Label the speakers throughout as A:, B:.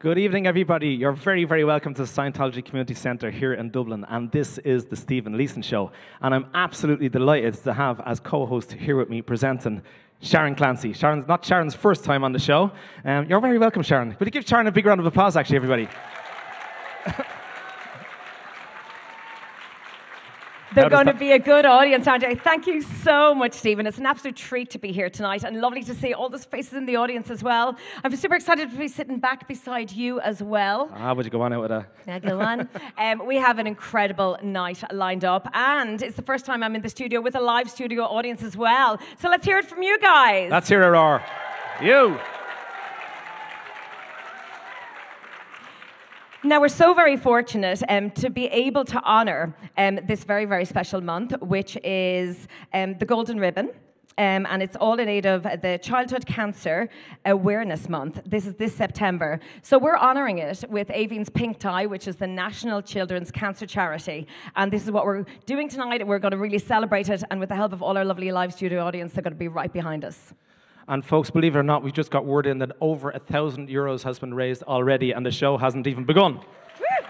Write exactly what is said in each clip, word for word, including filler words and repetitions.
A: Good evening, everybody. You're very, very welcome to the Scientology Community Centre here in Dublin, and this is the Stephen Leeson Show. And I'm absolutely delighted to have as co-host here with me presenting Sharon Clancy. Sharon's not Sharon's first time on the show. Um, you're very welcome, Sharon. Would you give Sharon a big round of applause, actually, everybody?
B: They're going to be a good audience, aren't they? Thank you so much, Stephen. It's an absolute treat to be here tonight, and lovely to see all those faces in the audience as well. I'm super excited to be sitting back beside you as well.
A: Ah, would you go on out with that?
B: Yeah, go on. um, we have an incredible night lined up, and it's the first time I'm in the studio with a live studio audience as well. So let's hear it from you guys.
A: Let's hear a roar. You.
B: Now, we're so very fortunate um, to be able to honour um, this very, very special month, which is um, the Golden Ribbon. Um, and it's all in aid of the Childhood Cancer Awareness Month. This is this September. So we're honouring it with Aoibheann's Pink Tie, which is the National Children's Cancer Charity. And this is what we're doing tonight. We're going to really celebrate it. And with the help of all our lovely live studio audience, they're going to be right behind us.
A: And folks, believe it or not, we've just got word in that over a thousand euros has been raised already, and the show hasn't even begun. Woo!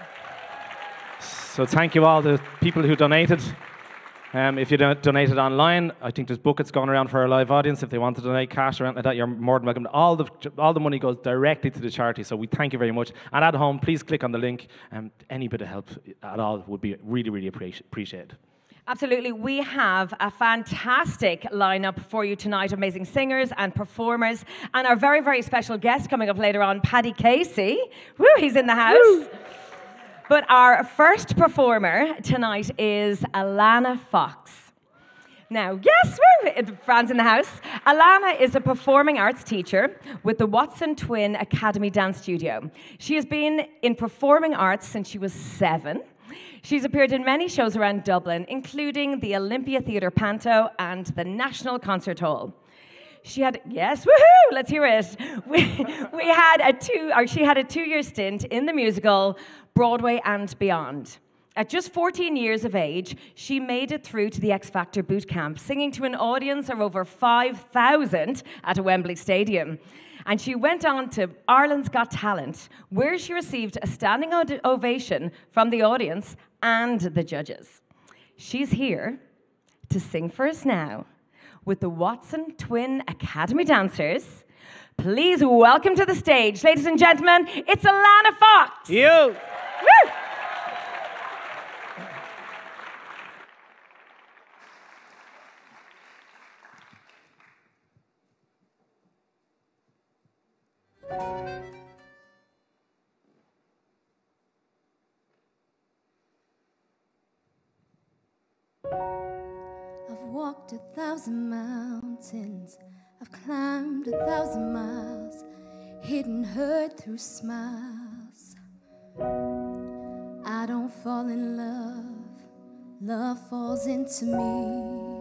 A: So thank you all the people who donated. Um, if you don donated online, I think there's buckets going around for our live audience. If they want to donate cash or anything like that, you're more than welcome. All the all the money goes directly to the charity. So we thank you very much. And at home, please click on the link. Um, any bit of help at all would be really, really appreci appreciated.
B: Absolutely. We have a fantastic lineup for you tonight. Amazing singers and performers. And our very, very special guest coming up later on, Paddy Casey. Woo, he's in the house. Woo. But our first performer tonight is Alana Fox. Now, yes, woo, Fran's in the house. Alana is a performing arts teacher with the Watson Twin Academy Dance Studio. She has been in performing arts since she was seven. She's appeared in many shows around Dublin, including the Olympia Theatre Panto and the National Concert Hall. She had, yes, woohoo, let's hear it. We, we had a two, or she had a two-year stint in the musical Broadway and Beyond. At just fourteen years of age, she made it through to the X Factor boot camp, singing to an audience of over five thousand at a Wembley Stadium. And she went on to Ireland's Got Talent, where she received a standing ovation from the audience and the judges. She's here to sing for us now with the Watson Twin Academy Dancers. Please welcome to the stage, ladies and gentlemen, it's Alana Fox.
A: You.
B: Woo!
C: I've walked a thousand mountains, I've climbed a thousand miles, hidden hurt through smiles. I don't fall in love, love falls into me.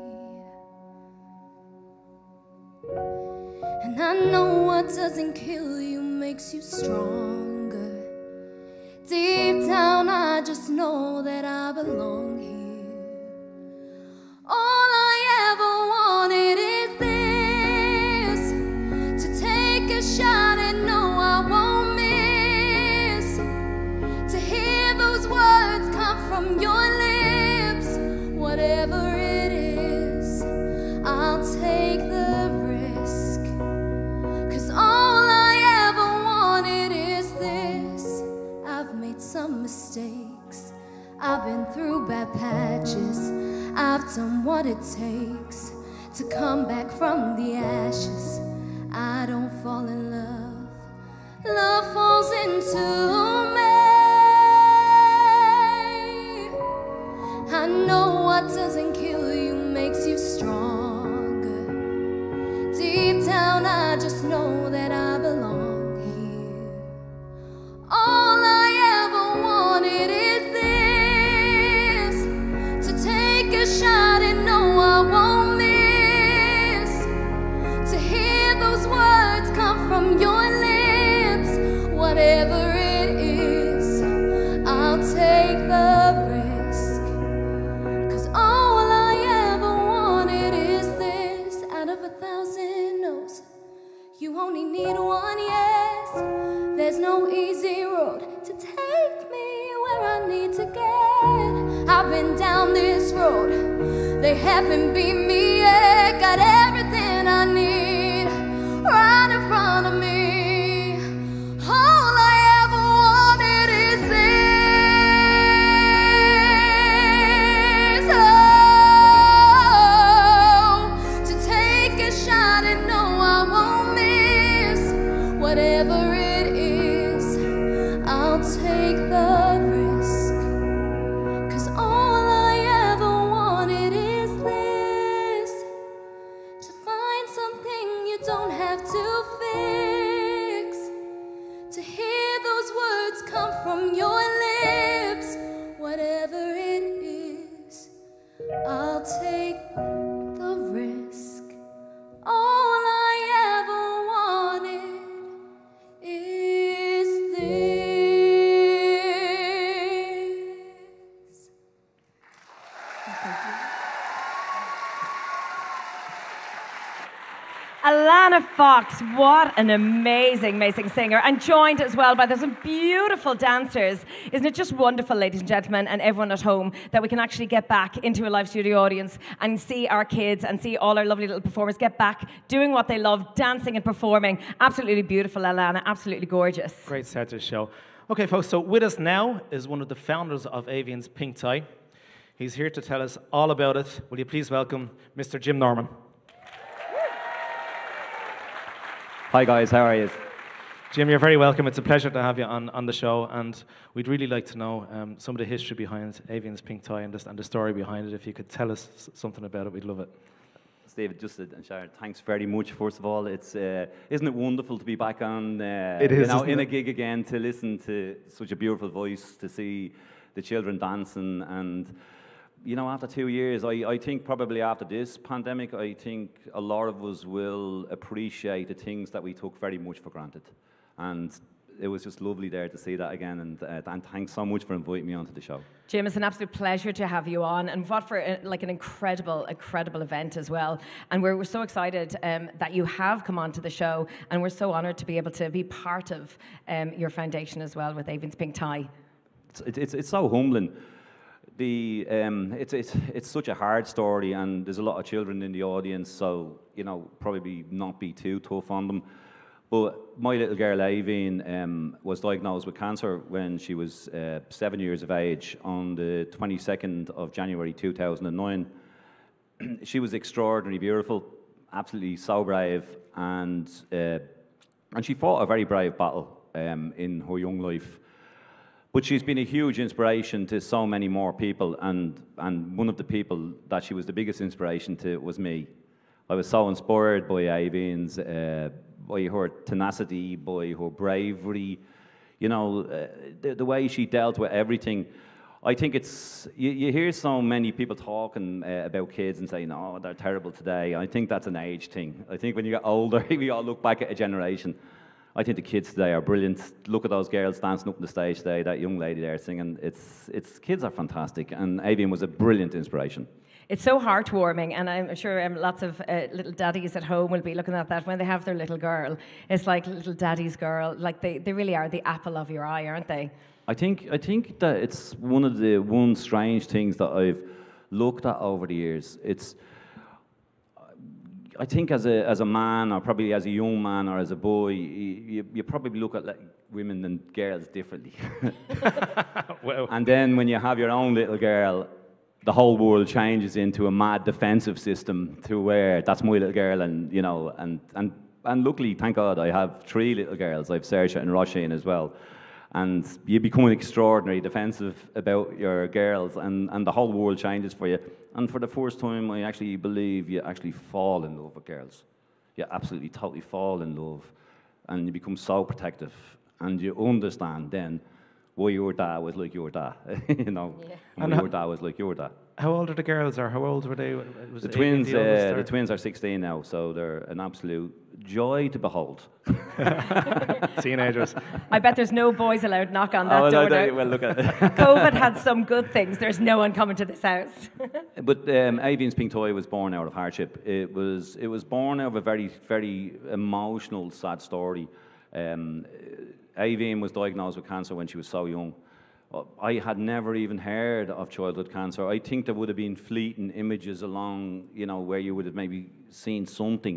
C: And I know what doesn't kill you makes you stronger. Deep down I just know that I belong here. All I ever wanted is this, to take a shot and know I won't miss, to hear those words come from your lips. Whatever it is, I'll take the risk, 'cause all I ever wanted is this. I've made some mistakes, I've been through bad patches, I've done what it takes to come back from the ashes. I don't fall in love, love falls into me. I know what doesn't kill you makes you stronger. Deep down I just know that I belong here. All I ever wanted is this, to take a shot and know I won't miss, to hear those words come from your road. They haven't beat me yet, got everything I need right in front of me. All I ever wanted is this. Oh, to take a shot and know I won't miss. Whatever it is, I'll take the risk. 'Cause all I ever wanted is this. To find something you don't have to fix. To hear those words come from your lips. Whatever it is, I'll take the risk. All I ever wanted is this.
B: Alana Fox, what an amazing, amazing singer, and joined as well by some beautiful dancers. Isn't it just wonderful, ladies and gentlemen, and everyone at home, that we can actually get back into a live studio audience and see our kids and see all our lovely little performers get back doing what they love, dancing and performing. Absolutely beautiful, Alana, absolutely gorgeous.
A: Great start to the show. Okay, folks, so with us now is one of the founders of Aoibheann's Pink Tie. He's here to tell us all about it. Will you please welcome Mister Jim Norman?
D: Hi guys, how are you?
A: Jim, you're very welcome. It's a pleasure to have you on, on the show, and we'd really like to know um, some of the history behind Aoibheann's Pink Tie and, this, and the story behind it. If you could tell us s- something about it, we'd love it.
D: Steve, just uh, and Sharon, thanks very much. First of all, it's uh, isn't it wonderful to be back on? Uh,
A: It is,
D: you know,
A: isn't
D: in
A: it?
D: a gig again, to listen to such a beautiful voice, to see the children dancing, and you know, after two years, I, I think probably after this pandemic, I think a lot of us will appreciate the things that we took very much for granted, and it was just lovely there to see that again, and, uh, and thanks so much for inviting me onto the show.
B: Jim, it's an absolute pleasure to have you on, and what for a, like an incredible, incredible event as well. And we're, we're so excited um, that you have come on to the show, and we're so honoured to be able to be part of um, your foundation as well with Aoibheann's Pink Tie.
D: It's, it's, it's so humbling. The, um, it's, it's, it's such a hard story, and there's a lot of children in the audience, so, you know, probably not be too tough on them. But my little girl, Aoibheann, um, was diagnosed with cancer when she was uh, seven years of age on the twenty-second of January two thousand nine. She was extraordinarily beautiful, absolutely so brave, and, uh, and she fought a very brave battle um, in her young life. But she's been a huge inspiration to so many more people, and, and one of the people that she was the biggest inspiration to was me. I was so inspired by Aoibheann's, uh, by her tenacity, by her bravery, you know, uh, the, the way she dealt with everything. I think it's, you, you hear so many people talking uh, about kids and saying, oh, they're terrible today. I think that's an age thing. I think when you get older, we all look back at a generation. I think the kids today are brilliant. Look at those girls dancing up on the stage today, that young lady there singing. It's, it's, kids are fantastic, and Aoibheann was a brilliant inspiration.
B: It's so heartwarming, and I'm sure um, lots of uh, little daddies at home will be looking at that when they have their little girl. It's like little daddy's girl. Like they, they really are the apple of your eye, aren't they?
D: I think, I think that it's one of the one strange things that I've looked at over the years. It's, I think as a, as a man, or probably as a young man or as a boy, you, you probably look at like, women and girls differently.
A: Wow.
D: And then when you have your own little girl, the whole world changes into a mad defensive system to where that's my little girl, and you know, and and and luckily, thank God, I have three little girls. I have Saoirse and Roddy as well, and you become extraordinarily defensive about your girls, and and the whole world changes for you. And for the first time, I actually believe you actually fall in love with girls. You absolutely, totally fall in love, and you become so protective, and you understand then why your dad was like your dad, you know,
B: Yeah.
D: and
A: And
D: why
A: ho-
D: your dad was like your dad.
A: How old are the girls, or how old were they? Was
D: The
A: it
D: twins,
A: the, oldest,
D: uh,
A: or-
D: the twins are sixteen now, so they're an absolute joy to behold.
A: Teenagers.
B: I bet there's no boys allowed knock on that
D: Oh,
B: door
D: no, no,
B: now.
D: well, look at it.
B: COVID had some good things. There's no one coming to this house.
D: But um, Aoibheann's Pink Tie was born out of hardship. It was it was born out of a very very emotional, sad story. Um, Aoibheann was diagnosed with cancer when she was so young. I had never even heard of childhood cancer. I think there would have been fleeting images along, you know, where you would have maybe seen something.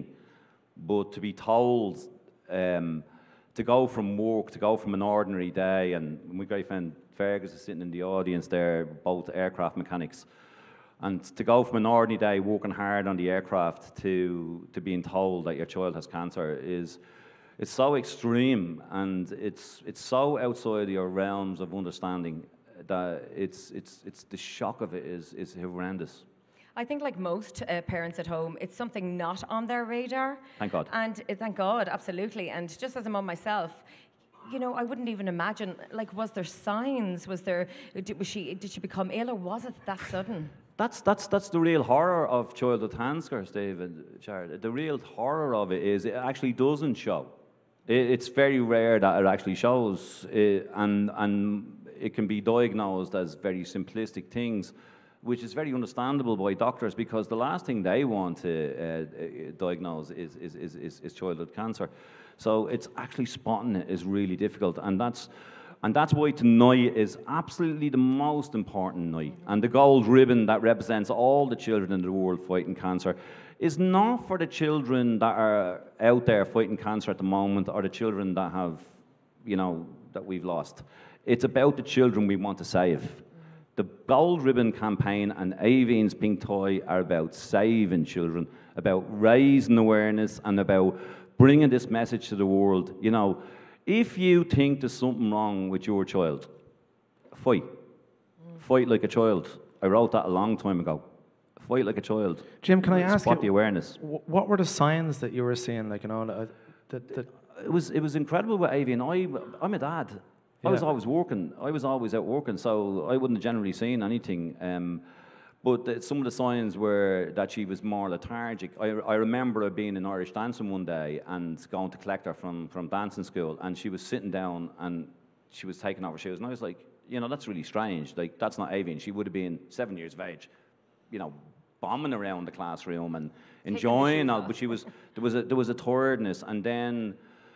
D: But to be told, um, to go from work, to go from an ordinary day, and my great friend Fergus is sitting in the audience there, both aircraft mechanics, and to go from an ordinary day working hard on the aircraft to, to being told that your child has cancer is, it's so extreme, and it's, it's so outside your realms of understanding that it's, it's, it's, the shock of it is, is horrendous.
B: I think, like most uh, parents at home, it's something not on their radar.
D: Thank God.
B: And uh, thank God, absolutely. And just as a mum myself, you know, I wouldn't even imagine, like, was there signs? Was there, did, was she, did she become ill, or was it that sudden?
D: That's, that's, that's the real horror of childhood cancer, David, Sharon. The real horror of it is it actually doesn't show. It, it's very rare that it actually shows, it, and, and it can be diagnosed as very simplistic things, which is very understandable by doctors, because the last thing they want to uh, diagnose is, is, is, is, is childhood cancer. So it's actually spotting it is really difficult, and that's, and that's why tonight is absolutely the most important night. And the gold ribbon that represents all the children in the world fighting cancer is not for the children that are out there fighting cancer at the moment, or the children that have, you know, that we've lost. It's about the children we want to save. The Gold Ribbon campaign and Aoibheann's Pink Tie are about saving children, about raising awareness, and about bringing this message to the world. You know, if you think there's something wrong with your child, fight. Mm. Fight like a child. I wrote that a long time ago. Fight like a child.
A: Jim, can I ask
D: Spot
A: you,
D: the awareness.
A: What were the signs that you were seeing? Like, you know, uh, that, that
D: it was it was incredible with Aoibheann. I I'm a dad. I
A: Yeah.
D: was always working. I was always out working, so I wouldn't have generally seen anything. Um, but the, some of the signs were that she was more lethargic. I, I remember her being in Irish dancing one day and going to collect her from, from dancing school, and she was sitting down and she was taking off her shoes, and I was like, you know, that's really strange. Like, that's not Aoibheann. She would have been seven years of age, you know, bombing around the classroom and enjoying all. But she was there was a there was a tiredness, and then.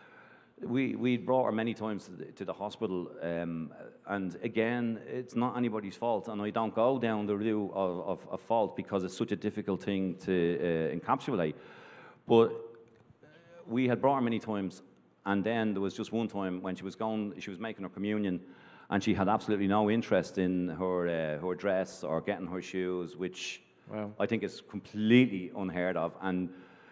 D: We we brought her many times to the, to the hospital, um, and again, it's not anybody's fault, and I don't go down the route of, of, of fault, because it's such a difficult thing to uh, encapsulate. But we had brought her many times, and then there was just one time when she was going, she was making her communion, and she had absolutely no interest in her uh, her dress or getting her shoes, which wow. I think is completely unheard of. And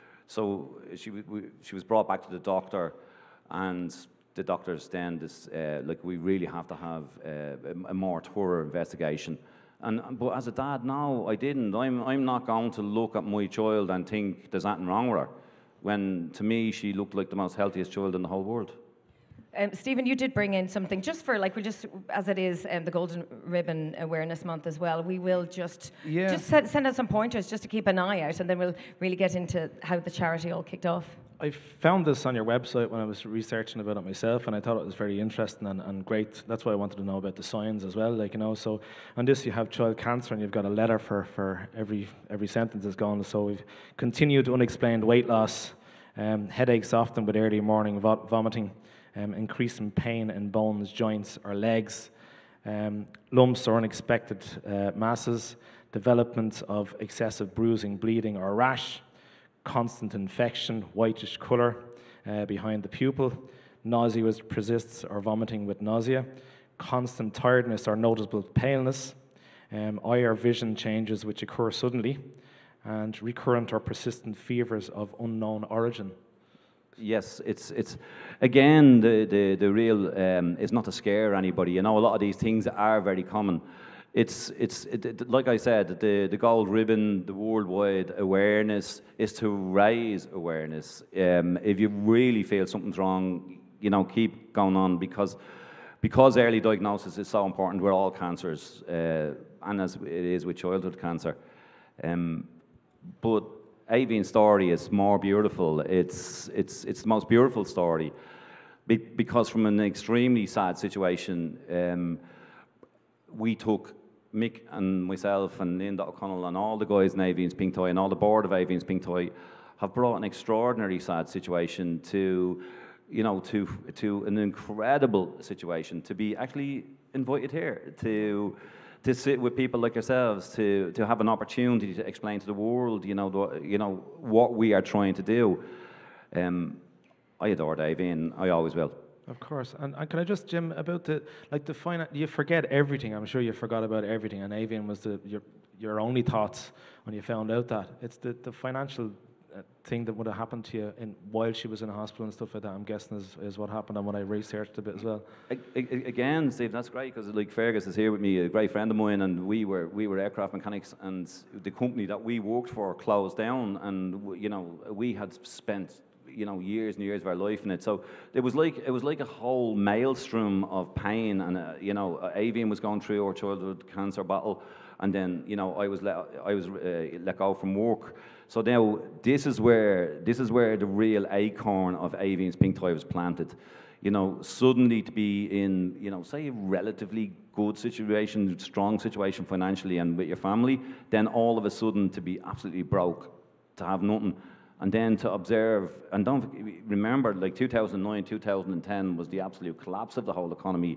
D: so she we, she was brought back to the doctor. And the doctors then, this, uh, like, we really have to have uh, a, a more thorough investigation. And but as a dad, no, I didn't. I'm I'm not going to look at my child and think there's nothing wrong with her, when to me she looked like the most healthiest child in the whole world.
B: Um, Stephen, you did bring in something just for, like, we just, as it is um, the Golden Ribbon Awareness Month as well, we will just
A: Yeah.
B: just send, send out some pointers just to keep an eye out, and then we'll really get into how the charity all kicked off.
A: I found this on your website when I was researching about it myself, and I thought it was very interesting and, and great. That's why I wanted to know about the signs as well. Like, you know, so on this you have child cancer, and you've got a letter for, for every every sentence is gone. So we've continued unexplained weight loss, um, headaches often with early morning vo vomiting, um, increasing pain in bones, joints, or legs, um, lumps or unexpected uh, masses, development of excessive bruising, bleeding, or rash, constant infection, whitish colour uh, behind the pupil, nausea which persists or vomiting with nausea, constant tiredness or noticeable paleness, um, eye or vision changes which occur suddenly, and recurrent or persistent fevers of unknown origin.
D: Yes, it's it's again the the the real um, is not to scare anybody. You know, a lot of these things are very common. It's, it's it, it, like I said, the, the gold ribbon, the worldwide awareness is to raise awareness. Um, if you really feel something's wrong, you know, keep going on, because because early diagnosis is so important with all cancers, uh, and as it is with childhood cancer. Um, but Aoibheann's story is more beautiful. It's, it's, it's the most beautiful story, be, because from an extremely sad situation, um, we took Mick and myself and Linda O'Connell and all the guys in Aoibheann's Pink Tie and all the board of Aoibheann's Pink Tie have brought an extraordinary sad situation to you know, to to an incredible situation, to be actually invited here, to to sit with people like yourselves, to to have an opportunity to explain to the world, you know, the, you know what we are trying to do. Um, I adored Aoibheann. I always will.
A: Of course. And, and can I just, Jim, about the, like the finance, you forget everything. I'm sure you forgot about everything. And Aoibheann was the, your, your only thoughts when you found out that. It's the, the financial uh, thing that would have happened to you in, while she was in hospital and stuff like that, I'm guessing is, is what happened, and when I researched a bit as well.
D: I, I, again, Steve, that's great, because like Fergus is here with me, a great friend of mine, and we were we were aircraft mechanics, and the company that we worked for closed down, and you know we had spent you know years and years of our life in it. So it was like it was like a whole maelstrom of pain, and uh, you know Aoibheann was going through her childhood cancer battle, and then you know I was let I was uh, let go from work. So now this is where this is where the real acorn of Aoibheann's Pink Tie was planted. You know, suddenly to be in, you know, say a relatively good situation, strong situation financially and with your family, then all of a sudden to be absolutely broke, to have nothing, and then to observe, and don't remember, like two thousand nine, two thousand ten was the absolute collapse of the whole economy.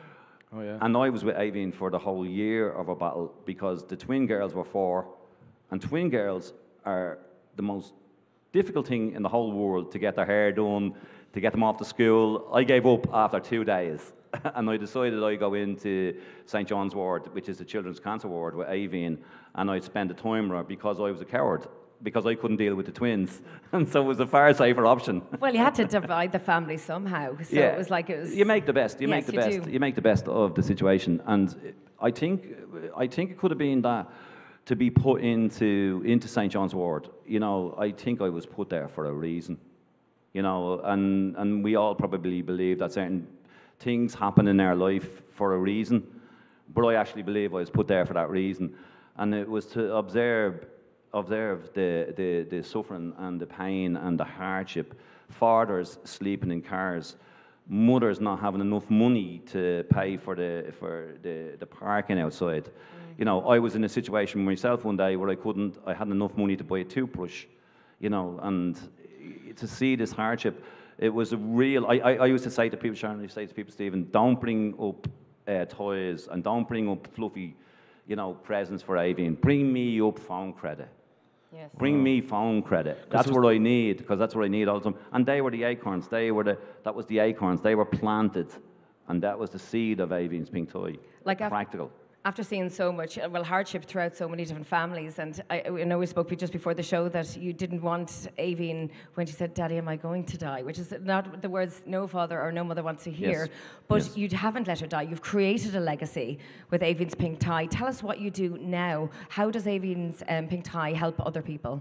A: Oh yeah.
D: And I was with Aoibheann for the whole year of our battle, because the twin girls were four, and twin girls are the most difficult thing in the whole world to get their hair done, to get them off to school. I gave up after two days, and I decided I'd go into Saint John's ward, which is the children's cancer ward with Aoibheann, and I'd spend the time there because I was a coward, because I couldn't deal with the twins, and so it was a far safer option.
B: Well, you had to divide the family somehow, so
D: yeah.
B: it was like it was...
D: You make the best, you
B: yes,
D: make the
B: you
D: best,
B: do.
D: you make the best of the situation, and I think, I think it could have been that to be put into into Saint John's ward. You know, I think I was put there for a reason. You know, and and we all probably believe that certain things happen in our life for a reason, but I actually believe I was put there for that reason, and it was to observe observe the the, the suffering and the pain and the hardship, fathers sleeping in cars, mothers not having enough money to pay for the for the, the parking outside. You know, I was in a situation myself one day where I couldn't, I hadn't enough money to buy a toothbrush, you know, and to see this hardship, it was a real, I, I, I used to say to people, Sharon, I used to say to people, Stephen, don't bring up uh, toys and don't bring up fluffy, you know, presents for Aoibheann. Bring me up phone credit.
B: Yes.
D: Bring me phone credit. That's what I need, because that's what I need all the time. And they were the acorns. They were the, that was the acorns. They were planted, and that was the seed of Aoibheann's Pink Tie.
B: Like
D: practical.
B: After seeing so much, uh, well, hardship throughout so many different families, and I, I know we spoke just before the show that you didn't want Aoibheann when she said, "Daddy, am I going to die?" Which is not the words no father or no mother wants to hear.
D: Yes.
B: But
D: yes.
B: you haven't let her die. You've created a legacy with Aoibheann's Pink Tie. Tell us what you do now. How does Aoibheann's um, Pink Tie help other people?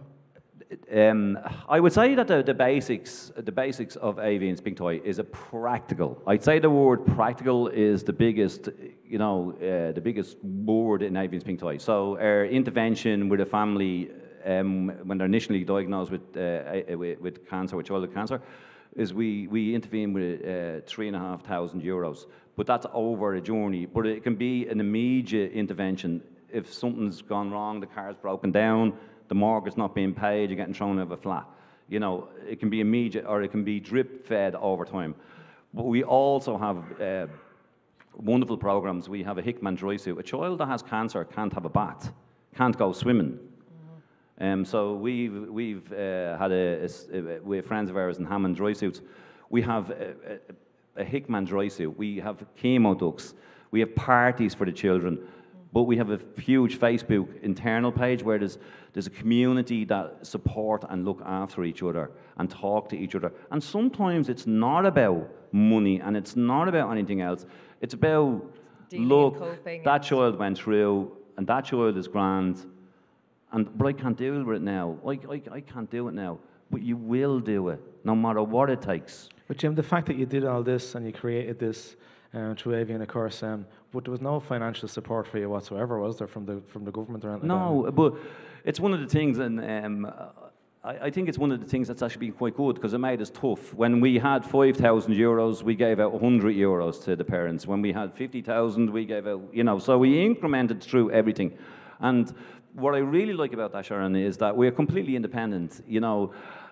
D: Um, I would say that the, the basics, the basics of Aoibheann's Pink Tie is a practical. I'd say the word practical is the biggest, you know, uh, the biggest word in Aoibheann's Pink Tie. So our intervention with a family um, when they're initially diagnosed with, uh, with with cancer, with childhood cancer, is we we intervene with uh, three and a half thousand euros. But that's over a journey. But it can be an immediate intervention if something's gone wrong, the car's broken down, the mortgage not being paid, you're getting thrown out of a flat. You know, it can be immediate or it can be drip fed over time. But we also have uh, wonderful programs. We have a Hickman dry suit. A child that has cancer can't have a bath, can't go swimming. Mm-hmm. um, so we've, we've uh, had a, a, a, with friends of ours in Hammond dry suits. We have a, a, a Hickman dry suit. We have chemo ducts. We have parties for the children. But we have a huge Facebook internal page where there's, there's a community that support and look after each other and talk to each other. And sometimes it's not about money and it's not about anything else. It's about,
B: Dealing
D: look,
B: coping
D: that child went through and that child is grand, and, but I can't deal with it now. I, I, I can't do it now. But you will do it, no matter what it takes.
A: But Jim, the fact that you did all this and you created this Um, through Aoibheann, of course, um, but there was no financial support for you whatsoever, was there, from the from the government or anything?
D: No, but it's one of the things, and um, I, I think it's one of the things that's actually been quite good because it made us tough. When we had five thousand euros, we gave out one hundred euros to the parents. When we had fifty thousand, we gave out, you know, so we incremented through everything. And what I really like about that, Sharon, is that we're completely independent, you know.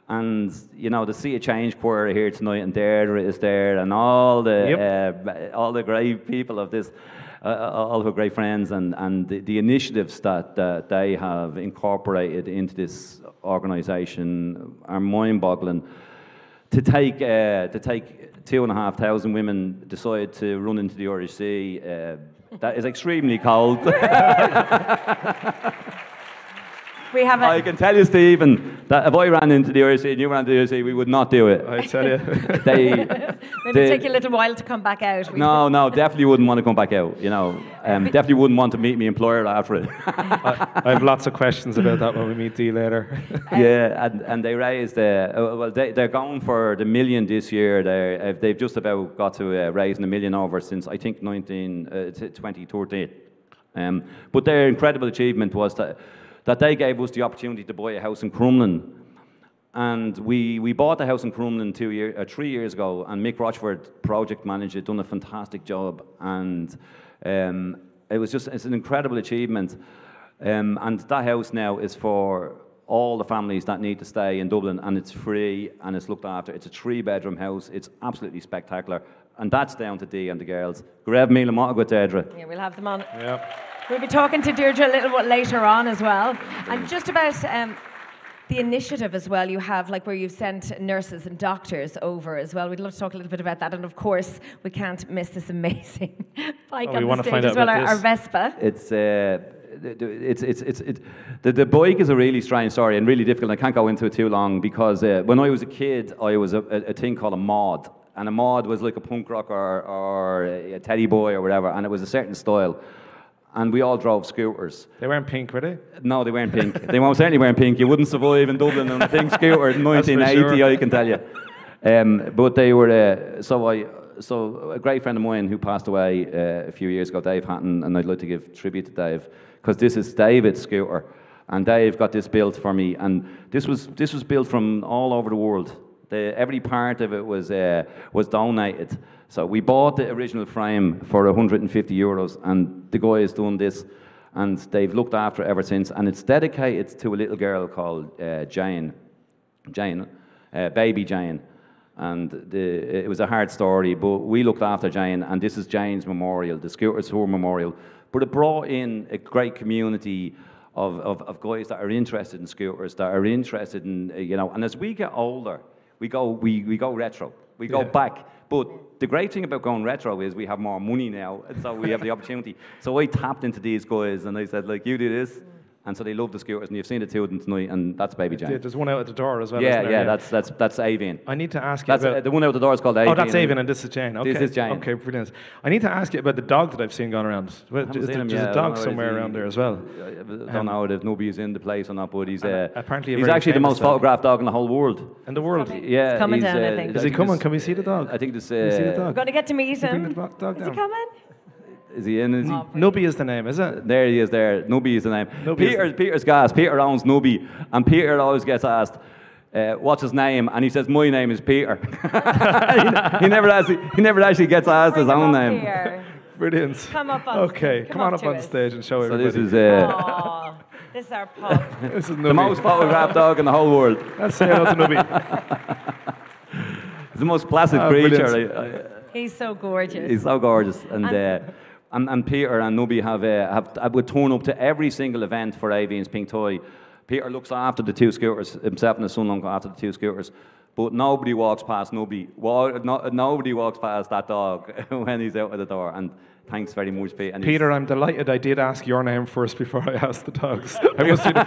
D: And, you know, the Sea of Change choir are here tonight, and Deirdre is there, and all the yep. uh, all the great people of this, uh, all her great friends, and, and the, the initiatives that uh, they have incorporated into this organisation are mind-boggling. To take uh, to take two and a half thousand women decide to run into the Irish Sea, uh, that is extremely cold.
B: We have a
D: I can tell you, Stephen, that if I ran into the Irish Sea and you ran into the Irish Sea, we would not do it.
A: I tell you.
D: they,
B: Maybe
D: they,
B: take you a little while to come back out.
D: No, no, definitely wouldn't want to come back out, you know. Um, definitely wouldn't want to meet my employer after it.
A: I, I have lots of questions about that when we meet Dee later.
D: Yeah, and, and they raised, uh, well, they, they're going for the million this year. They're, they've just about got to uh, raising a million over since, I think, nineteen, uh, twenty thirteen. Um, but their incredible achievement was that that they gave us the opportunity to buy a house in Crumlin. And we, we bought the house in Crumlin two year, uh, three years ago, and Mick Rochford, project manager, done a fantastic job. And um, it was just, it's an incredible achievement. Um, and that house now is for all the families that need to stay in Dublin, and it's free, and it's looked after. It's a three-bedroom house. It's absolutely spectacular. And that's down to Dee and the girls. Grev Mila Mata Deirdre.
B: Yeah, we'll have them on.
A: Yep.
B: We'll be talking to Deirdre a little bit later on as well. And just about um, the initiative as well, you have like where you've sent nurses and doctors over as well. We'd love to talk a little bit about that. And of course, we can't miss this amazing bike
A: oh,
B: on
A: we
B: the
A: to
B: stage
A: find
B: as
A: out
B: well,
A: about
B: our, our
A: this.
B: Vespa.
D: It's, uh, it's, it's, it's, it, the, the bike is a really strange story and really difficult. I can't go into it too long because uh, when I was a kid, I was a, a, a thing called a mod. And a mod was like a punk rock or, or a teddy boy or whatever, and it was a certain style. And we all drove scooters.
A: They weren't pink, were they?
D: No, they weren't pink. They most certainly weren't pink. You wouldn't survive in Dublin on a pink scooter in nineteen eighty,
A: sure.
D: I can tell you. Um, but they were, uh, so I, so a great friend of mine who passed away uh, a few years ago, Dave Hatton, and I'd like to give tribute to Dave, because this is David's scooter. And Dave got this built for me, and this was, this was built from all over the world. The, every part of it was, uh, was donated. So we bought the original frame for one hundred fifty euros, and the guy has done this, and they've looked after it ever since. And it's dedicated to a little girl called uh, Jane, Jane, uh, baby Jane. And the, it was a hard story, but we looked after Jane, and this is Jane's memorial, the Scooters Her memorial. But it brought in a great community of, of, of guys that are interested in scooters, that are interested in, you know, and as we get older, we go, we, we go retro, we go
A: yeah.
D: back. But the great thing about going retro is we have more money now, and so we have the opportunity. So I tapped into these guys, and I said, like, you do this. And so they love the scooters, and you've seen the two of them tonight, and that's Baby Jane.
A: There's one out at the door as well.
D: Yeah,
A: isn't there?
D: yeah, that's that's that's Aoibheann.
A: I need to ask you
D: That's
A: about...
D: uh, the one out the door is called Aoibheann.
A: Oh, that's Aoibheann, and this is Jane. Okay.
D: This is Jane.
A: Okay, brilliant. I need to ask you about the dog that I've seen going around. Well,
D: haven't
A: is
D: seen
A: there-
D: him
A: there's
D: yet.
A: a
D: I
A: dog
D: don't know,
A: somewhere
D: is he-
A: around there as well.
D: I don't
A: Um,
D: know if Nubby's in the place or not, but he's uh,
A: apparently a
D: he's
A: very
D: actually the
A: famous
D: most
A: dog.
D: photographed dog in the whole world.
A: In the world.
B: coming.
D: Yeah,
B: It's coming
D: he's,
B: down, I
D: uh,
B: think.
A: Is he
D: think
A: coming?
D: this-
A: Can we see the dog?
D: I think this. Uh,
A: Can we see the dog?
B: We're going to get to meet
A: Bring
B: him.
A: the dog dog
B: Is
A: down.
B: he coming?
D: Is he in? Is he?
B: Oh,
A: Nubby is the name, is it?
D: There he is. There, Nubby is the name.
A: Nubby is
D: Peter,
A: the-
D: Peter's gas. Peter owns Nubby, and Peter always gets asked, uh, "What's his name?" And he says, "My name is Peter." he, he never actually, he never actually gets asked
B: Bring
D: his
B: him
D: own
B: up
D: name.
B: here.
A: Brilliant.
B: Come up on
A: Okay,
B: stage.
A: come on up
B: to
A: on
B: us.
A: stage and show
D: So
A: everybody.
D: this is uh,
B: Aw, this is our pup.
A: This is
D: the
A: Nubby.
D: most photographed dog in the whole world.
A: Let's say hello to Nubby.
D: He's the most placid
A: Oh,
D: creature.
A: brilliant.
D: I- I-
B: He's so gorgeous.
D: He's so gorgeous, and
B: And-
D: uh, and, and Peter and Nubby have uh, have uh, would turn up to every single event for Aoibheann's Pink Tie. Peter looks after the two scooters himself, and his son look after the two scooters. But nobody walks past Nubby. Wa- no, nobody walks past that dog when he's out of the door. And thanks very much, Peter. And he's-
A: Peter, I'm delighted I did ask your name first before I asked the dogs. I must be the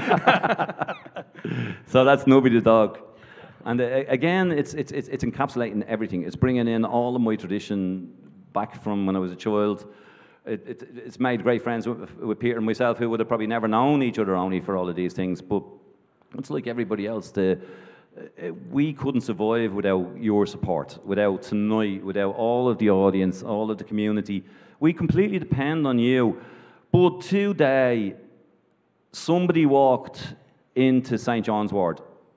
A: first.
D: So that's Nubby the dog. And uh, again, it's, it's, it's, it's encapsulating everything. It's bringing in all of my tradition back from when I was a child. It, it, it's made great friends with, with Peter and myself, who would have probably never known each other only for all of these things. But it's like everybody else. The, uh, we couldn't survive without your support, without tonight, without all of the audience, all of the community. We completely depend on you. But today, somebody walked into Saint John's Ward.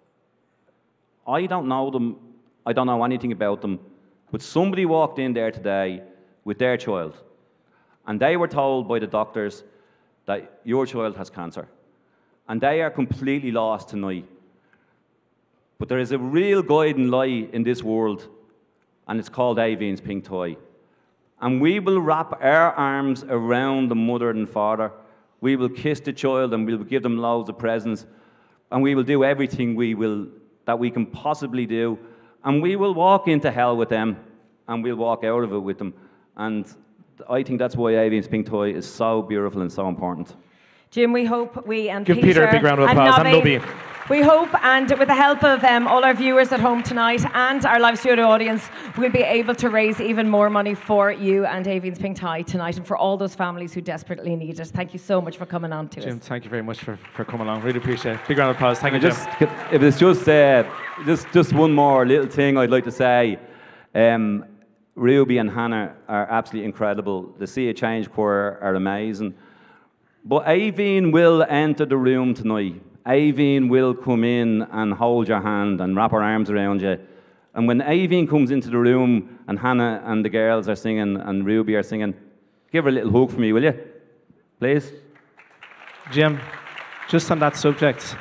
D: I don't know them, I don't know anything about them, but somebody walked in there today with their child, and they were told by the doctors that your child has cancer, and they are completely lost tonight. But there is a real guiding light in this world, and it's called Aoibheann's Pink Tie. And we will wrap our arms around the mother and father. We will kiss the child, and we will give them loads of presents. And we will do everything we will, that we can possibly do. And we will walk into hell with them, and we'll walk out of it with them. And I think that's why Aoibheann's Pink Tie is so beautiful and so important.
B: Jim, we hope we and
A: Give
B: Peter,
A: Peter a big round of applause and Nubby.
B: We hope, and with the help of um, all our viewers at home tonight and our live studio audience, we'll be able to raise even more money for you and Aoibheann's Pink Tie tonight, and for all those families who desperately need it. Thank you so much for coming on to
A: Jim,
B: us.
A: thank you very much for, for coming along. Really appreciate it. Big round of applause. Thank you, Jim.
D: Just, if it's just, uh, just, just one more little thing I'd like to say. Um, Ruby and Hannah are absolutely incredible. The See a Change choir are amazing. But Aoibheann will enter the room tonight. Aoibheann will come in and hold your hand and wrap her arms around you. And when Aoibheann comes into the room and Hannah and the girls are singing and Ruby are singing, give her a little hug for me, will you? Please?
A: Jim, just on that subject,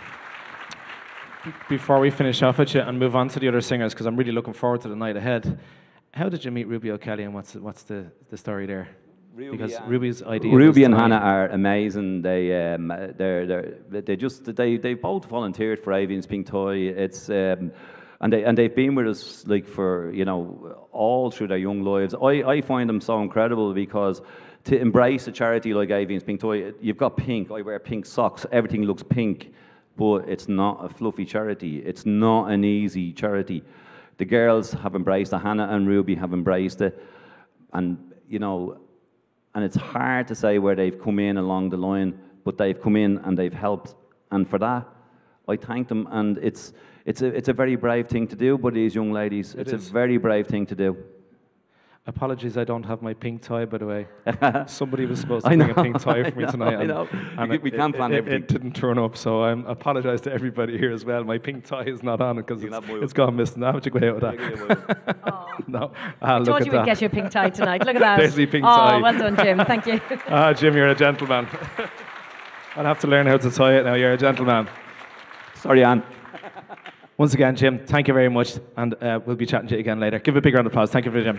A: before we finish off with you and move on to the other singers, because I'm really looking forward to the night ahead, how did you meet Ruby O'Kelly, and what's, what's the, the story there?
D: Ruby
A: because
D: and
A: Ruby's idea.
D: Ruby and Hannah are amazing. They um, they're, they're they just they they both volunteered for Aoibheann's Pink Tie. It's um, and they and they've been with us like for you know all through their young lives. I, I find them so incredible because to embrace a charity like Aoibheann's Pink Tie, you've got pink. I wear pink socks. Everything looks pink, but it's not a fluffy charity. It's not an easy charity. The girls have embraced it. Hannah and Ruby have embraced it, and you know. And it's hard to say where they've come in along the line, but they've come in and they've helped. And for that, I thank them. And it's it's a it's a very brave thing to do, but these young ladies,
A: It
D: it's
A: is.
D: a very brave thing to do.
A: Apologies, I don't have my pink tie, by the way. Somebody was supposed to
D: I
A: bring
D: know,
A: a pink tie for me
D: I know,
A: tonight.
D: I
A: and-
D: know.
A: and
D: We- we
A: it-
D: can't plan
A: it,
D: everything.
A: It didn't turn up, so I apologise to everybody here as well. My pink tie is not on because
D: You can
A: it's,
D: have my-
A: it's gone missing. How would you go out with that?
B: Oh.
A: No.
B: I
A: Ah, look
B: told
A: at
B: you
A: that.
B: we'd get you a pink tie tonight. Look at that.
A: There's the pink
B: oh,
A: tie.
B: well done, Jim. Thank you.
A: Ah, Jim, you're a gentleman. I'll have to learn how to tie it now. You're a gentleman.
D: Sorry, Anne.
A: Once again, Jim, thank you very much, and uh, we'll be chatting to you again later. Give a big round of applause. Thank you for Jim.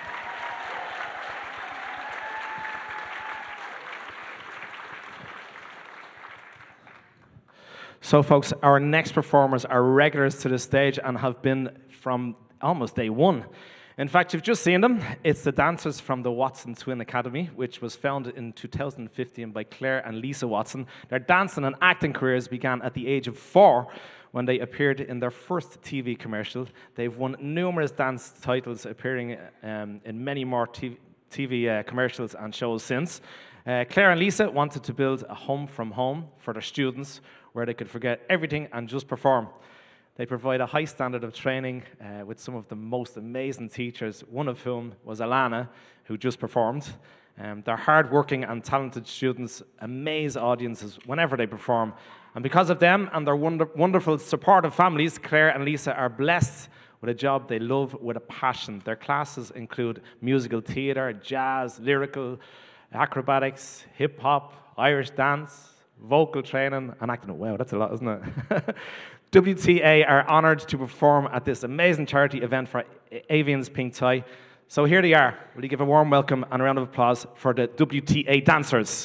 A: So, folks, our next performers are regulars to the stage and have been from almost day one. In fact, you've just seen them. It's the dancers from the Watson Twin Academy, which was founded in two thousand fifteen by Claire and Lisa Watson. Their dancing and acting careers began at the age of four when they appeared in their first T V commercial. They've won numerous dance titles, appearing um, in many more T V uh, commercials and shows since. Uh, Claire and Lisa wanted to build a home from home for their students where they could forget everything and just perform. They provide a high standard of training uh, with some of the most amazing teachers, one of whom was Alana, who just performed. Um, their hard-working and talented students amaze audiences whenever they perform. And because of them and their wonder wonderful supportive families, Claire and Lisa are blessed with a job they love with a passion. Their classes include musical theatre, jazz, lyrical, acrobatics, hip-hop, Irish dance, vocal training, and acting. Wow, that's a lot, isn't it? W T A are honoured to perform at this amazing charity event for Aoibheann's Pink Tie. So here they are. Will you give a warm welcome and a round of applause for the W T A dancers?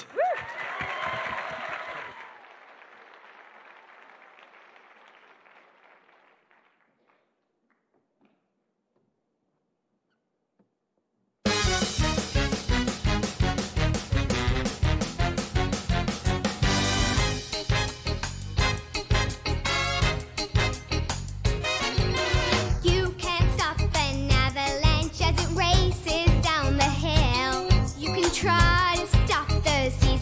C: You can't stop an avalanche as it races down the hill. You can try to stop the sea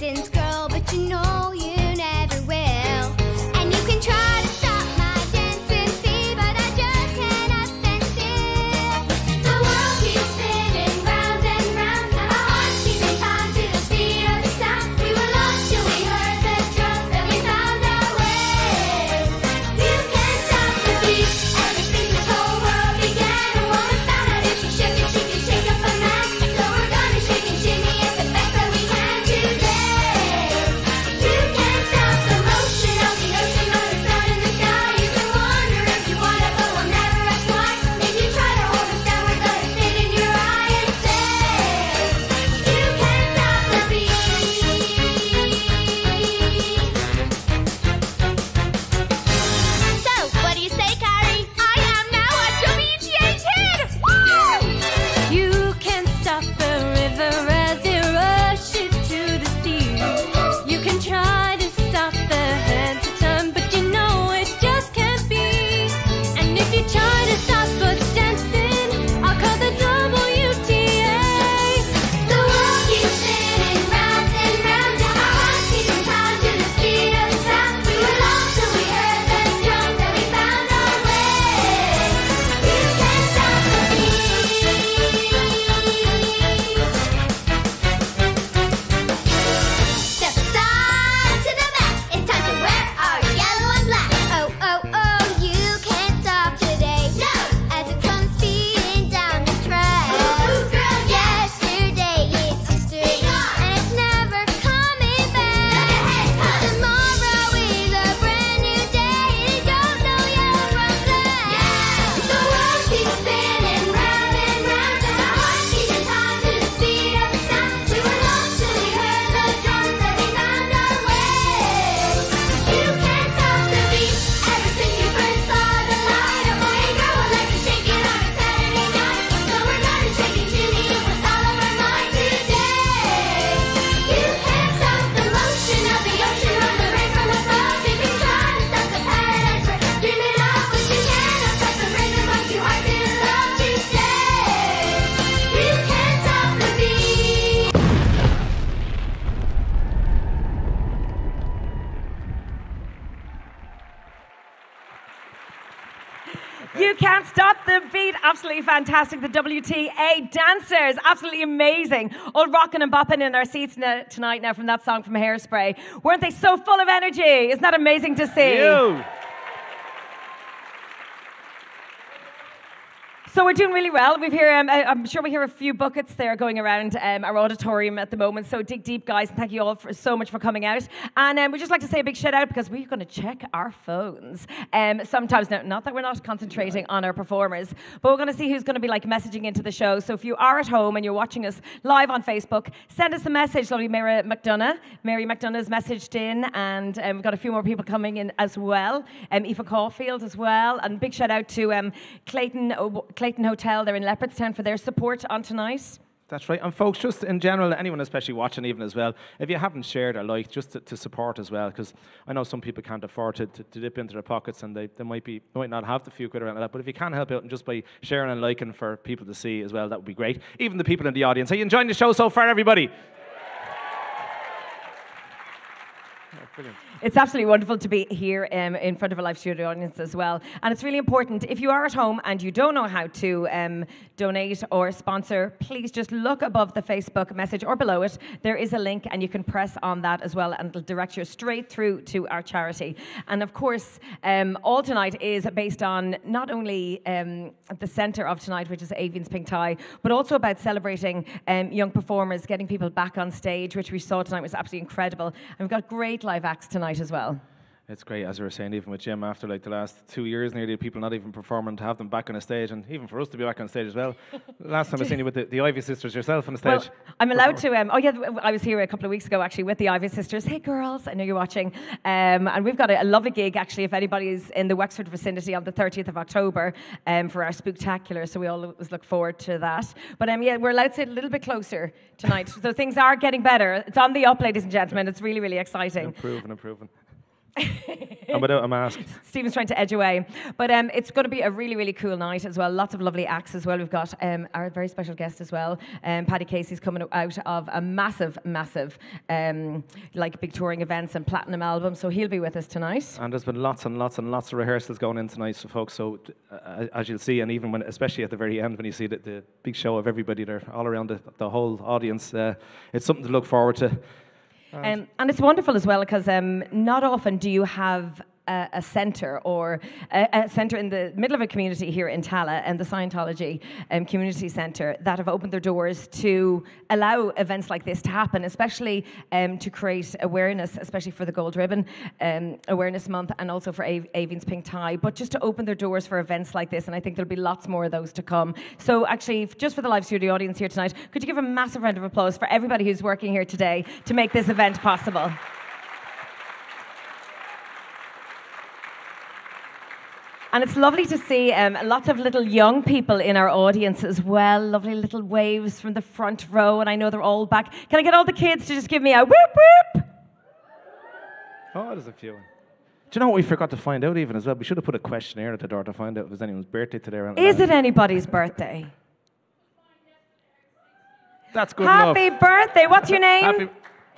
B: The Beat, absolutely fantastic. The W T A dancers, absolutely amazing. All rocking and bopping in our seats now, tonight now from that song from Hairspray. Weren't they so full of energy? Isn't that amazing to see?
A: You.
B: So we're doing really well. We've here, um, I'm sure we hear a few buckets there going around um, our auditorium at the moment. So dig deep, guys, and thank you all for, so much for coming out. And um, we'd just like to say a big shout out because we're going to check our phones. Um, sometimes, no, not that we're not concentrating on our performers, but we're going to see who's going to be like messaging into the show. So if you are at home and you're watching us live on Facebook, send us a message. Lovely Mary McDonough. Mary McDonough's messaged in, and um, we've got a few more people coming in as well. Um, Aoife Caulfield as well, and big shout out to um, Clayton. Uh, Clayton Hotel, they're in Leopardstown, for their support on tonight.
A: That's right. And folks, just in general, anyone especially watching even as well, if you haven't shared or liked, just to, to support as well, because I know some people can't afford to, to, to dip into their pockets and they, they might be might not have the few quid around that, but if you can help out and just by sharing and liking for people to see as well, that would be great. Even the people in the audience. Are you enjoying the show so far, everybody? Brilliant.
B: It's absolutely wonderful to be here um, in front of a live studio audience as well. And it's really important, if you are at home and you don't know how to um, donate or sponsor, please just look above the Facebook message or below it. There is a link and you can press on that as well, and it'll direct you straight through to our charity. And of course, um, all tonight is based on not only um, the centre of tonight, which is Aoibheann's Pink Tie, but also about celebrating um, young performers, getting people back on stage, which we saw tonight was absolutely incredible. And we've got great live acts tonight as well.
A: It's great, as we were saying, even with Jim, after like the last two years nearly, people not even performing, to have them back on a stage, and even for us to be back on stage as well. Last time I seen you with the, the Ivy sisters yourself on the stage.
B: Well, I'm allowed to, um, oh yeah, I was here a couple of weeks ago actually with the Ivy sisters. Hey girls, I know you're watching. Um, and we've got a, a lovely gig actually, if anybody's in the Wexford vicinity, on the thirtieth of October um, for our Spooktacular, so we always look forward to that. But um, yeah, we're allowed to sit a little bit closer tonight, so things are getting better. It's on the up, ladies and gentlemen. It's really, really exciting.
A: Improving, improving. And without a mask.
B: Stephen's trying to edge away. But um, it's going to be a really, really cool night as well. Lots of lovely acts as well. We've got um, our very special guest as well. Um, Paddy Casey's coming out of a massive, massive, um, like big touring events and platinum album. So he'll be with us tonight.
A: And there's been lots and lots and lots of rehearsals going in tonight, so folks. So uh, as you'll see, and even when, especially at the very end, when you see the, the big show of everybody there, all around the, the whole audience, uh, it's something to look forward to.
B: Um, and it's wonderful as well because um, not often do you have a, a centre or a, a centre in the middle of a community here in Tala, and the Scientology um, Community Centre, that have opened their doors to allow events like this to happen, especially um, to create awareness, especially for the Gold Ribbon um, Awareness Month, and also for Aoibheann's Pink Tie, but just to open their doors for events like this, and I think there'll be lots more of those to come. So actually, just for the live studio audience here tonight, could you give a massive round of applause for everybody who's working here today to make this event possible? And it's lovely to see um, lots of little young people in our audience as well. Lovely little waves from the front row, and I know they're all back. Can I get all the kids to just give me a whoop whoop?
A: Oh, there's a few. Do you know what we forgot to find out even as well? We should have put a questionnaire at the door to find out if there's anyone's birthday today. Around
B: Is it anybody's birthday?
A: That's good
B: Happy
A: enough.
B: birthday. What's your name?
A: Happy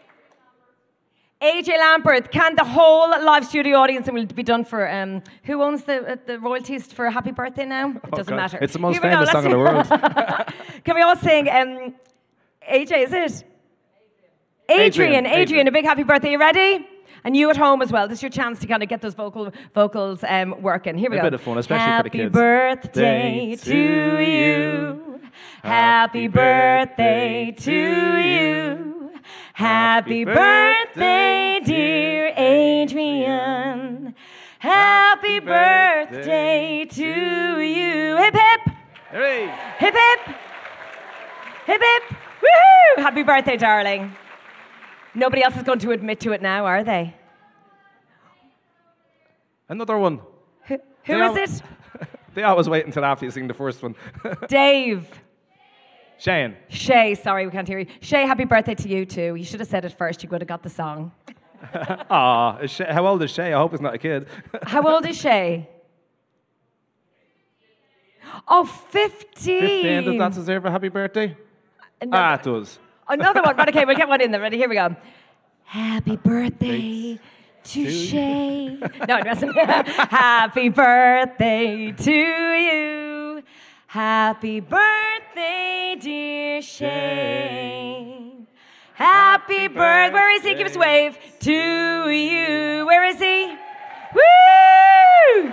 B: A J Lampert. Can the whole live studio audience, and will be done for, um, who owns the uh, the royalties for Happy Birthday now? It doesn't
A: God.
B: matter.
A: It's the most
B: Here we go,
A: famous song in the
B: let's-
A: world.
B: Can we all sing, um, A J, is it? Adrian. Adrian,
A: Adrian.
B: Adrian, a big happy birthday. You ready? And you at home as well. This is your chance to kind of get those vocal vocals um, working. Here we
A: A
B: go.
A: bit of fun, especially for the
B: Happy
A: kids.
B: birthday to you. Happy birthday to you. Happy birthday, dear Adrian. Happy birthday to you. Hip hip.
A: Hooray.
B: Hip hip. Hip hip. Woohoo! Happy birthday, darling. Nobody else is going to admit to it now, are they?
A: Another one.
B: Who, who
A: They
B: is
A: al-
B: it?
A: They always wait until after you sing the first one.
B: Dave.
A: Shane.
B: Shay, sorry, we can't hear you. Shay, happy birthday to you too. You should have said it first. You would have got the song.
A: Aw, is Shay, how old is Shay? I hope he's not a kid.
B: How old is Shay? Oh, fifteen.
A: fifteen, does that deserve a happy birthday?
B: No,
A: Ah, it does.
B: another one. Right, okay, we'll get one in there. Ready? Here we go. Happy birthday to
A: To
B: Shay. No, it wasn't. Happy birthday to you. Happy birthday, dear Shane. Happy birthday. Where is he? Give us a wave. To you. Where is he? Woo!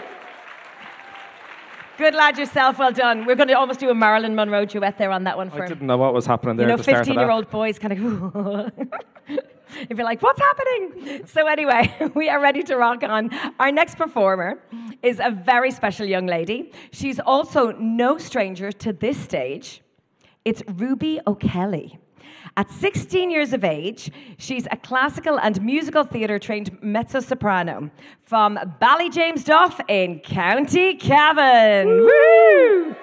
B: Good lad yourself, well done. We're going to almost do a Marilyn Monroe duet there on that one for
A: I
B: him.
A: didn't know what was happening there
B: You know,
A: at the start of that.
B: fifteen-year-old boys kind of, you'd be like, what's happening? So anyway, we are ready to rock on. Our next performer is a very special young lady. She's also no stranger to this stage. It's Ruby O'Kelly. At sixteen years of age, she's a classical and musical theatre trained mezzo-soprano from Ballyjamesduff in County Cavan. Woo!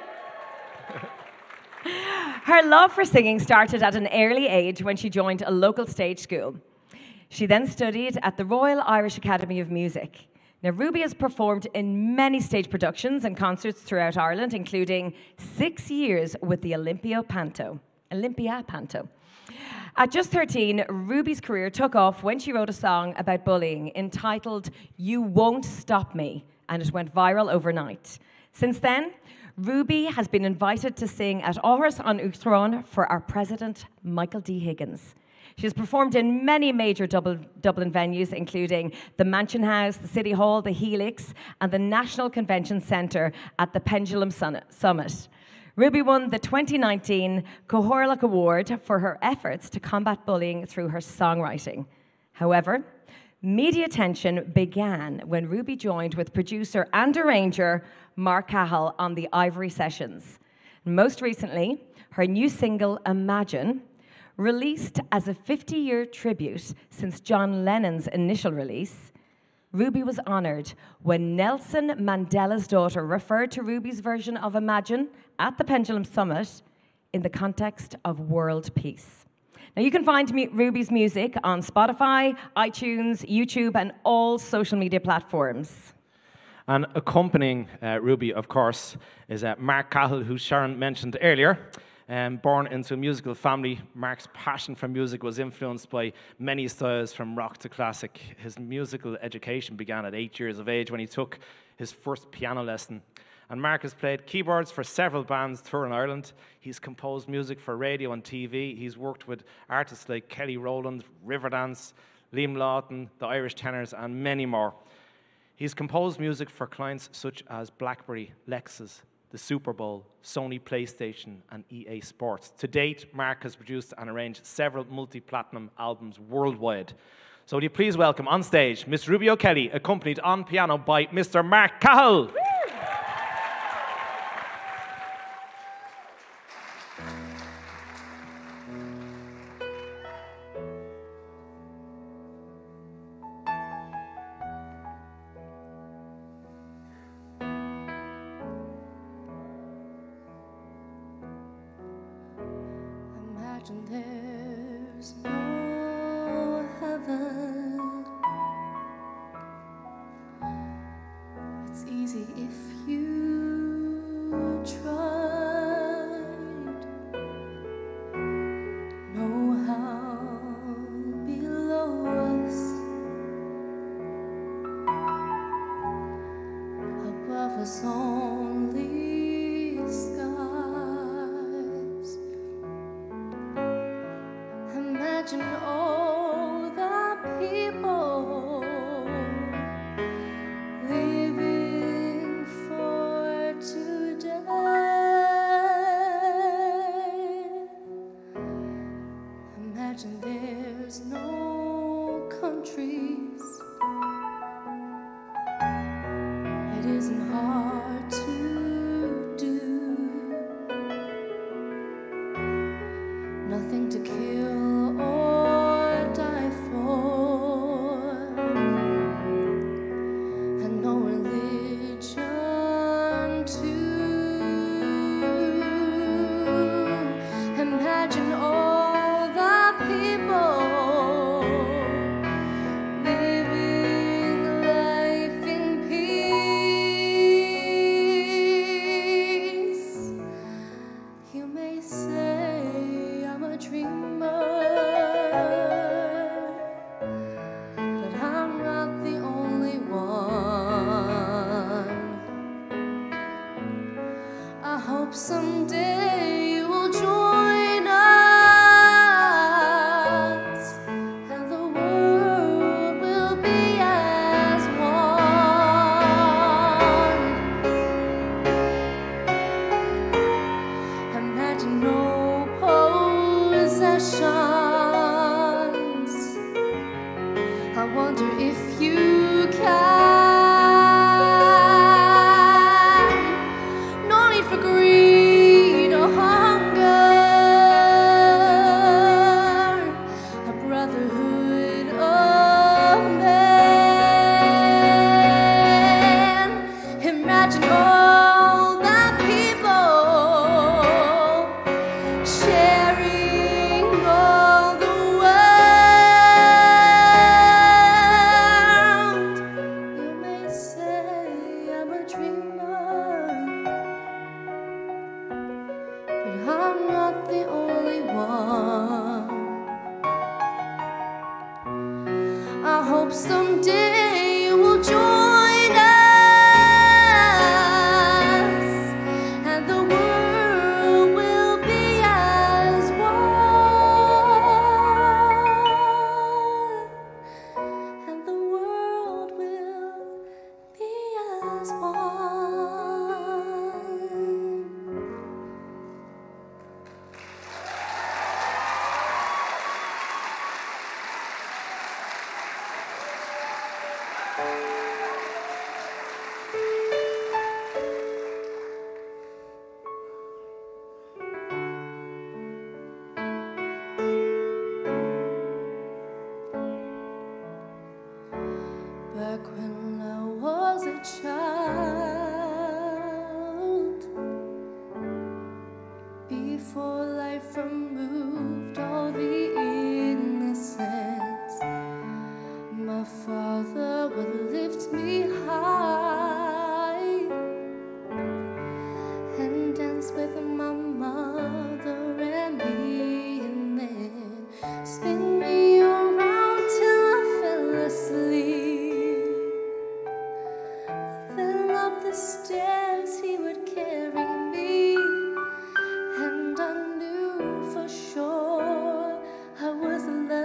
B: Her love for singing started at an early age when she joined a local stage school. She then studied at the Royal Irish Academy of Music. Now, Ruby has performed in many stage productions and concerts throughout Ireland, including six years with the Olympia Panto. Olympia Panto. At just thirteen, Ruby's career took off when she wrote a song about bullying entitled You Won't Stop Me, and it went viral overnight. Since then, Ruby has been invited to sing at Áras an Uachtaráin for our president, Michael D. Higgins. She has performed in many major Dublin venues, including the Mansion House, the City Hall, the Helix, and the National Convention Centre at the Pendulum Summit. Ruby won the twenty nineteen Cahill Award for her efforts to combat bullying through her songwriting. However, media attention began when Ruby joined with producer and arranger Mark Cahill on the Ivory Sessions. Most recently, her new single, Imagine, released as a fifty-year tribute since John Lennon's initial release, Ruby was honoured when Nelson Mandela's daughter referred to Ruby's version of Imagine at the Pendulum Summit in the context of world peace. Now, you can find me, Ruby's music on Spotify, iTunes, YouTube, and all social media platforms.
A: And accompanying uh, Ruby, of course, is uh, Mark Cahill, who Sharon mentioned earlier. Um, born into a musical family, Mark's passion for music was influenced by many styles from rock to classic. His musical education began at eight years of age when he took his first piano lesson. And Mark has played keyboards for several bands touring Ireland. He's composed music for radio and T V. He's worked with artists like Kelly Rowland, Riverdance, Liam Lawton, the Irish Tenors, and many more. He's composed music for clients such as BlackBerry, Lexus, the Super Bowl, Sony PlayStation, and E A Sports. To date, Mark has produced and arranged several multi-platinum albums worldwide. So would you please welcome on stage Miss Ruby O'Kelly, accompanied on piano by Mister Mark Cahill.
C: Imagine there's no heaven. It's easy if you tried. Know how below us, above us only skies. Imagine all the people living for today. Imagine there's no countries. It isn't hard to do. Nothing to kill or die for, and no religion too. Imagine all the people living life in peace. You may say I'm a dreamer, but I'm not the only one. I hope shines. I wonder if you can. No need for greed or hunger. A brotherhood of men. Imagine all the people sharing all the world. You may say I'm a dreamer, but I'm not the only one. I hope someday you will join us, and the world will be as one, and the world will be as one. Back when I was a child, before life removed all the innocence, my father would lift me high and dance with my mother and me, and then spin me around till I fell asleep. Then up the stairs he would carry me, and I knew for sure I was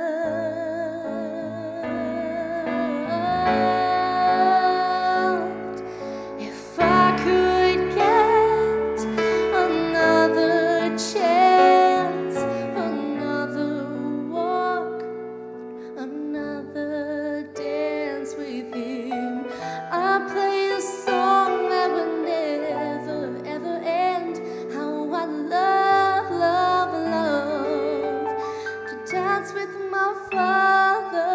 C: loved. If I could get another chance, another walk, another dance with him, I play a song that would never ever end. How I love, love, love to dance with my father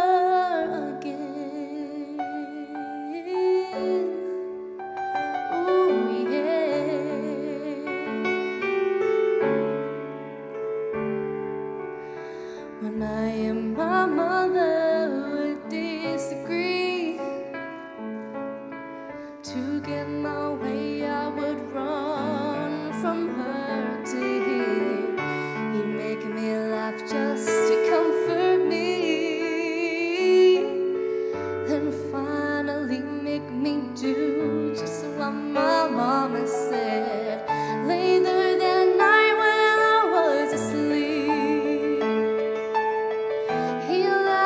C: again. Ooh, yeah. When I and my mother would disagree, to get my way I would run from her to him. He'd make me laugh just to comfort me, then finally make me do just what my mama said. Later that night when I was asleep, he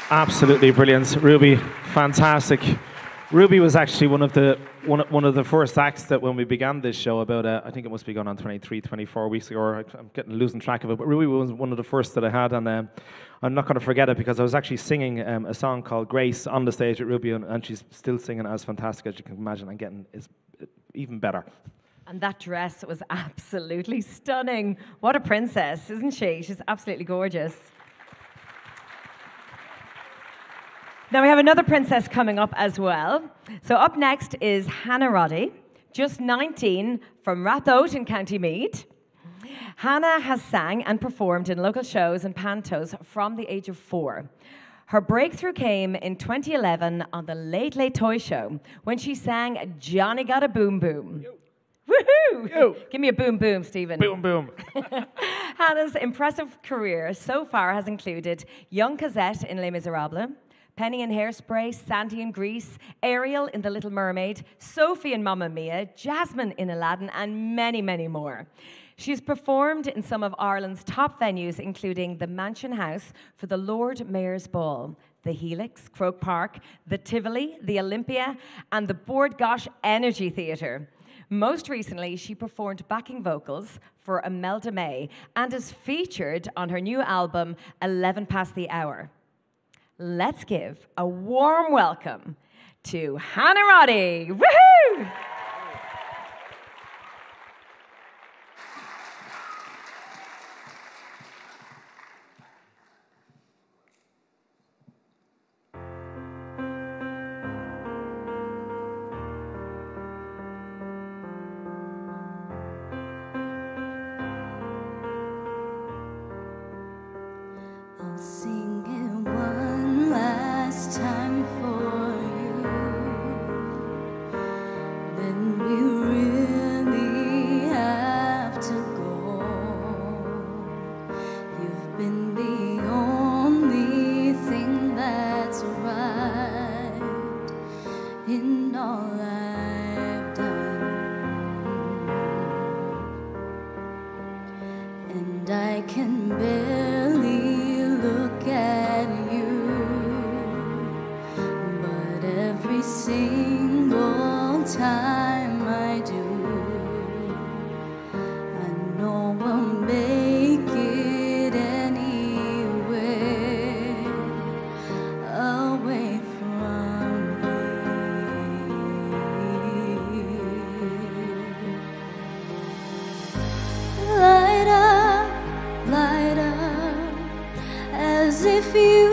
A: Absolutely brilliant. Ruby, fantastic. Ruby was actually one of the one, one of the first acts that when we began this show about, uh, I think it must be gone on twenty-three, twenty-four weeks ago, or I'm getting losing track of it, but Ruby was one of the first that I had, and um, I'm not going to forget it because I was actually singing um, a song called Grace on the stage with Ruby, and, and she's still singing as fantastic as you can imagine, and getting is even better.
B: And that dress was absolutely stunning. What a princess, isn't she? She's absolutely gorgeous. Now we have another princess coming up as well. So up next is Hannah Roddy, just nineteen, from Rathoat in County Meath. Hannah has sang and performed in local shows and pantos from the age of four. Her breakthrough came in twenty eleven on the Late Late Toy Show when she sang Johnny Got a Boom Boom. Yo. Woohoo! Yo. Give me a boom boom, Stephen.
A: Boom boom.
B: Hannah's impressive career so far has included Young Cosette in Les Miserables, Penny in Hairspray, Sandy in Grease, Ariel in The Little Mermaid, Sophie in Mamma Mia, Jasmine in Aladdin, and many, many more. She's performed in some of Ireland's top venues, including the Mansion House for the Lord Mayor's Ball, the Helix, Croke Park, the Tivoli, the Olympia, and the Bord Gosh Energy Theatre. Most recently, she performed backing vocals for Imelda May and is featured on her new album, eleven past the Hour. Let's give a warm welcome to Hannah Roddy. Woohoo!
C: I'll sing it one last time for you. Then we really have to go. You've been the only thing that's right in all I've done. And I can barely look at you, but every single time I do, I know I'll make it anywhere away from you. Light up, light up, as if you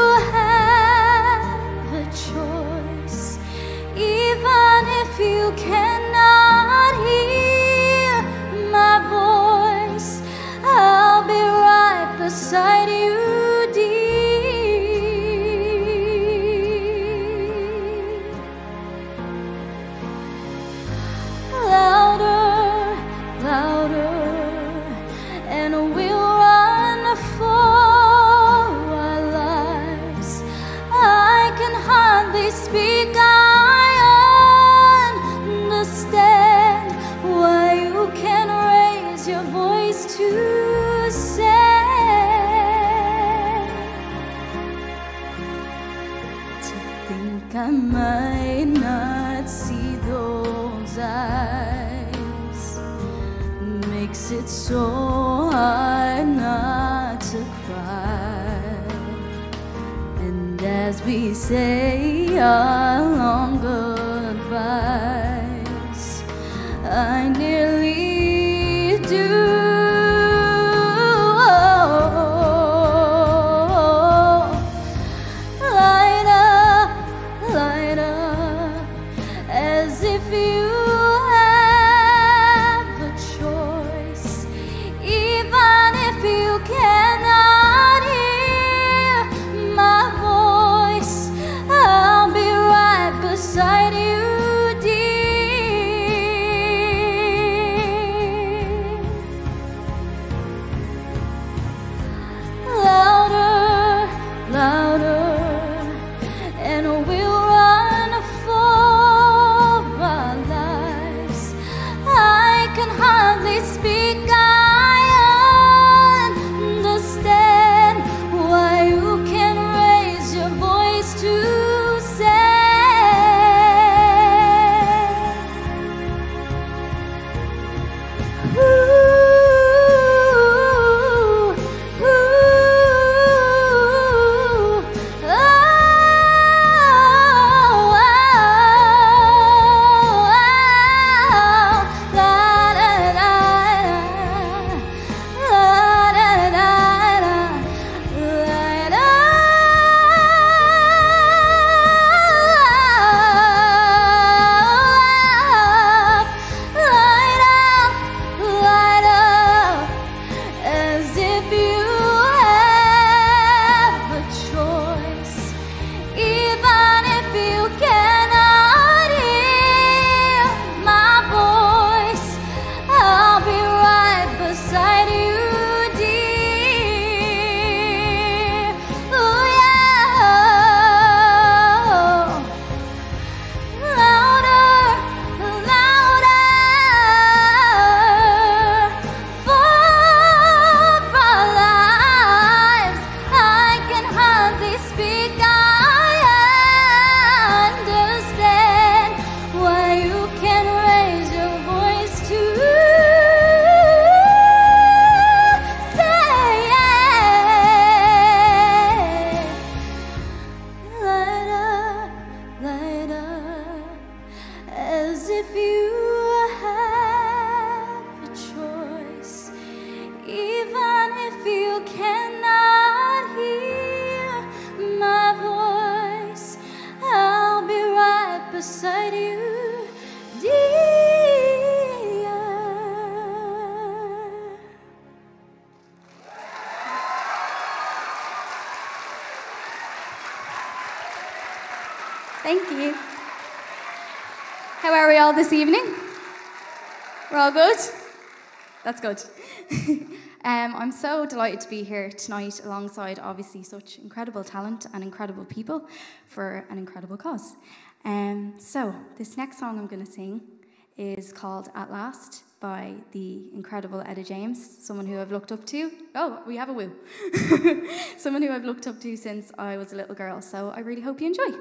C: have a choice, even if you cannot hear my voice. I'll be right beside you, dear. Louder, louder, and we'll run for our lives. I can hardly speak. I understand why you can raise your voice to say to think I might not see those eyes makes it so hard not to cry. And as we say our long goodbyes, I nearly do. Light up, light up, as if you have a choice, even if you cannot hear my voice. I'll be right beside you, dear. Louder, louder, and we'll run for our lives. I can hardly speak. I understand why you can raise your you dear. Thank you. How are we all this evening? We're all good? That's good. um, I'm so delighted to be here tonight alongside obviously such incredible talent and incredible people for an incredible cause. Um, so this next song I'm going to sing is called At Last by the incredible Etta James, someone who I've looked up to. Oh, we have a woo. Someone who I've looked up to since I was a little girl, so I really hope you enjoy.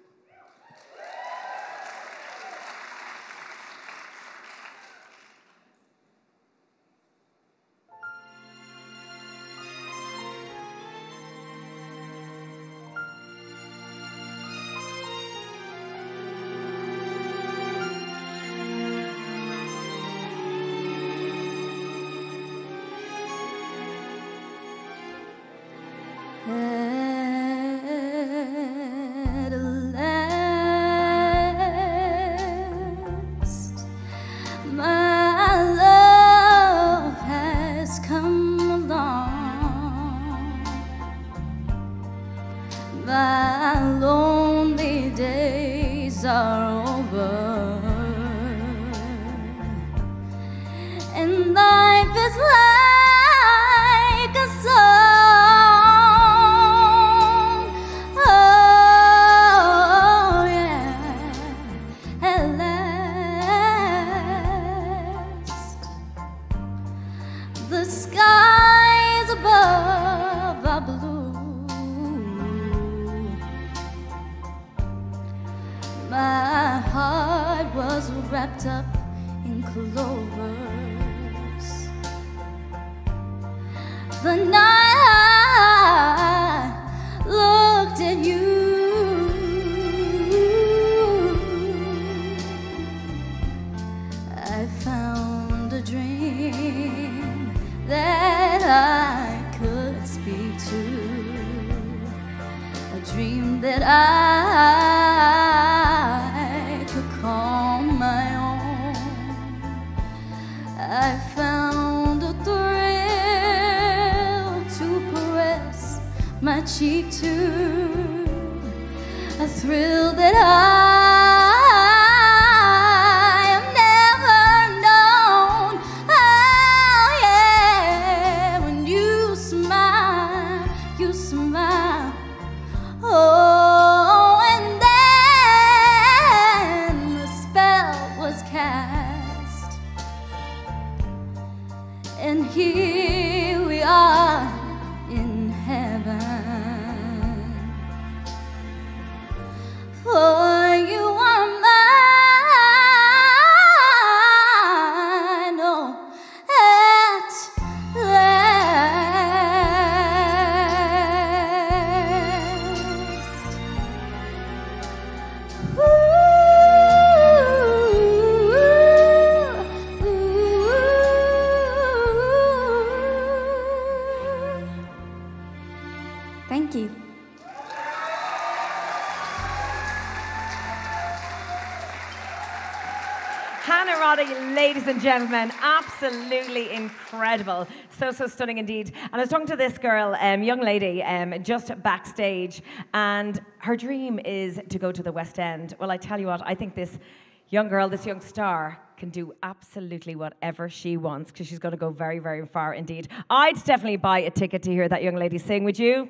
B: Ladies and gentlemen, absolutely incredible. So, so stunning indeed. And I was talking to this girl, um, young lady, um, just backstage, and her dream is to go to the West End. Well, I tell you what, I think this young girl, this young star, can do absolutely whatever she wants, because she's going to go very, very far indeed. I'd definitely buy a ticket to hear that young lady sing, would you?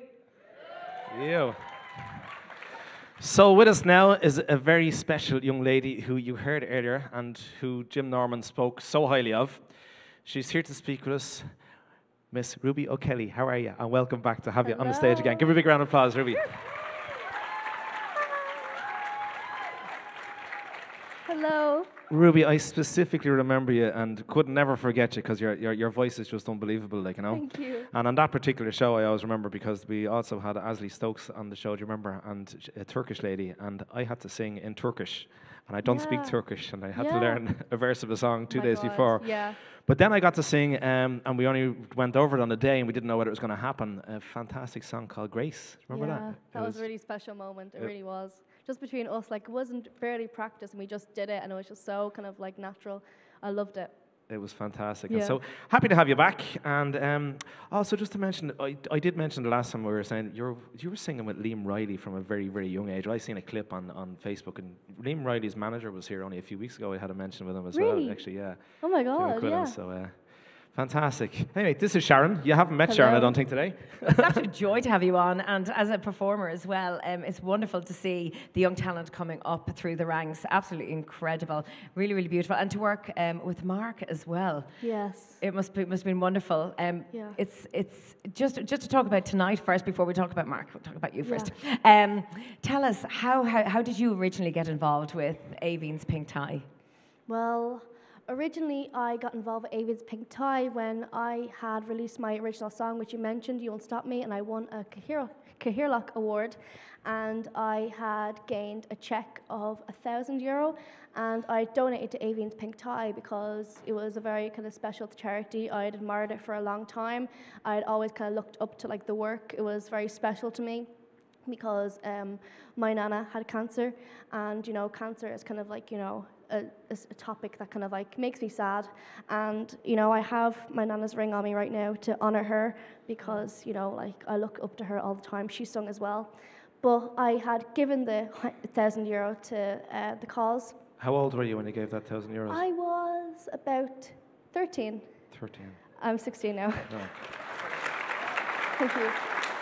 A: You. So with us now is a very special young lady who you heard earlier and who Jim Norman spoke so highly of. She's here to speak with us, Miss Ruby O'Kelly. How are you? And welcome back to have
E: Hello.
A: you on the stage again. Give her a big round of applause, Ruby.
E: Hello.
A: Ruby, I specifically remember you and could never forget you because your, your your voice is just unbelievable, like, you know.
E: Thank you.
A: And on that particular show, I always remember because we also had Ashley Stokes on the show, do you remember? And a Turkish lady, and I had to sing in Turkish, and I don't
E: Yeah.
A: speak Turkish, and I had
E: Yeah.
A: to learn a verse of the song two
E: My
A: days
E: God,
A: before.
E: Yeah.
A: But then I got to sing, um, and we only went over it on a day, and we didn't know whether it was going to happen. A fantastic song called Grace. Remember
E: yeah,
A: that? It
E: that was a really special moment. It,
A: it-
E: really was. just between us. Like, it wasn't barely practice, and we just did it, and it was just so kind of like natural. I loved it.
A: It was fantastic.
E: Yeah.
A: And so happy to have you back. And um, also just to mention, I, I did mention the last time we were saying you were, you were singing with Liam Riley from a very, very young age. I seen a clip on, on Facebook, and Liam Riley's manager was here only a few weeks ago. I had a mention with him as
E: Really?
A: well, actually, yeah.
E: Oh my
A: Came
E: God,
A: up with him,
E: yeah.
A: So, uh, fantastic. Anyway, this is Sharon. You haven't met Sharon, I
E: Hello.
A: don't think, today.
B: It's an absolute joy to have you on, and as a performer as well, um, it's wonderful to see the young talent coming up through the ranks. Absolutely incredible, really, really beautiful, and to work um, with Mark as well.
E: Yes.
B: It must be must have been wonderful. Um,
E: Yeah.
B: It's it's just just to talk about tonight first before we talk about Mark. We'll talk about you
E: Yeah.
B: first. Um, tell us how, how how did you originally get involved with Aoibheann's Pink Tie?
E: Well, originally I got involved with Aoibheann's Pink Tie when I had released my original song, which you mentioned, You Won't Stop Me, and I won a Cahill, Cahill award, and I had gained a check of a thousand euro, and I donated to Aoibheann's Pink Tie because it was a very kind of special charity. I had admired it for a long time. I had always kind of looked up to like the work. It was very special to me because um, my nana had cancer, and you know, cancer is kind of like, you know, a, a topic that kind of like makes me sad. And you know, I have my nana's ring on me right now to honor her because, you know, like I look up to her all the time. She sung as well, but I had given the thousand euro to uh, the cause.
A: How old were you when you gave that thousand euros?
E: I was about thirteen.
A: thirteen.
E: I'm sixteen now.
A: No.
E: Thank you.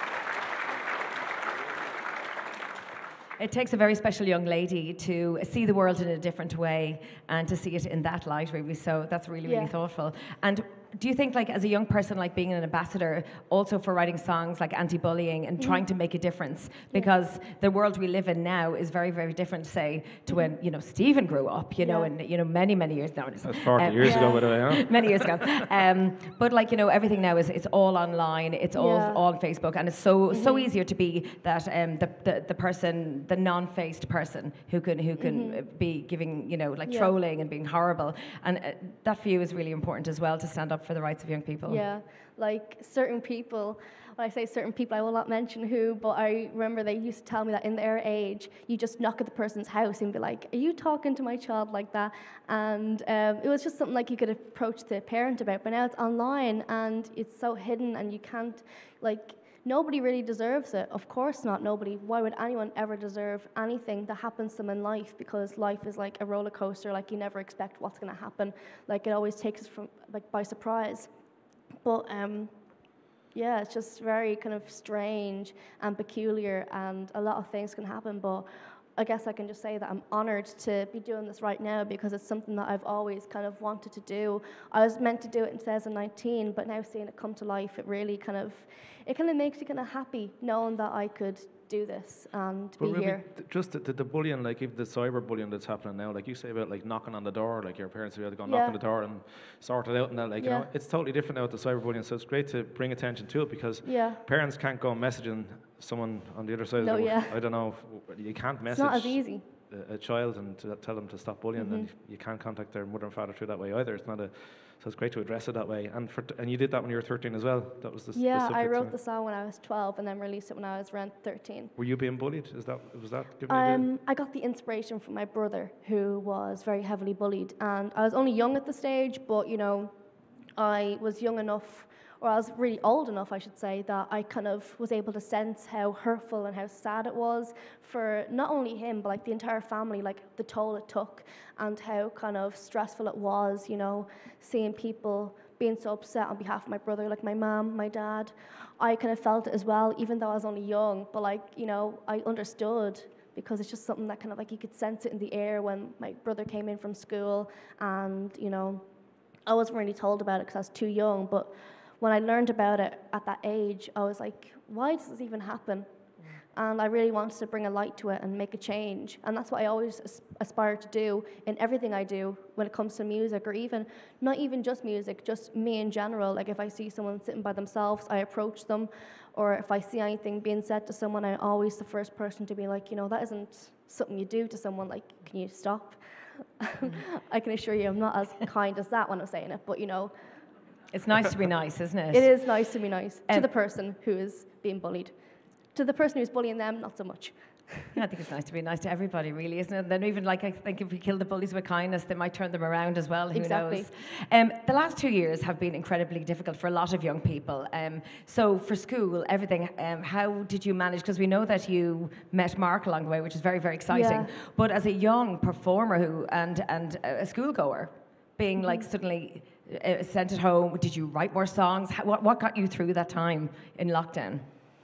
B: It takes a very special young lady to see the world in a different way and to see it in that light, really. So that's really, really
E: Yeah.
B: thoughtful. And do you think, like, as a young person, like being an ambassador also for writing songs like anti-bullying and trying to make a difference? Because the world we live in now is very, very different, say, to when, you know, Stephen grew up, you know,
E: Yeah.
B: and, you know, many, many years now.
A: That's forty
B: Um,
A: years ago,
E: yeah.
A: by the way, huh?
B: many years ago. Um, but like, you know, everything now is, it's all online, it's all,
E: Yeah.
B: all on Facebook, and it's so, so easier to be that, um, the, the, the person, the non-faced person who can, who can uh, be giving, you know, like
E: Yeah.
B: trolling and being horrible. And uh, that for you is really important as well, to stand up for the rights of young people.
E: Yeah, like certain people, when I say certain people, I will not mention who, but I remember they used to tell me that in their age, you just knock at the person's house and be like, are you talking to my child like that? And um, it was just something like you could approach the parent about, but now it's online and it's so hidden and you can't, like, nobody really deserves it. Of course not, nobody. Why would anyone ever deserve anything that happens to them in life? Because life is like a roller coaster, like you never expect what's going to happen. Like it always takes us from, like, by surprise. But um, yeah, it's just very kind of strange and peculiar, and a lot of things can happen. But I guess I can just say that I'm honored to be doing this right now because it's something that I've always kind of wanted to do. I was meant to do it in twenty nineteen, but now seeing it come to life, it really kind of, it kind of makes you kind of happy knowing that I could do this and
A: But
E: be
A: really,
E: here.
A: th- just the, the, the bullying, like if the cyber bullying that's happening now, like you say about like knocking on the door, like your parents would have to go knock
E: Yeah.
A: on the door and sort it out and that, like, you
E: Yeah.
A: know, it's totally different now with the cyber bullying. So it's great to bring attention to it because
E: Yeah.
A: parents can't go messaging someone on the other side
E: No,
A: of the world.
E: yeah.
A: I don't know, if- you can't
E: It's
A: message
E: not as easy.
A: a, a child and to tell them to stop bullying, and
E: Mm-hmm.
A: you can't contact their mother and father through that way either. It's not a, so it's great to address it that way. And for, and you did that when you were thirteen as well. That was the, s- the
E: Yeah, I
A: subject,
E: wrote
A: so-
E: the song when I was twelve and then released it when I was around thirteen.
A: Were you being bullied? Is that was that giving you the?
E: Um, I got the inspiration from my brother, who was very heavily bullied, and I was only young at the stage, but you know, I was young enough, or I was really old enough, I should say, that I kind of was able to sense how hurtful and how sad it was for not only him, but like the entire family, like the toll it took, and how kind of stressful it was, you know, seeing people being so upset on behalf of my brother, like my mom, my dad. I kind of felt it as well, even though I was only young, but like, you know, I understood because it's just something that kind of like you could sense it in the air when my brother came in from school, and, you know, I wasn't really told about it because I was too young, but when I learned about it at that age, I was like, why does this even happen? And I really wanted to bring a light to it and make a change. And that's what I always as- aspire to do in everything I do when it comes to music, or even, not even just music, just me in general. Like if I see someone sitting by themselves, I approach them. Or if I see anything being said to someone, I'm always the first person to be like, you know, that isn't something you do to someone. Like, can you stop? I can assure you I'm not as kind as that when I'm saying it, but you know,
B: It's nice to be nice, isn't it?
E: it is nice to be nice
B: Um,
E: to the person who is being bullied. To the person who's bullying them, not so much.
B: Yeah, I think it's nice to be nice to everybody, really, isn't it? And then even like I think if we kill the bullies with kindness, they might turn them around as well. Who
E: Exactly.
B: knows? Um, the last two years have been incredibly difficult for a lot of young people. Um, so for school, everything. Um, how did you manage? Because we know that you met Mark along the way, which is very, very exciting.
E: Yeah.
B: But as a young performer who and and a schoolgoer, being like
E: Mm-hmm.
B: suddenly uh, sent at home, did you write more songs? How, what what got you through that time in lockdown?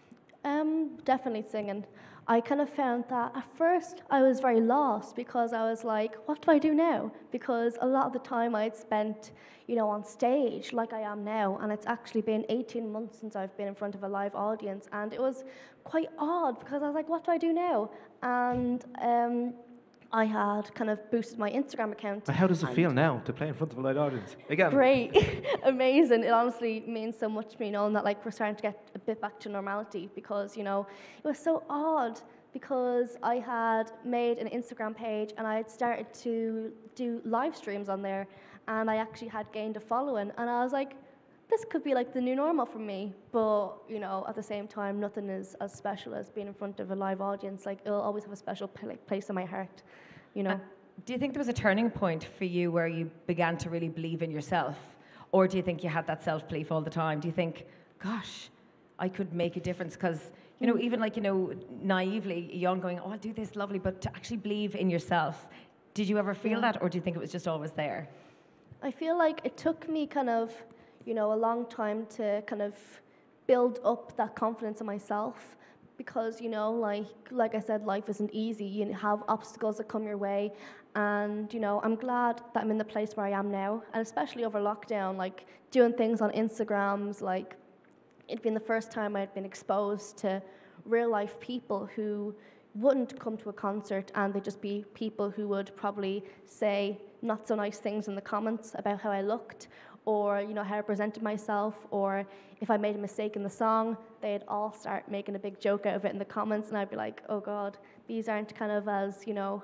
E: Um, definitely singing. I kind of found that at first I was very lost because I was like, what do I do now? Because a lot of the time I'd spent, you know, on stage like I am now, and it's actually been eighteen months since I've been in front of a live audience, and it was quite odd because I was like, what do I do now? And um, I had kind of boosted my Instagram account.
A: How does it
E: and
A: feel now to play in front of a live audience? Again.
E: Great, amazing. It honestly means so much to me, knowing that like we're starting to get a bit back to normality, because you know it was so odd because I had made an Instagram page and I had started to do live streams on there, and I actually had gained a following, and I was like, this could be like the new normal for me. But you know, at the same time, nothing is as special as being in front of a live audience. Like it'll always have a special pl- place in my heart, you know.
B: Uh, do you think there was a turning point for you where you began to really believe in yourself? Or do you think you had that self-belief all the time? Do you think, gosh, I could make a difference? Because, you know, even like, you know, naively, young going, oh, I'll do this, lovely, but to actually believe in yourself, did you ever feel
E: Yeah.
B: that? Or do you think it was just always there?
E: I feel like it took me kind of, you know, a long time to kind of build up that confidence in myself, because, you know, like like I said, life isn't easy. You have obstacles that come your way, and, you know, I'm glad that I'm in the place where I am now, and especially over lockdown, like doing things on Instagrams, like it'd been the first time I'd been exposed to real life people who wouldn't come to a concert, and they'd just be people who would probably say not so nice things in the comments about how I looked, or you know how I presented myself, or if I made a mistake in the song, they'd all start making a big joke out of it in the comments, and I'd be like, oh God, these aren't kind of as, you know,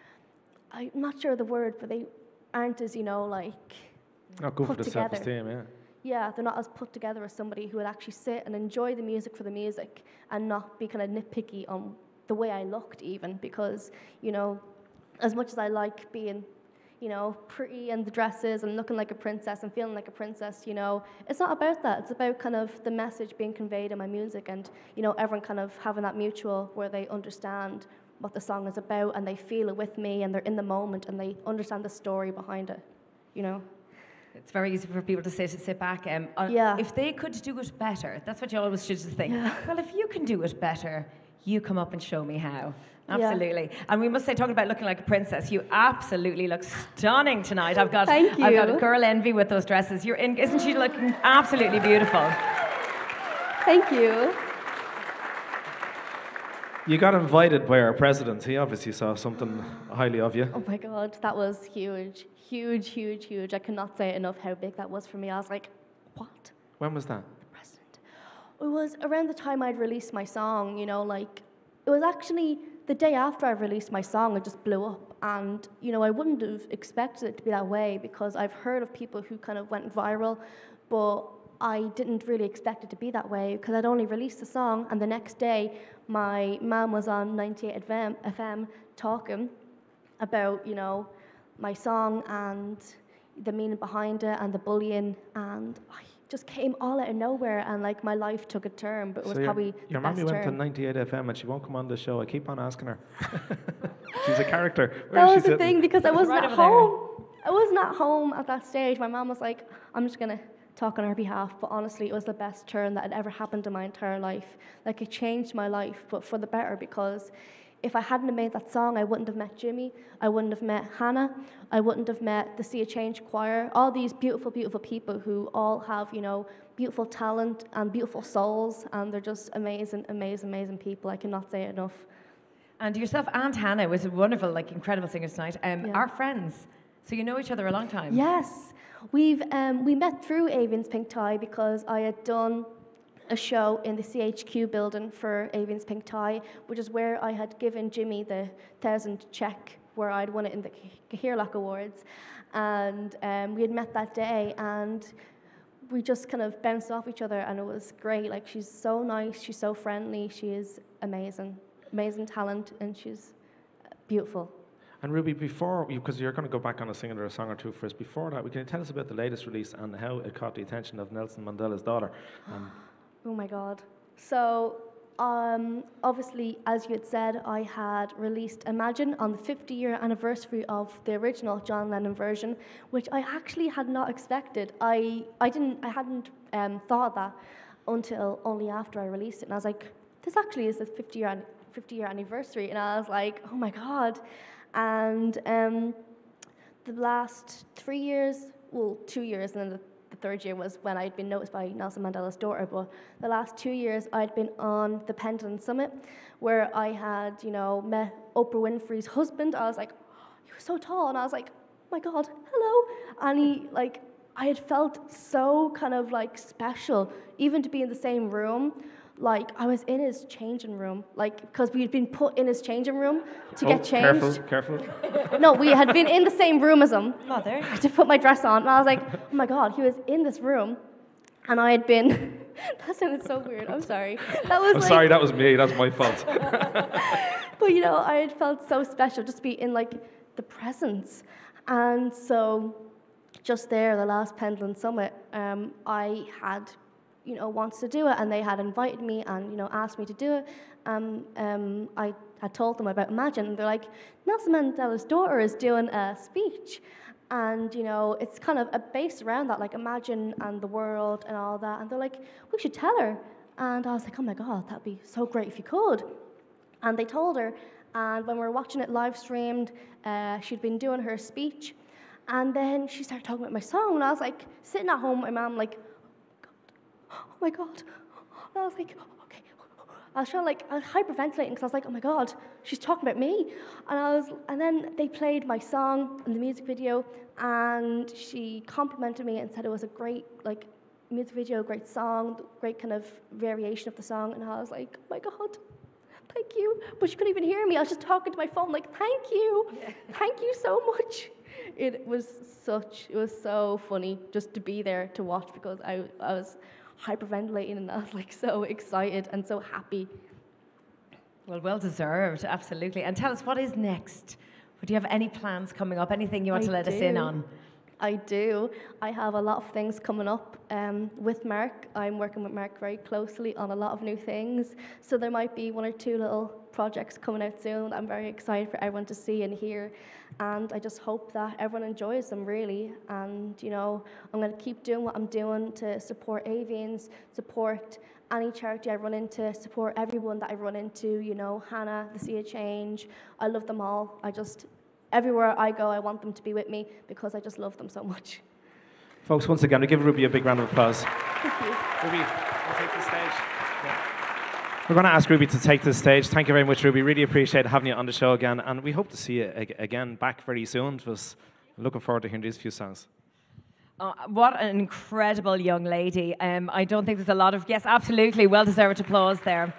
E: I'm not sure of the word, but they aren't as, you know, like
A: Not good for
E: put
A: the
E: together.
A: self-esteem, yeah.
E: Yeah, they're not as put together as somebody who would actually sit and enjoy the music for the music and not be kind of nitpicky on the way I looked even, because, you know, as much as I like being, you know, pretty in the dresses and looking like a princess and feeling like a princess, you know, it's not about that. It's about kind of the message being conveyed in my music, and, you know, everyone kind of having that mutual where they understand what the song is about and they feel it with me and they're in the moment and they understand the story behind it, you know.
B: It's very easy for people to sit sit back. Um, uh,
E: Yeah.
B: If they could do it better, that's what you always should just think.
E: Yeah.
B: Well, if you can do it better, you come up and show me how.
E: Yeah.
B: Absolutely. And we must say, talking about looking like a princess, you absolutely look stunning tonight. I've got,
E: Thank
B: I've got
E: you.
B: girl envy with those dresses. You're in, isn't she looking absolutely beautiful?
E: Thank you.
A: You got invited by our president. He obviously saw something highly of you.
E: Oh my God, that was huge, huge, huge, huge. I cannot say enough how big that was for me. I was like, what?
A: When was that?
E: President. It was around the time I'd released my song, you know, like, it was actually the day after I released my song, it just blew up. And, you know, I wouldn't have expected it to be that way, because I've heard of people who kind of went viral, but I didn't really expect it to be that way, because I'd only released the song, and the next day, my mum was on ninety-eight F M talking about, you know, my song and the meaning behind it and the bullying, and I just came all out of nowhere, and like my life took a turn, but it was
A: So your,
E: probably
A: your
E: the
A: mummy
E: best
A: went to
E: turn.
A: ninety-eight F M and she won't come on the show. I keep on asking her. She's a character. Where
E: That
A: is she
E: was the
A: sitting?
E: thing, because I wasn't
B: Right
E: at
B: over there.
E: home. I wasn't at home at that stage. My mom was like, I'm just gonna talk on her behalf, but honestly, it was the best turn that had ever happened in my entire life. Like, it changed my life, but for the better, because if I hadn't have made that song, I wouldn't have met Jimmy, I wouldn't have met Hannah, I wouldn't have met the See a Change Choir, all these beautiful, beautiful people who all have, you know, beautiful talent and beautiful souls, and they're just amazing, amazing, amazing people. I cannot say it enough.
B: And yourself and Hannah was a wonderful, like, incredible singers tonight. Um,
E: Yeah.
B: Are friends. So you know each other a long time.
E: Yes, we've um, we met through Aoibheann's Pink Tie, because I had done a show in the C H Q building for Aoibheann's Pink Tie, which is where I had given Jimmy the thousand check where I'd won it in the Cahill Awards, and um, we had met that day, and we just kind of bounced off each other, and it was great. Like, she's so nice, she's so friendly, she is amazing. amazing talent, and she's beautiful.
A: And Ruby, before, because you're going to go back on a singing or a song or two first, before that, can you tell us about the latest release and how it caught the attention of Nelson Mandela's daughter? Um,
E: oh my God. So, um, obviously, as you had said, I had released Imagine on the fifty year anniversary of the original John Lennon version, which I actually had not expected. I, I, didn't, I hadn't um, thought of that until only after I released it. And I was like, this actually is the fifty year anniversary. And I was like, oh my God. And um, the last three years, well, two years, and then the, the third year was when I'd been noticed by Nelson Mandela's daughter. But the last two years, I'd been on the Pendulum Summit, where I had, you know, met Oprah Winfrey's husband. I was like, oh, he was so tall, and I was like, oh my God, hello. And he, like, I had felt so kind of like special, even to be in the same room. Like, I was in his changing room, like, because we had been put in his changing room to
A: oh,
E: get changed.
A: Careful, careful.
E: No, we had been in the same room as him.
B: Mother.
E: To put my dress on. And I was like, oh my God, he was in this room. And I had been, that sounded so weird, I'm sorry. That was
A: I'm
E: like,
A: sorry, that was me, that's my fault.
E: But, you know, I had felt so special just to be in, like, the presence. And so, just there, the last Pendulum Summit, um, I had, you know, wants to do it, and they had invited me and, you know, asked me to do it. Um, um, I had told them about Imagine, and they're like, Nelson Mandela's daughter is doing a speech, and, you know, it's kind of a based around that, like Imagine and the world and all that, and they're like, we should tell her. And I was like, oh my God, that'd be so great if you could. And they told her, and when we were watching it live streamed, uh, she'd been doing her speech, and then she started talking about my song, and I was like, sitting at home with my mom, like, oh my God. And I was like, okay. I was trying to, like, I was hyperventilating because I was like, oh my God, she's talking about me. And I was, and then they played my song in the music video, and she complimented me and said it was a great, like, music video, great song, great kind of variation of the song. And I was like, oh my God, thank you. But she couldn't even hear me. I was just talking to my phone, like, thank you. Yeah. Thank you so much. It was such, it was so funny just to be there to watch, because I, I was hyperventilating, and I was like so excited and so happy.
B: Well, well deserved, absolutely. And tell us, what is next? Do you have any plans coming up? Anything you want
E: I
B: to let
E: do.
B: us in on?
E: I do. I have a lot of things coming up um, with Mark. I'm working with Mark very closely on a lot of new things. So there might be one or two little projects coming out soon. I'm very excited for everyone to see and hear. And I just hope that everyone enjoys them, really. And, you know, I'm going to keep doing what I'm doing to support Aoibheanns, support any charity I run into, support everyone that I run into, you know, Hannah, the Sea of Change. I love them all. I just... Everywhere I go, I want them to be with me because I just love them so much.
A: Folks, once again, we give Ruby a big round of applause.
E: Thank you.
A: Ruby, we'll take the stage. Yeah. We're going to ask Ruby to take the stage. Thank you very much, Ruby. Really appreciate having you on the show again, and we hope to see you again back very soon. Just looking forward to hearing these few songs.
B: Uh, what an incredible young lady. Um, I don't think there's a lot of... Yes, absolutely. Well-deserved applause there.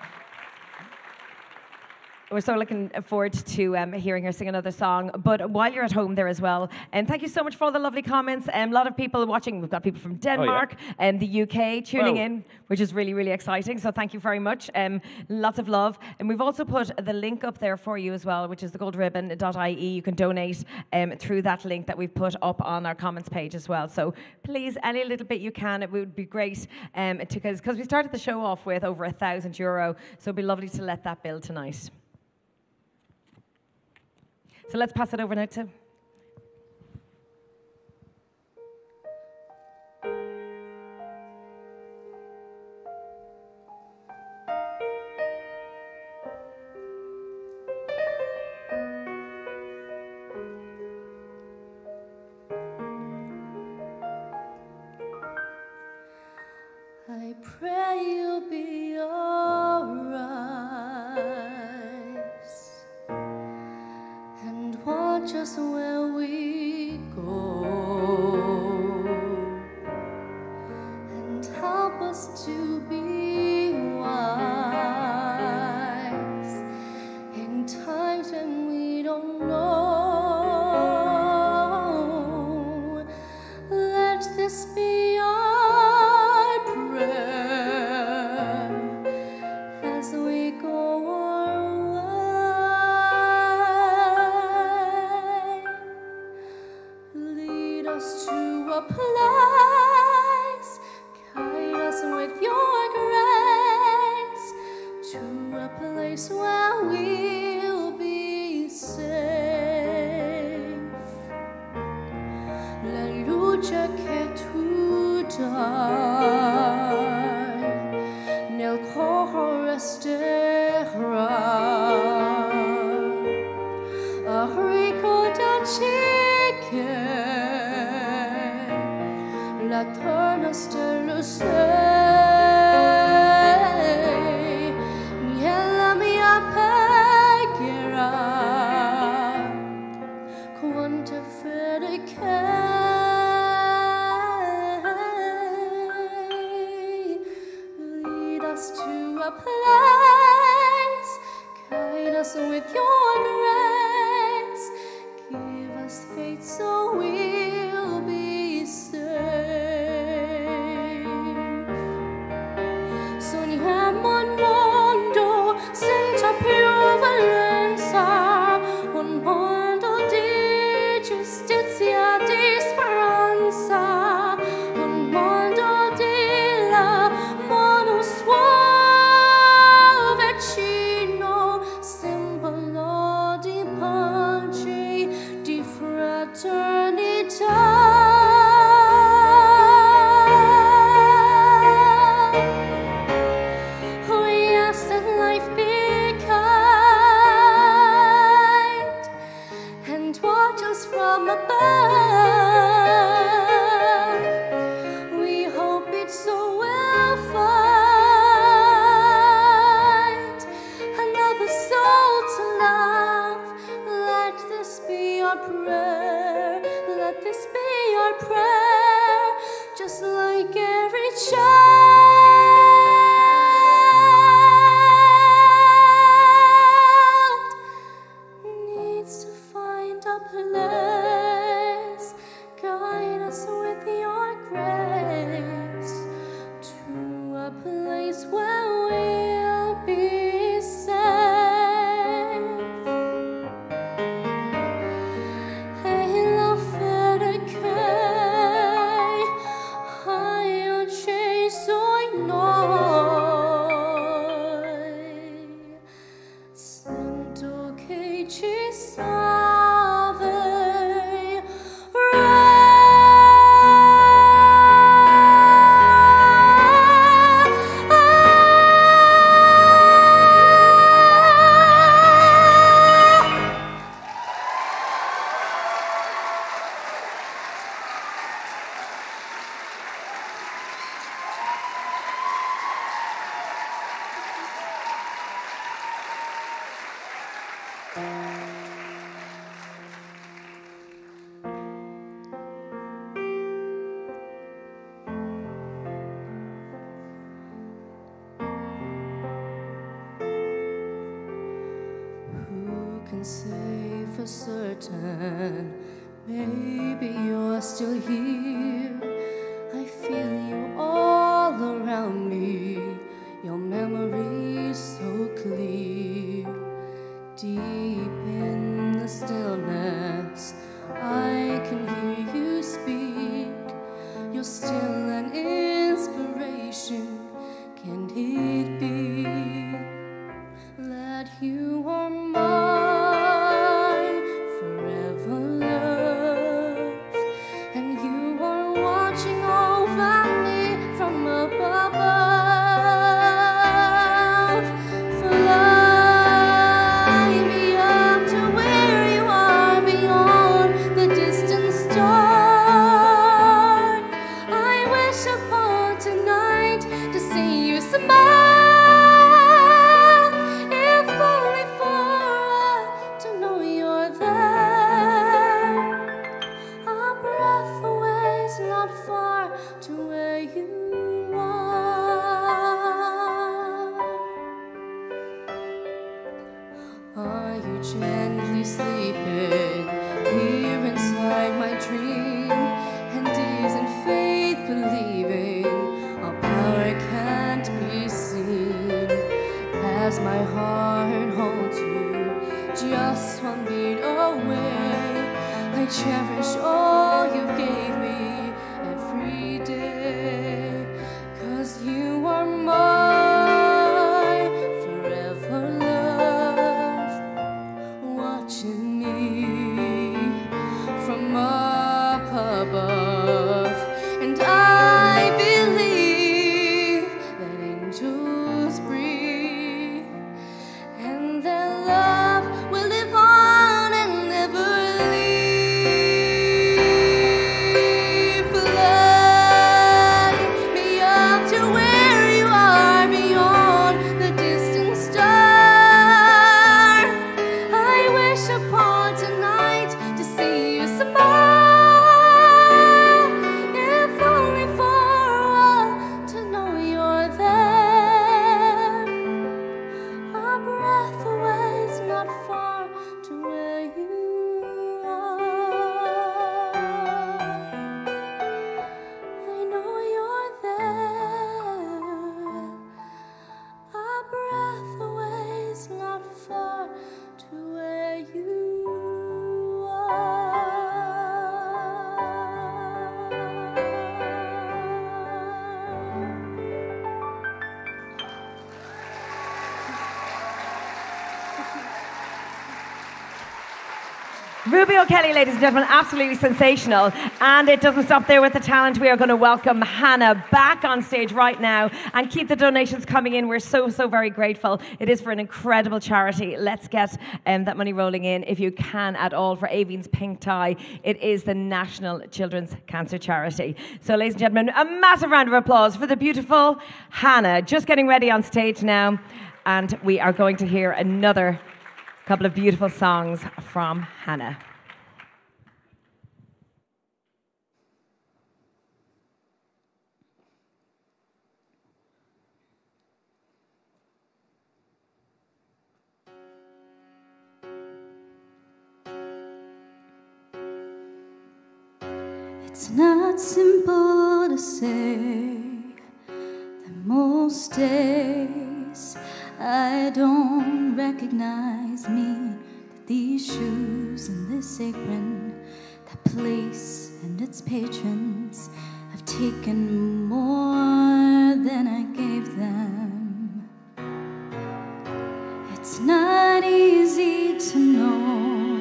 B: We're so looking forward to um, hearing her sing another song. But while you're at home there as well, and um, thank you so much for all the lovely comments. A um, lot of people watching. We've got people from Denmark and oh, yeah. um, the U K tuning wow. in, which is really, really exciting. So thank you very much. Um, lots of love. And we've also put the link up there for you as well, which is the gold ribbon dot I E. You can donate um, through that link that we've put up on our comments page as well. So please, any little bit you can, it would be great. Um, because we started the show off with over a thousand euro. So it'd be lovely to let that build tonight. So let's pass it over now to...
C: I pray you'll be alright. Watch us where we go, and help us to be wise in times when we don't know. Let this be our prayer as we go our way. us to a place, guide us with your grace, to a place where we'll be safe. La luce che tu dai nel cuore resterà, a ricordarci che la terra stella sei, nella mia preghiera, quanta fede che lead us to a place, guide us with your grace, give us faith so we'll be safe. Sogniamo un mondo senza più violenza, un mondo di giustizia, di speranza, un mondo di l'amore suo vicino, simbolo di pace, di fraternità. We ask that life be kind and watch us from above. We hope it so will find another soul to love. Let this be our prayer. Let this be our prayer. Just like every child needs to find a place, guide us with your grace, to a place where we'll be safe. E la fede che hai acceso in noi, sento che ci can say for certain, maybe you're still here. I feel you all around me, your memory's so clear. Deep in the stillness, I can hear you speak. You're still an inspiration, can it be that you are mine forever, love, and you are watching over above. And I believe that angels breathe, and that love will live on and never leave. Fly me up to where you are beyond the distant star. I wish upon tonight to see you smile, if only for a while to know you're there. A breath away is not far to where you are. I know you're there. A breath away is not far to where you
B: Ruby O'Kelly, ladies and gentlemen, absolutely sensational. And it doesn't stop there with the talent. We are going to welcome Hannah back on stage right now and keep the donations coming in. We're so, so very grateful. It is for an incredible charity. Let's get um, that money rolling in, if you can at all, for Aoibheann's Pink Tie. It is the National Children's Cancer Charity. So, ladies and gentlemen, a massive round of applause for the beautiful Hannah. Just getting ready on stage now. And we are going to hear another couple of beautiful songs from Hannah.
C: It's not simple to say that most days I don't recognize me, that these shoes and this apron, that place and its patrons have taken more than I gave them. It's not easy to know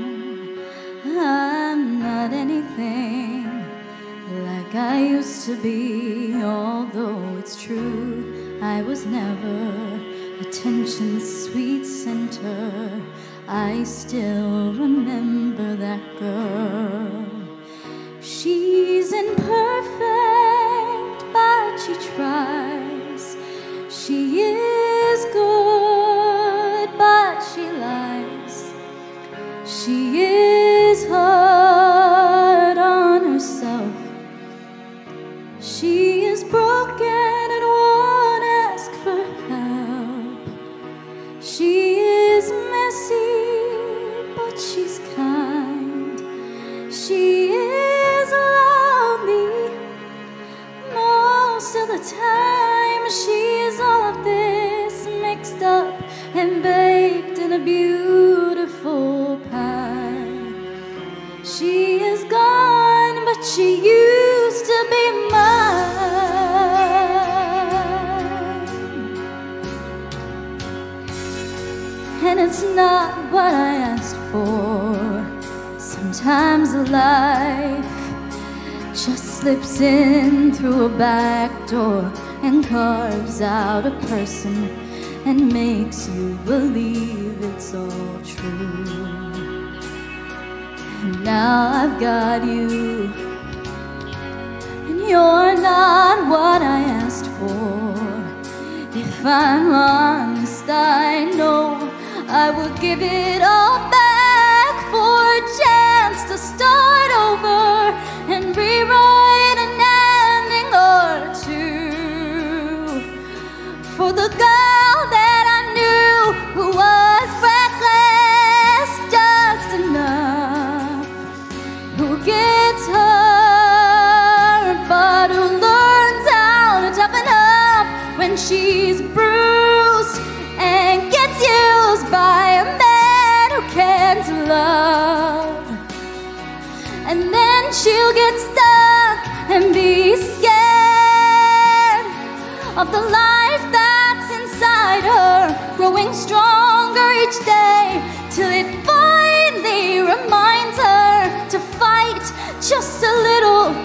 C: I'm not anything like I used to be, although it's true I was never attention's sweet center. I still remember that girl. She's imperfect, but she tries. She is good, but she lies. She is hard on herself. She is broken and won't ask for help. She is messy, but she's kind. She is lonely most of the time. She is all of this mixed up and baked in a beautiful pie. She is gone, but she used to be mine. And it's not what I asked for. Sometimes life just slips in through a back door and carves out a person and makes you believe it's all true. And now I've got you, and you're not what I asked for. If I'm honest, I know I will give it all back for a chance to start over and rewrite an ending or two. For the girl that I knew who was reckless just enough, who gets hurt but who learns how to toughen up when she's bruised and gets used by a man who can't love. And then she'll get stuck and be scared of the life that's inside her, growing stronger each day till it finally reminds her to fight just a little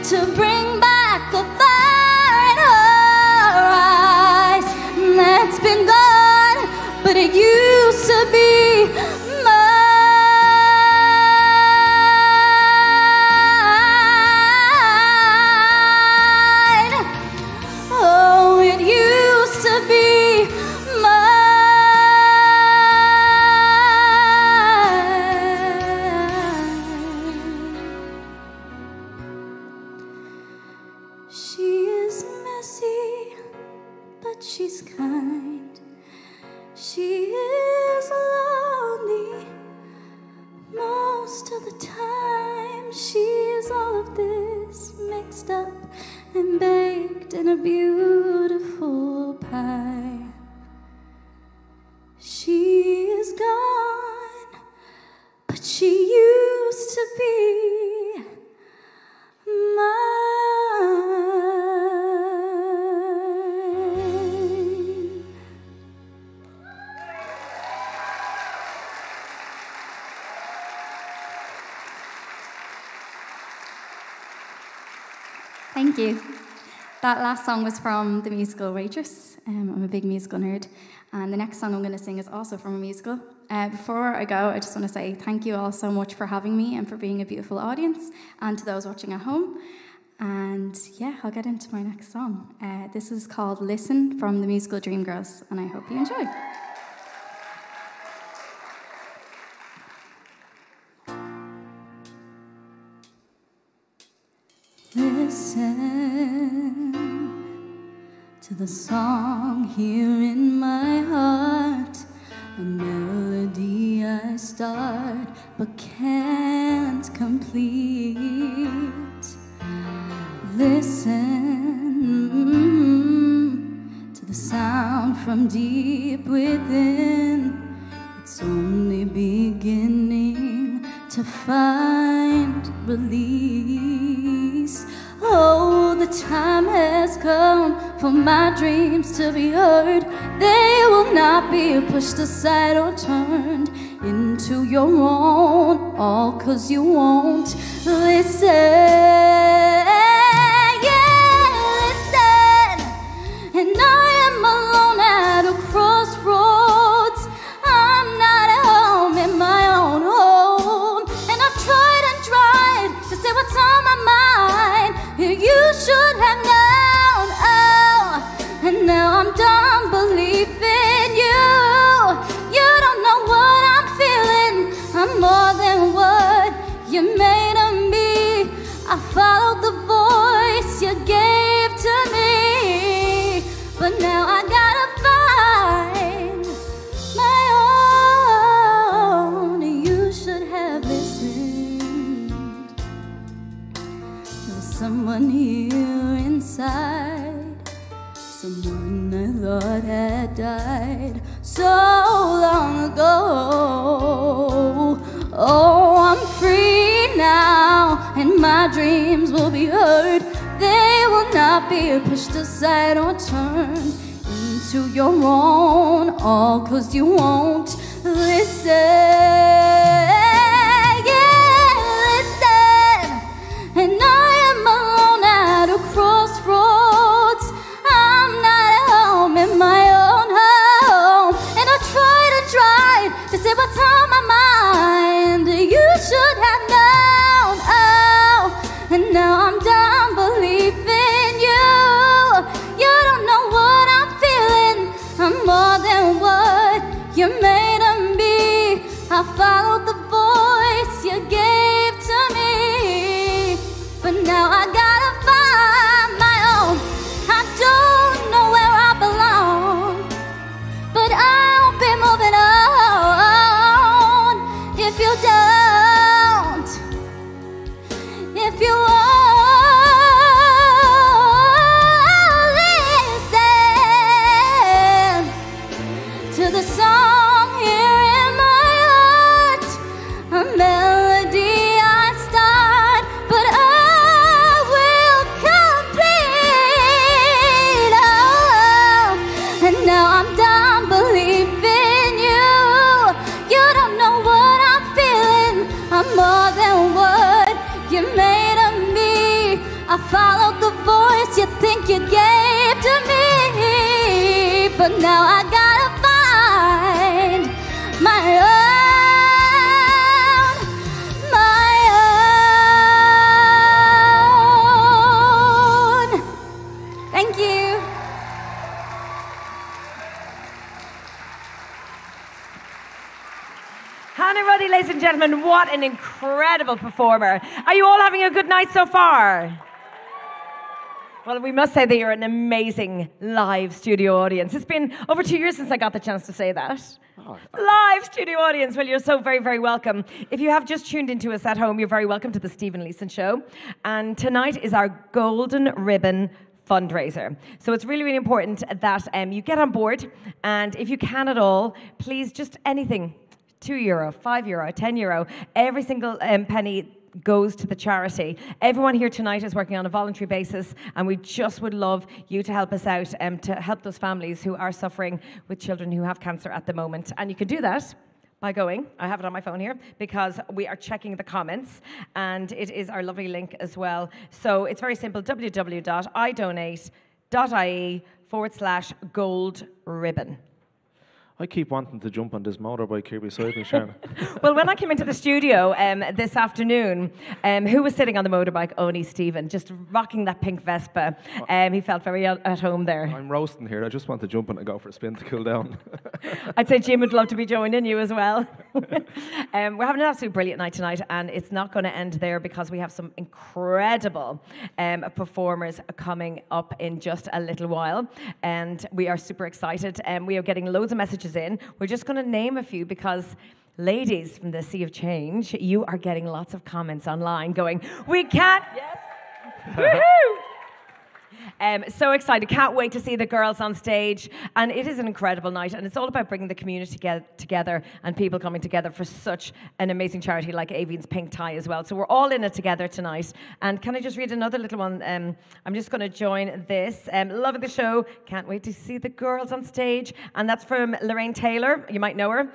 C: to bring back the fire in her eyes that's been gone, but it used to be mine. Oh, it used to be she's kind, she is lonely most of the time. She's all of this mixed up and baked in a beautiful pie. She is gone, but she used to be mine. Thank you. That last song was from the musical Waitress. Um, I'm a big musical nerd. And the next song I'm going to sing is also from a musical. Uh, before I go, I just want to say thank you all so much for having me and for being a beautiful audience, and to those watching at home. And yeah, I'll get into my next song. Uh, this is called Listen from the musical Dreamgirls, and I hope you enjoy. Listen to the song here in my heart, a melody I start but can't complete. Listen to the sound from deep within. It's only beginning to find release. Oh, the time has come for my dreams to be heard. They will not be pushed aside or turned into your own, all 'cause you won't listen. Yeah, listen. And I am alone at a crossroads. I'm not at home in my own home, and I've tried and tried to say what's on my mind. You should have known, oh, and now I'm done believing you. You don't know what I'm feeling. I'm more than what you made of me. I followed the voice you gave to me, but now I gotta find my own. You should have listened. There's someone here inside, someone I thought had died so long ago. Oh, I'm free now, and my dreams will be heard. They will not be pushed aside or turned into your own, all 'cause you won't listen. Yeah, listen. And I am alone at a crossroads. I'm not at home in my own home, and I tried and tried to say what's on my mind. You should have known, oh, and now I'm done believing you. You don't know what I'm feeling. I'm more than what you made of me. I followed the I followed the voice you think you gave to me, but now I gotta find my own, my own. Thank you.
B: Hannah and Roddy, ladies and gentlemen, what an incredible performer. Are you all having a good night so far? Well, we must say that you're an amazing live studio audience. It's been over two years since I got the chance to say that. Oh, live studio audience. Well, you're so very, very welcome. If you have just tuned into us at home, you're very welcome to the Stephen Leeson Show. And tonight is our Golden Ribbon fundraiser. So it's really, really important that um, you get on board. And if you can at all, please just anything, two euro, five euro, ten euro, every single um, penny goes to the charity. Everyone here tonight is working on a voluntary basis, and we just would love you to help us out um, to help those families who are suffering with children who have cancer at the moment. And you can do that by going, I have it on my phone here, because we are checking the comments, and it is our lovely link as well. So it's very simple, w w w dot i donate dot i e forward slash gold ribbon.
A: I keep wanting to jump on this motorbike here beside me, Sharon.
B: Well, when I came into the studio um, this afternoon, um, who was sitting on the motorbike? Only Stephen, just rocking that pink Vespa. Um, he felt very at home there.
A: I'm roasting here. I just want to jump in and go for a spin to cool down.
B: I'd say Jim would love to be joining you as well. um, we're having an absolute brilliant night tonight, and it's not going to end there because we have some incredible um, performers coming up in just a little while, and we are super excited. Um, we are getting loads of messages in. We're just going to name a few because, ladies from the Sea of Change, you are getting lots of comments online going, we can't, yes, woohoo! Um, so excited, can't wait to see the girls on stage, and it is an incredible night, and it's all about bringing the community toge- together and people coming together for such an amazing charity like AOIBEHANN'S Pink Tie as well. So we're all in it together tonight, and can I just read another little one? Um, I'm just going to join this. Um, loving the show, can't wait to see the girls on stage, and that's from Lorraine Taylor, you might know her.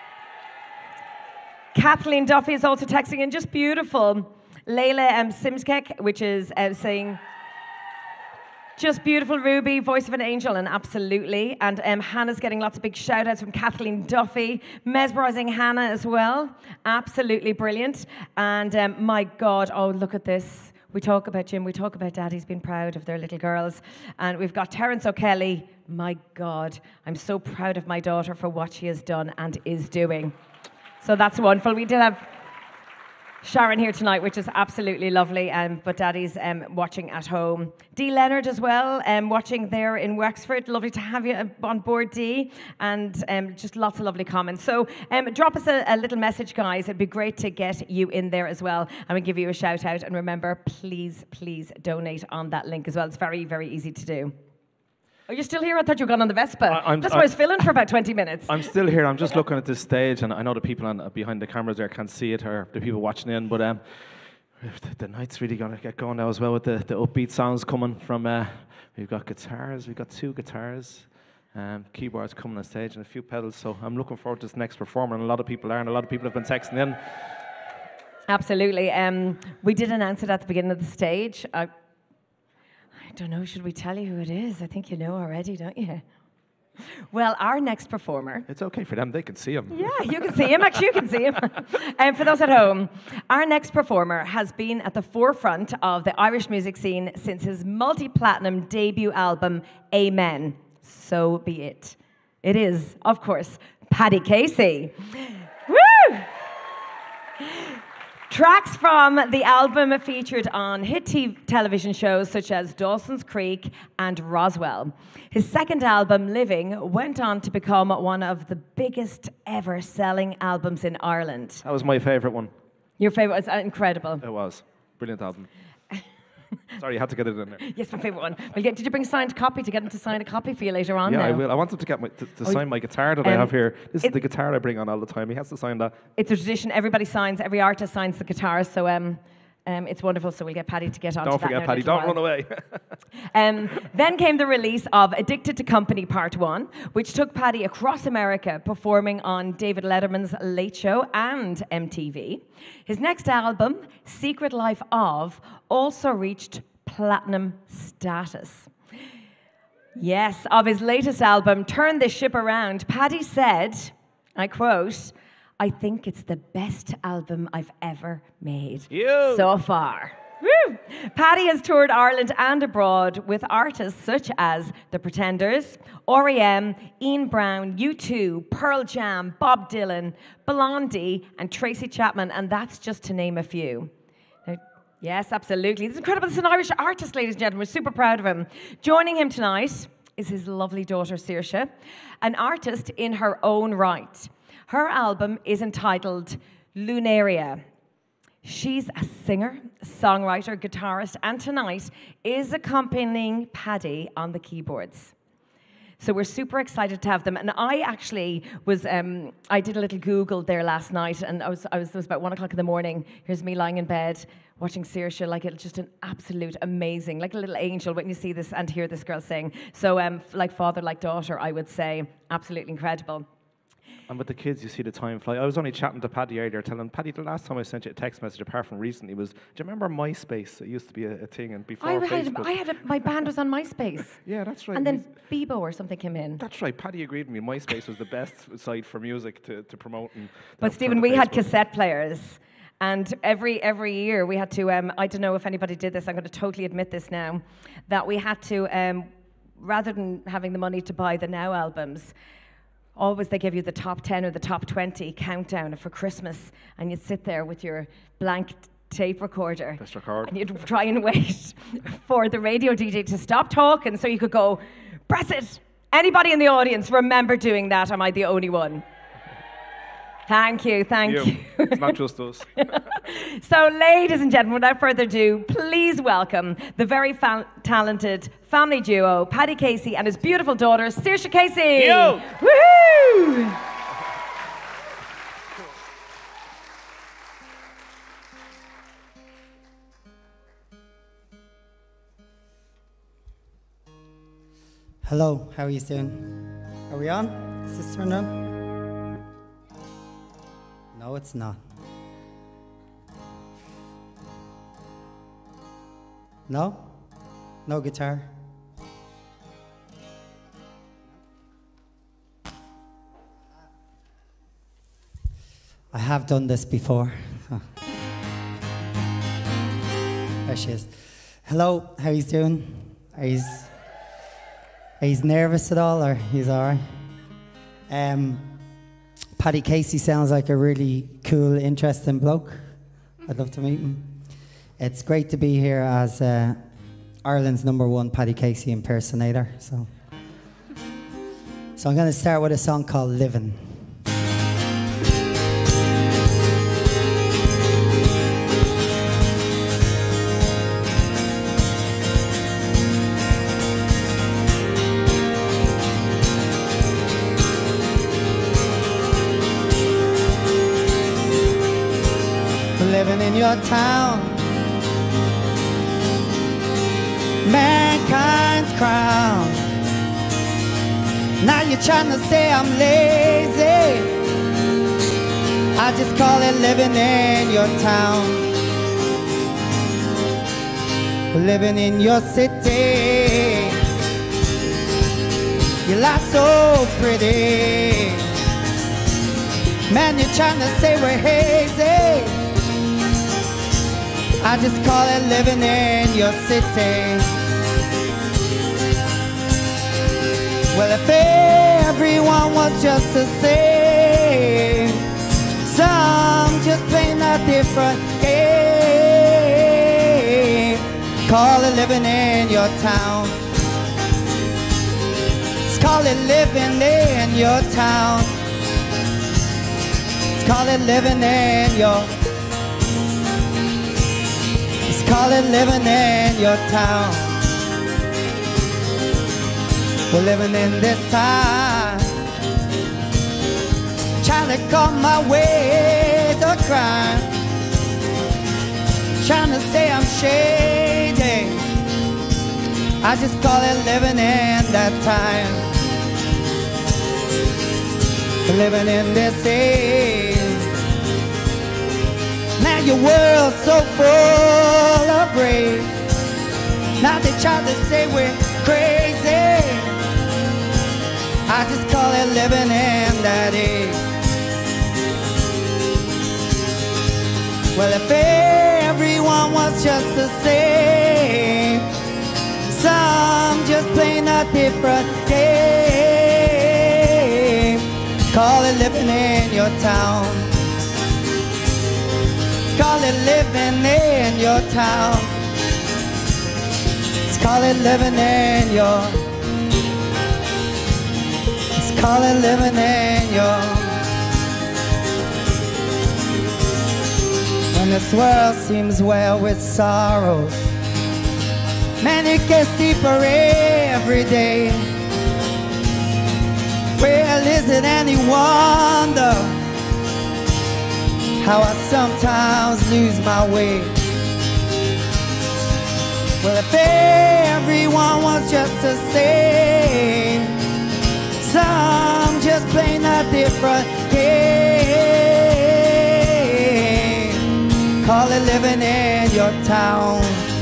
B: Kathleen Duffy is also texting in, just beautiful. Layla um, Simskek, which is uh, saying, just beautiful, Ruby, voice of an angel, and absolutely. And um, Hannah's getting lots of big shout-outs from Kathleen Duffy. Mesmerising Hannah as well. Absolutely brilliant. And um, my God, oh, look at this. We talk about Jim, we talk about daddies being proud of their little girls. And we've got Terence O'Kelly. My God, I'm so proud of my daughter for what she has done and is doing. So that's wonderful. We did have Sharon here tonight, which is absolutely lovely, um, but Daddy's um, watching at home. Dee Leonard as well, um, watching there in Wexford. Lovely to have you on board, Dee, and um, just lots of lovely comments. So um, drop us a, a little message, guys. It'd be great to get you in there as well, and we'll give you a shout out. And remember, please, please donate on that link as well. It's very, very easy to do. Are you still here? I thought you were gone on the Vespa. I, I'm, That's why I was filling for about twenty minutes.
A: I'm still here. I'm just looking at this stage, and I know the people on, behind the cameras there can't see it, or the people watching in, but um, the, the night's really going to get going now as well with the, the upbeat sounds coming from, uh, we've got guitars, we've got two guitars, um, keyboards coming on stage, and a few pedals, so I'm looking forward to this next performer, and a lot of people are, and a lot of people have been texting in.
B: Absolutely. Um, we did announce it at the beginning of the stage. I, I don't know, should we tell you who it is? I think you know already, don't you? Well, our next performer...
A: It's okay for them, they can see him.
B: Yeah, you can see him, actually you can see him. And um, for those at home, our next performer has been at the forefront of the Irish music scene since his multi-platinum debut album, Amen. So be it. It is, of course, Paddy Casey. Woo! Tracks from the album featured on hit T V television shows such as Dawson's Creek and Roswell. His second album, Living, went on to become one of the biggest ever selling albums in Ireland.
A: That was my favourite one.
B: Your favourite was uh, incredible.
A: It was. Brilliant album. Sorry, you had to get it in there.
B: Yes, my favourite one. Well, did you bring a signed copy to get him to sign a copy for you later on?
A: Yeah,
B: now?
A: I will. I want him to get my, to, to
B: oh,
A: sign my guitar that
B: um,
A: I have here. This
B: it,
A: is the guitar I bring on all the time. He has to sign that.
B: It's a tradition. Everybody signs. Every artist signs the guitar. So um, um, it's wonderful. So we'll get Paddy to get on.
A: Don't forget, Paddy. Don't run away.
B: um, then came the release of Addicted to Company Part One, which took Paddy across America, performing on David Letterman's Late Show and M T V. His next album, Secret Life of, also reached platinum status. Yes, of his latest album, Turn This Ship Around, Paddy said, I quote, "I think it's the best album I've ever made
A: You.
B: so far." Woo! Paddy has toured Ireland and abroad with artists such as The Pretenders, R E M, Ian Brown, U two, Pearl Jam, Bob Dylan, Blondie, and Tracy Chapman, and that's just to name a few. Now, yes, absolutely. This is incredible. This is an Irish artist, ladies and gentlemen. We're super proud of him. Joining him tonight is his lovely daughter, Saoirse, an artist in her own right. Her album is entitled Lunaria. She's a singer, songwriter, guitarist, and tonight is accompanying Paddy on the keyboards. So we're super excited to have them. And I actually was, um, I did a little Google there last night, and I was, I was, it was about one o'clock in the morning. Here's me lying in bed, watching Saoirse, like it's just an absolute amazing, like a little angel when you see this and hear this girl sing. So um, like father, like daughter, I would say, absolutely incredible.
A: And with the kids, you see the time fly. I was only chatting to Paddy earlier, telling him, Paddy, the last time I sent you a text message, apart from recently, was, do you remember MySpace? It used to be a, a thing, and before
B: I
A: Facebook.
B: had, I had a, my band was on MySpace.
A: Yeah, that's right.
B: And then Bebo or something came in.
A: That's right. Paddy agreed with me. MySpace was the best site for music to, to promote. And
B: But Stephen, we had cassette players. And every every year we had to, um, I don't know if anybody did this, I'm going to totally admit this now, that we had to, um, rather than having the money to buy the Now albums, always they give you the top ten or the top twenty countdown for Christmas, and you'd sit there with your blank tape recorder.
A: Press record.
B: And you'd try and wait for the radio D J to stop talking so you could go, press it. Anybody in the audience remember doing that? Am I the only one? Thank you, thank you.
A: you. It's not just us.
B: So, ladies and gentlemen, without further ado, please welcome the very fa- talented family duo, Paddy Casey and his beautiful daughter, Saoirse Casey.
A: Yo!
B: Woohoo!
F: Hello, how are you doing? Are we on? Is this turned on? No, it's not. No? No guitar? I have done this before. Huh. There she is. Hello, how you doing? Are you, are you nervous at all, or he's all right? Um, Paddy Casey sounds like a really cool, interesting bloke. I'd love to meet him. It's great to be here as uh, Ireland's number one Paddy Casey impersonator. So, so I'm going to start with a song called Livin'. Living in your town, mankind's crown. Now you're trying to say I'm lazy. I just call it living in your town. Living in your city, your life's so pretty. Man, you're trying to say we're hazy. I just call it living in your city. Well, if everyone was just the same, some just playing a different game. Call it living in your town. Let's call it living in your town. Let's call it living in your Call it living in your town. We're living in this time, trying to cut my ways of crime, trying to say I'm shady. I just call it living in that time. We're living in this age. Now your world's so full of rage. Now they try to say we're crazy. I just call it living in that age. Well, if everyone was just the same, some just playing a different game. Call it living in your town. Call it living in your town. Let's call it living in your. Let's call it living in your. When this world seems well with sorrows, man, it gets deeper every day. Well, is it any wonder how I sometimes lose my way? Well, if everyone was just the same, some just playing a different game. Call it living in your town.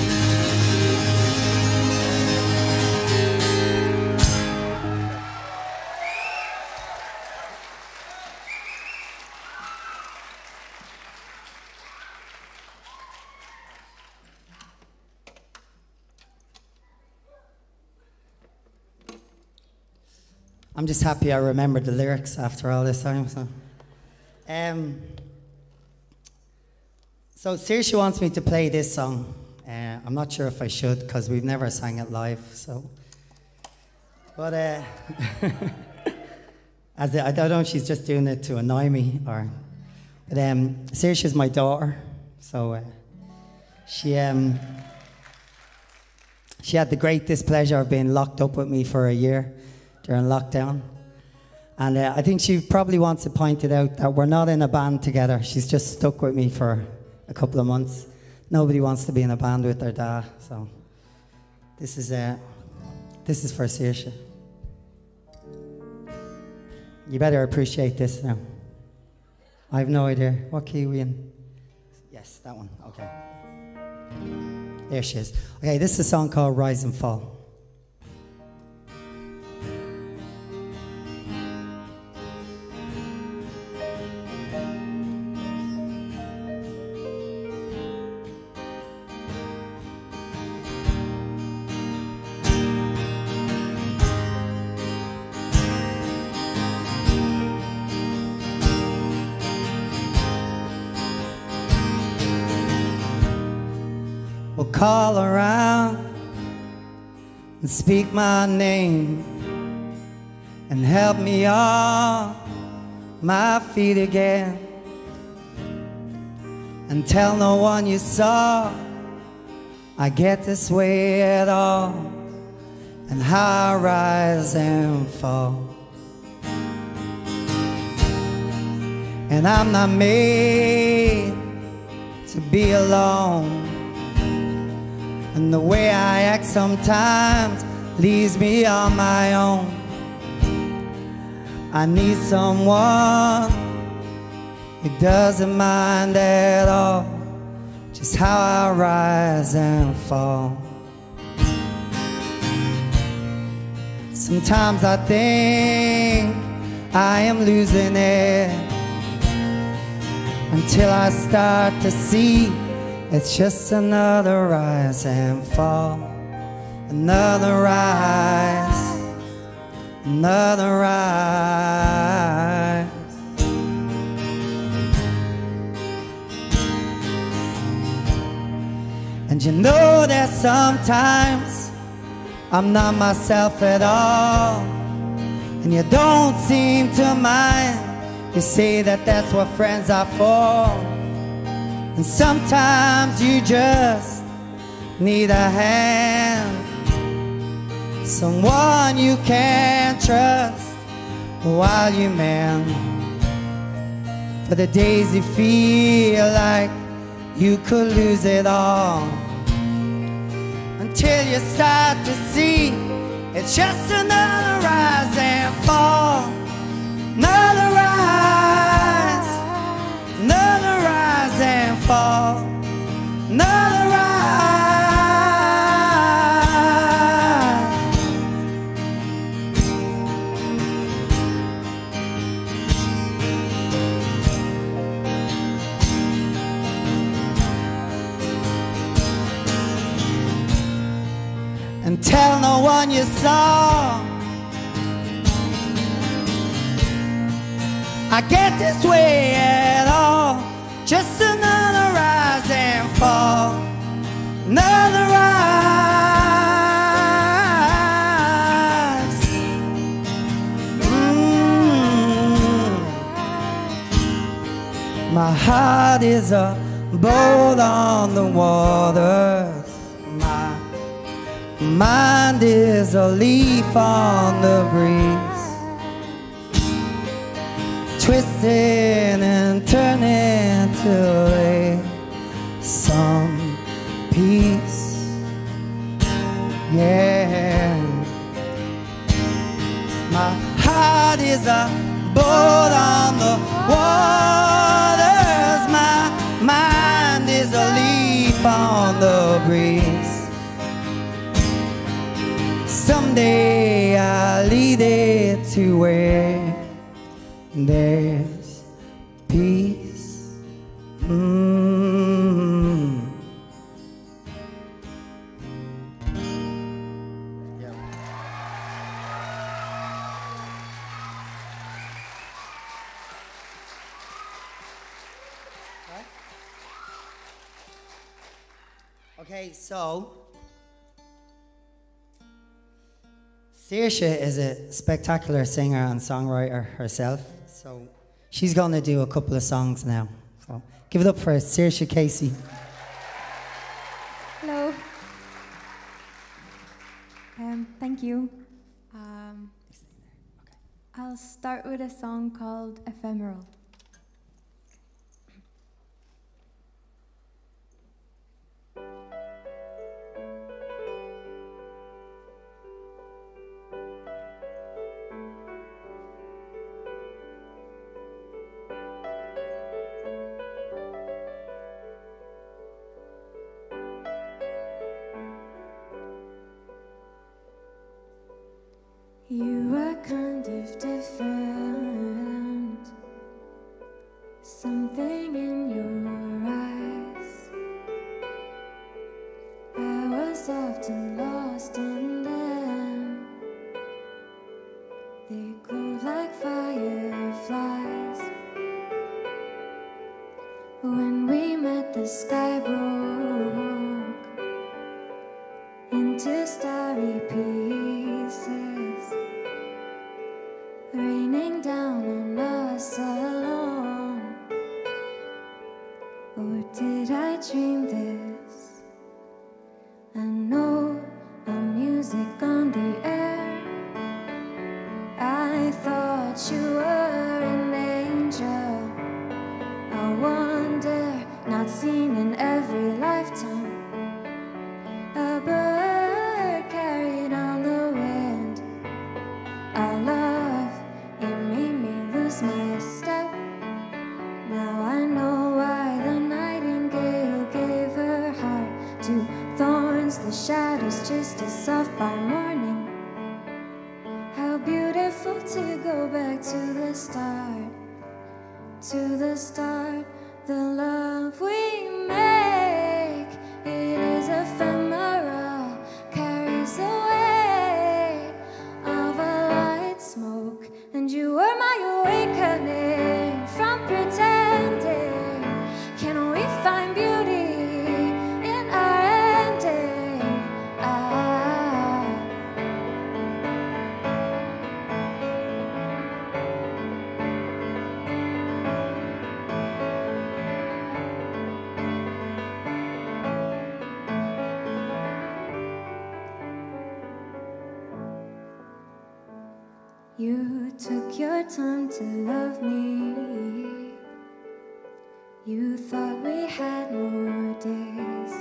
F: I'm just happy I remembered the lyrics after all this time. So, um, so Saoirse wants me to play this song. Uh, I'm not sure if I should because we've never sang it live. So, but uh, as I, I don't know if she's just doing it to annoy me or. But um, Saoirse is my daughter, so uh, she um, she had the great displeasure of being locked up with me for a year during lockdown. And uh, I think she probably wants to point it out that we're not in a band together. She's just stuck with me for a couple of months. Nobody wants to be in a band with their dad, so this is uh, this is for Saoirse. You better appreciate this now. I have no idea. What key are we in? Yes, that one, okay. There she is. Okay, this is a song called Rise and Fall. Call around and speak my name and help me on my feet again, and tell no one you saw I get this way at all, and how I rise and fall. And I'm not made to be alone, and the way I act sometimes leaves me on my own. I need someone who doesn't mind at all just how I rise and fall. Sometimes I think I am losing it, until I start to see it's just another rise and fall, another rise, another rise. And you know that sometimes I'm not myself at all, and you don't seem to mind. You say that that's what friends are for. And sometimes you just need a hand, someone you can trust while you mend. For the days you feel like you could lose it all, until you start to see it's just another rise and fall. Another rise, another rise and fall, another rise. and tell no one you saw. I get this way at all, just another rise and fall, another rise. Mm. My heart is a boat on the waters, my mind is a leaf on the breeze, twisting and turning to some peace. Yeah, my heart is a boat on the waters, my mind is a leaf on the breeze. Someday I'll lead it to where there's peace. Mm. Yeah. Okay, so Saoirse is a spectacular singer and songwriter herself, so she's going to do a couple of songs now. So give it up for Saoirse Casey.
C: Hello. Um, thank you. Um, I'll start with a song called Ephemeral. You are kind of different, something in your eyes. I was often lost in them. They glow like fireflies. When we met, the sky broke into starry pieces, raining down on us alone. Or did I dream this? I know our music on the air. I thought you were an angel. I wonder, not seen in every lifetime. A bird carried on the wind. Our love, it made me lose my step. Now I know why the nightingale gave her heart to thorns, the shadows just as soft by morning. How beautiful to go back to the start, to the start, the love we make. It is ephemeral, carries away of a light smoke, and you were my awakening from pretending. Can we find beauty in our ending? Ah. You took your time to love me. You thought we had more days.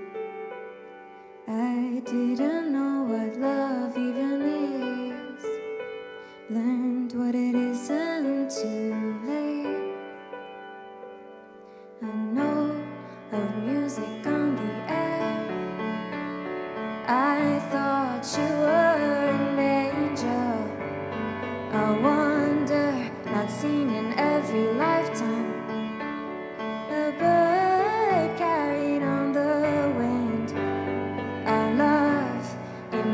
C: I didn't know what love even is. Learned what it isn't too late. I know of music on the air. I thought you were an angel. I wonder, not seen in every lifetime. A bird carried on the wind. Our love, it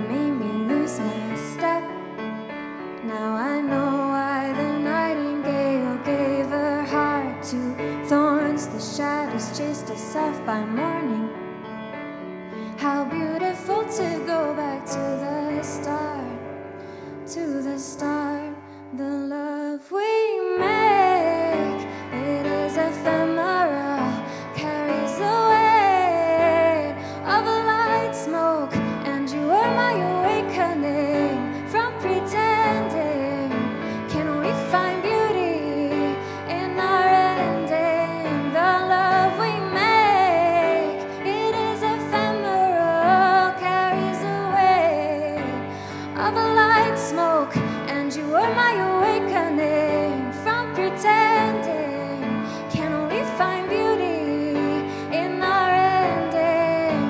C: How beautiful to go back to the start, to the start. The love we make, it is ephemeral, carries the weight of a light smoke, and you are my awakening from pretending. Can we find beauty in our ending? The love we make, it is ephemeral, carries the weight of a light smoke, and you are my awakening from pretending. Can we find beauty in our ending?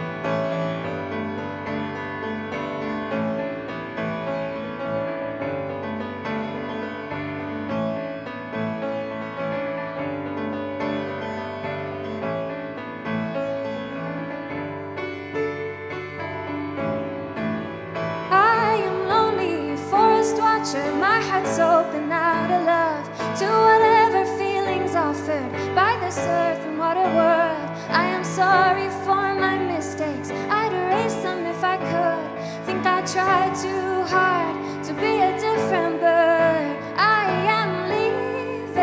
C: I am lonely, forest watcher, my heart's open out of love to whatever feelings offered by this earth and water world. I am sorry for my mistakes, I'd erase them if I could. Think I tried too hard to be a different bird. I am leaving,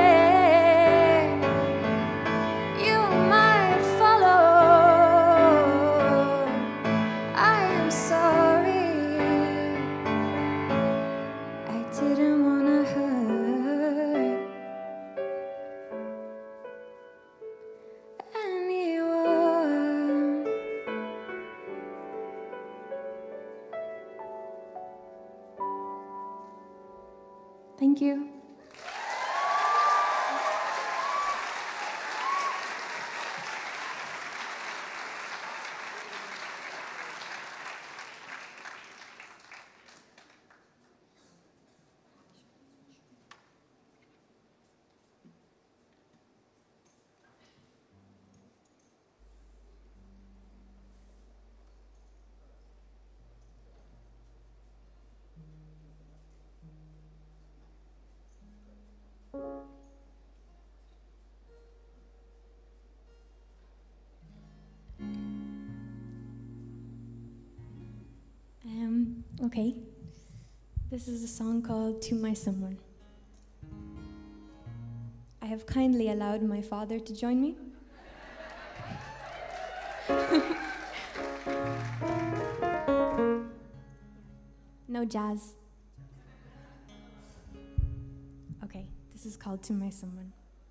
C: you might follow. I am sorry, I didn't wanna hurt anyone. Thank you.
G: Um, okay. This is a song called To My Someone. I have kindly allowed my father to join me. No jazz. Okay, this is called To My Someone.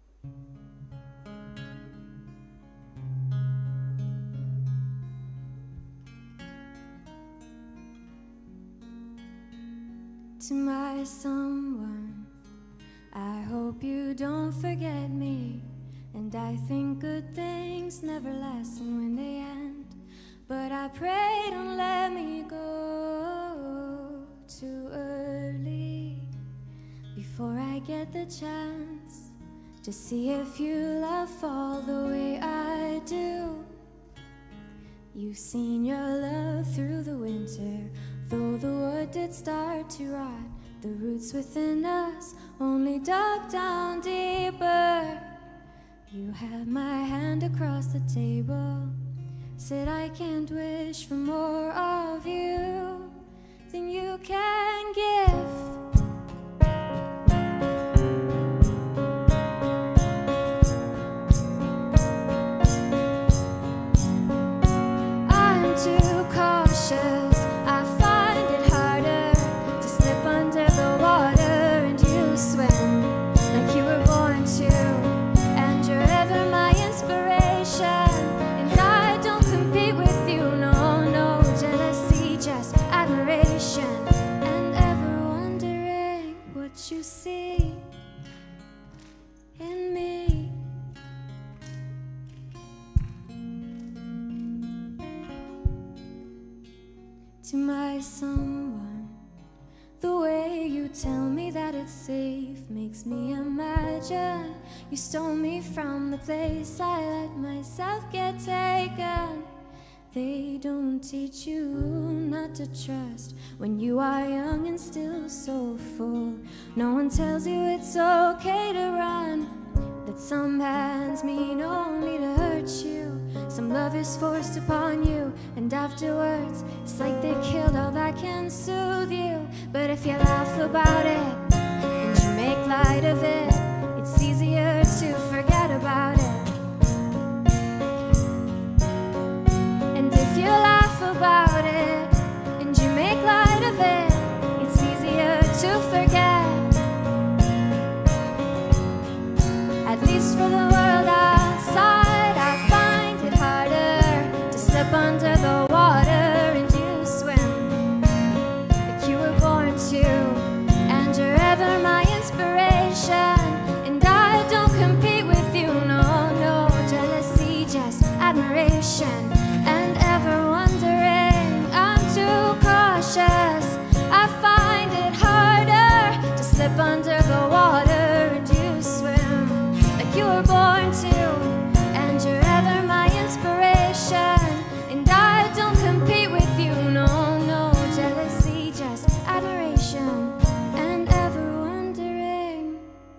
C: To my someone, I hope you don't forget me. And I think good things never last and when they end. But I pray don't let me go too early, before I get the chance to see if you love fall the way I do. You've seen your love through the winter, though the wood did start to rot. The roots within us only dug down deeper. You had my hand across the table, said I can't wish for more of you than you can give. I'm too cautious, I find it harder to slip under the water and you swim like you were born to. And you're ever my inspiration, and I don't compete with you, no, no jealousy, just admiration. And ever wondering what you see in me. To my someone, the way you tell me that it's safe makes me imagine you stole me from the place I let myself get taken. They don't teach you not to trust when you are young and still so full. No one tells you it's okay to run, that some hands mean only to hurt you. Some love is forced upon you, and afterwards it's like they killed all that can soothe you. But if you laugh about it and you make light of it, it's easier to forget about it. And if you laugh about it and you make light of it, it's easier to forget. At least for the world outside, I find it harder to slip under the water and you swim like you were born to. And you're ever my inspiration, and I don't compete with you, no, no. Jealousy, just admiration, and ever wondering, I'm too cautious. I find it harder to slip under the water and you swim you were born to, and you're ever my inspiration, and I don't compete with you, no, no. Jealousy, just admiration, and ever wondering,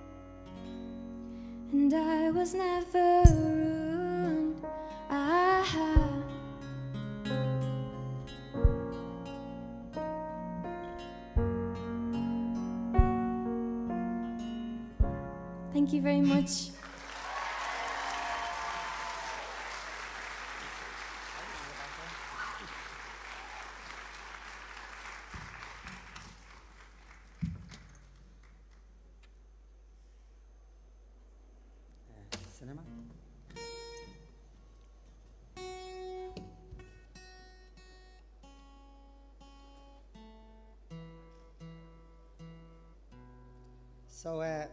C: and I was never ruined. Ah. Thank you very much.
F: Cinema. So, uh,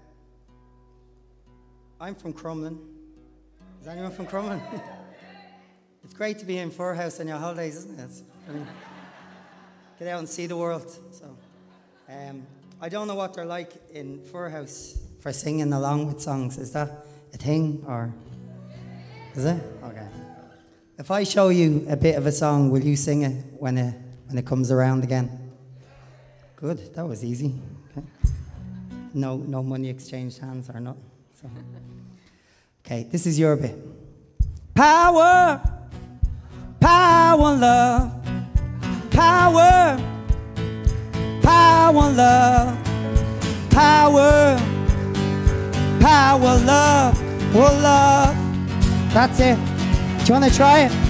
F: I'm from Crumlin. Is anyone from Crumlin? It's great to be in Furhouse on your holidays, isn't it? It's, I mean, get out and see the world. So, um, I don't know what they're like in Furhouse for singing along with songs. Is that a thing, or is it? Okay. If I show you a bit of a song, will you sing it when it when it comes around again? Good. That was easy. Okay. No, no money exchanged hands or nothing. So. Okay, this is your bit. Power, power, love, power, power, love, power, power, love, oh love. That's it. Do you want to try it?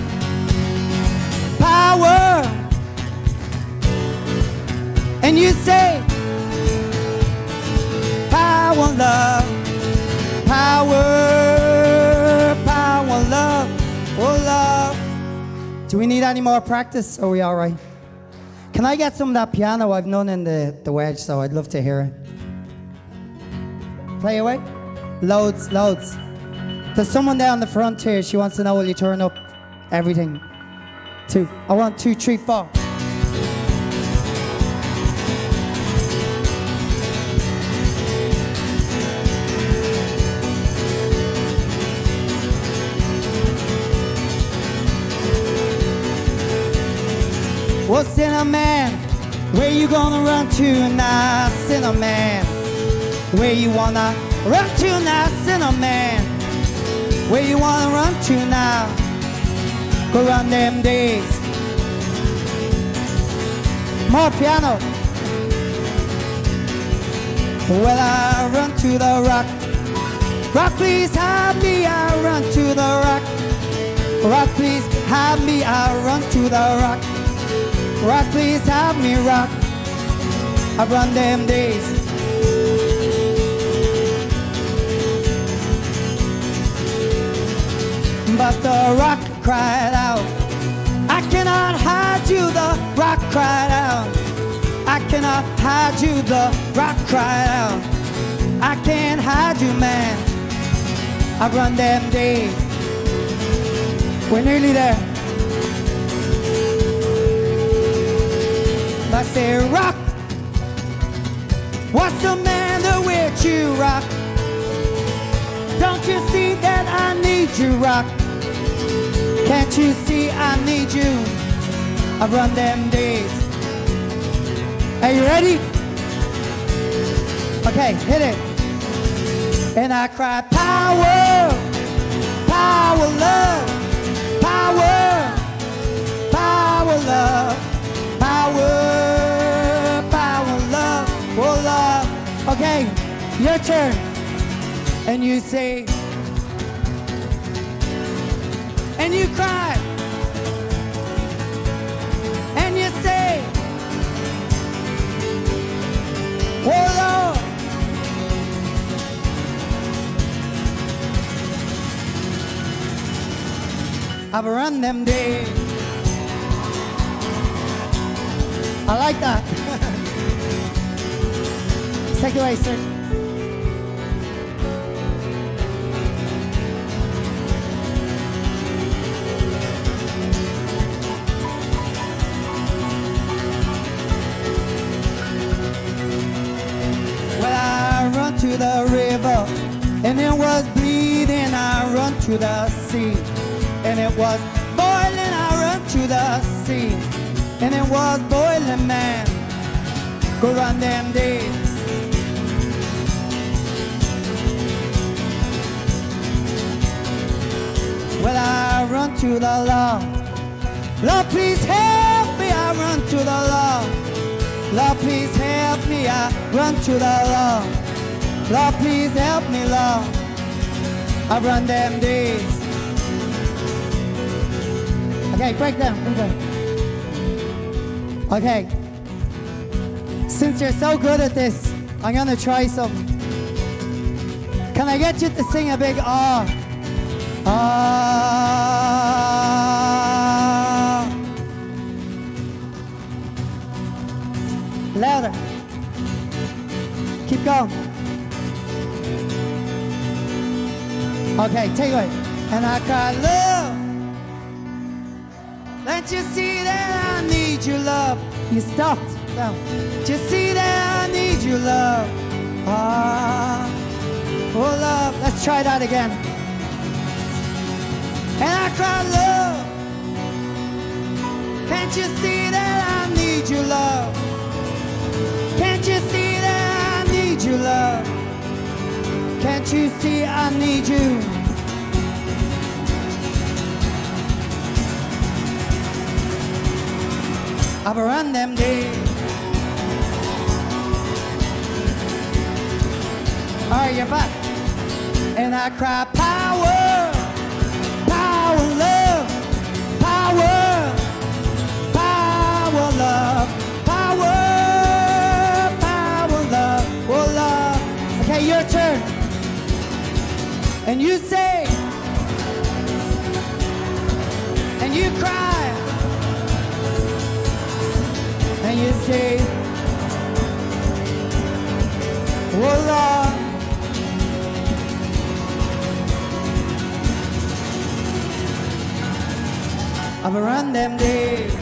F: Power, and you say, power, love, power, power, love, oh love. Do we need any more practice? Or are we all right? Can I get some of that piano? I've none in the, the wedge, so I'd love to hear it. Play away. Loads, loads. There's someone down the front here. She wants to know, will you turn up everything? Two. I want two, three, four. Well, Cinnamon, where you gonna run to now, Cinnamon? Where you wanna run to now, Cinnamon? Where you wanna run to now? Go run them days. More piano. Well, I run to the rock. Rock, please have me, I run to the rock. Rock, please have me, I run to the rock. Rock, please have me rock. I run them days. But the rock cried out, I cannot hide you, the rock cried out. I cannot hide you, the rock cried out. I can't hide you, man. I run them days. We're nearly there. I say, rock, what's the matter with you, rock? Don't you see that I need you, rock? Can't you see I need you? I run them days. Are you ready? Okay, hit it. And I cry, power, power, love, Power, power, love. Power, power, love. Oh, love. Okay, your turn. And you say, and you cry. And you say, oh, Lord. I've run them days. I like that. Take it away, sir. Well, I run to the river, and it was bleeding. I run to the sea, and it was boiling. I run to the sea, and it was boiling, man. Go run them days. Well, I run to the law. Lord, please help me. I run to the law. Lord, please help me. I run to the law. Lord, please help me, Lord. I run them days. Okay, break down. Okay. Since you're so good at this, I'm gonna try something. Can I get you to sing a big ah? Ah. Louder. Keep going. Okay, take it away. And I cry, love. Don't you see that I need your love? You stopped. No. Don't you see that I need your love? Ah. Oh, love. Let's try that again. And I cry, love. Can't you see that I need your love? Can't you see that I need your love? Can't you see I need you? I've run them days. All right, you're back. And I cry, power. Power, love, power, power, love, power, power, love, oh, love. Okay, your turn. And you say, and you cry, and you say, oh, Lord. I've run them days.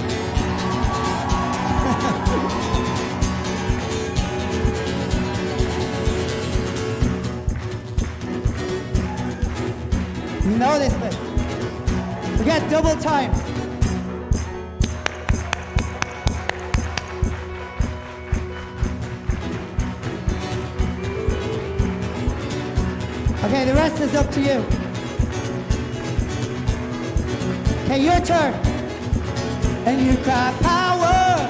F: You know this thing. We got double time. Okay, the rest is up to you. Okay, your turn. And you cry, power.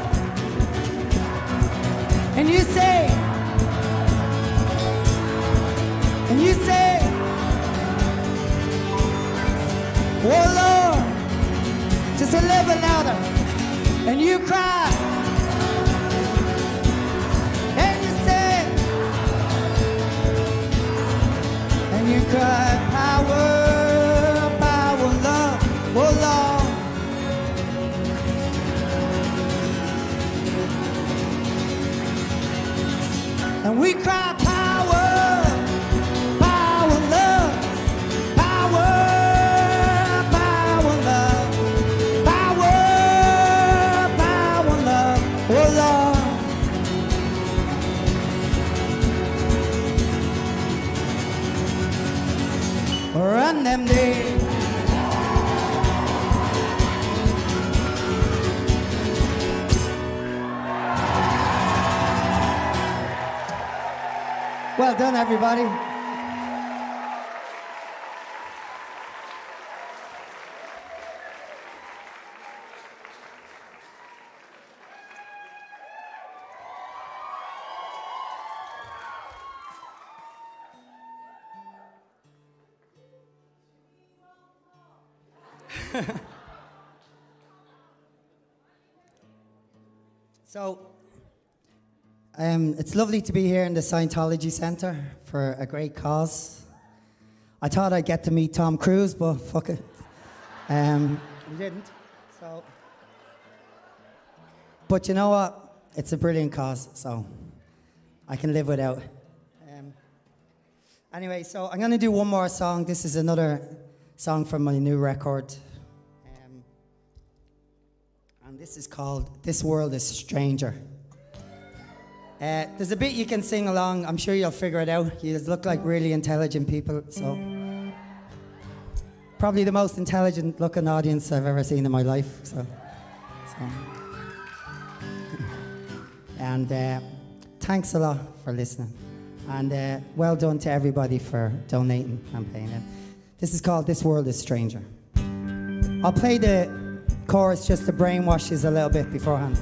F: And you say, and you say, oh, Lord, just a little bit louder. And you cry. And you say, and you cry, power. Oh, Lord. And we cry power, power, love, power, power, love, power, power, love, oh, Lord. Run them days. Well done, everybody. So, um, it's lovely to be here in the Scientology Center for a great cause. I thought I'd get to meet Tom Cruise, but fuck it. Um, we didn't, so. But you know what? It's a brilliant cause, so I can live without. Um, anyway, so I'm gonna do one more song. This is another song from my new record. Um, and this is called This World is Stranger. Uh, there's a bit you can sing along. I'm sure you'll figure it out. You look like really intelligent people, so. Probably the most intelligent looking audience I've ever seen in my life, so. so. And uh, thanks a lot for listening. And uh, well done to everybody for donating and paying in. This is called This World is Stranger. I'll play the chorus just to brainwash you a little bit beforehand.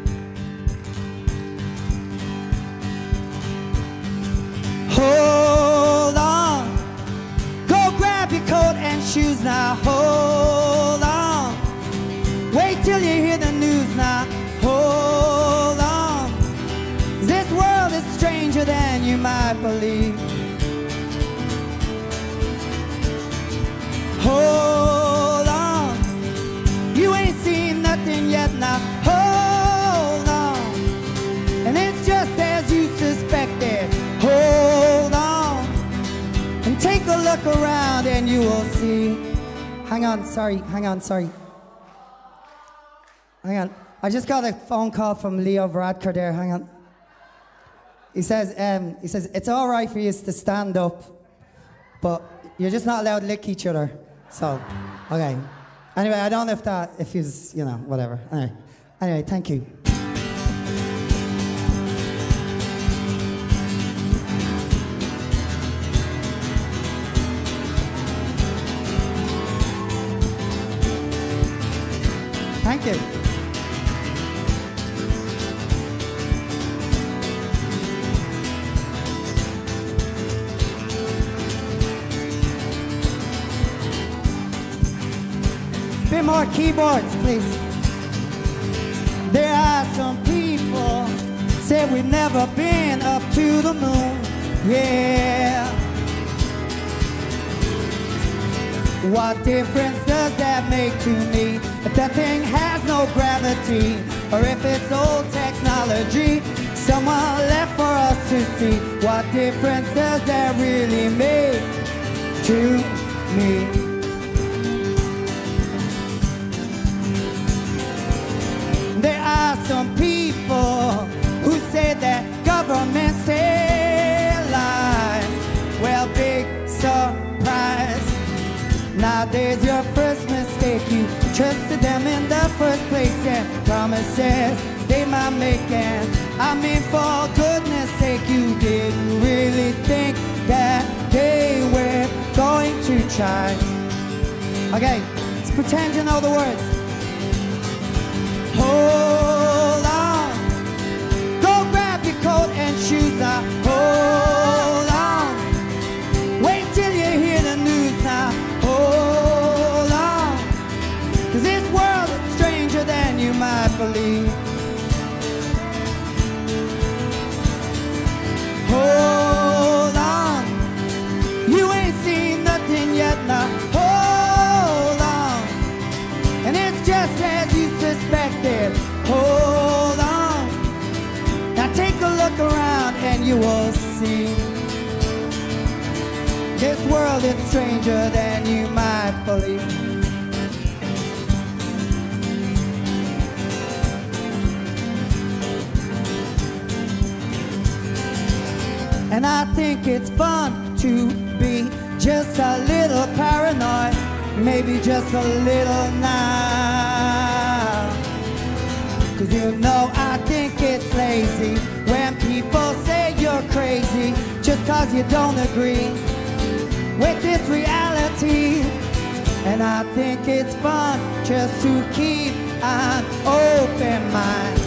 F: Hold on, go grab your coat and shoes now. Hold on, wait till you hear the news now. Hold on, this world is stranger than you might believe. Hold on, you ain't seen nothing yet now. Hold on, and it's just as you suspected. Hold on, and take a look around and you will see. Hang on, sorry, hang on, sorry. Hang on, I just got a phone call from Leo Varadkar there, hang on. He says, um, he says, it's all right for you to stand up, but you're just not allowed to lick each other. So, okay. Anyway, I don't know if that, if he's, you know, whatever. Anyway, anyway, thank you. Thank you. Bit more keyboards, please. There are some people say we've never been up to the moon. Yeah. What difference does that make to me if that thing has no gravity, or if it's old technology someone left for us to see? What difference does that really make to me? There are some people who say that governments tell lies. Well, big surprise. Nowadays your first mistake, you trusted them in the first place, and promises they might make. And I mean, for goodness sake, you didn't really think that they were going to try. Okay, let's pretend you know the words. Hold on, go grab your coat and shoes now. Hold on, wait till you hear the news now. Hold on, 'cause this world is stranger than you might believe. Hold on, you ain't seen nothing yet now. Hold on, and it's just as you suspected. Hold on, now take a look around and you will see. This world is stranger than you might believe. And I think it's fun to be just a little paranoid, maybe just a little now. 'Cause you know I think it's lazy when people say you're crazy just 'cause you don't agree with this reality. And I think it's fun just to keep an open mind.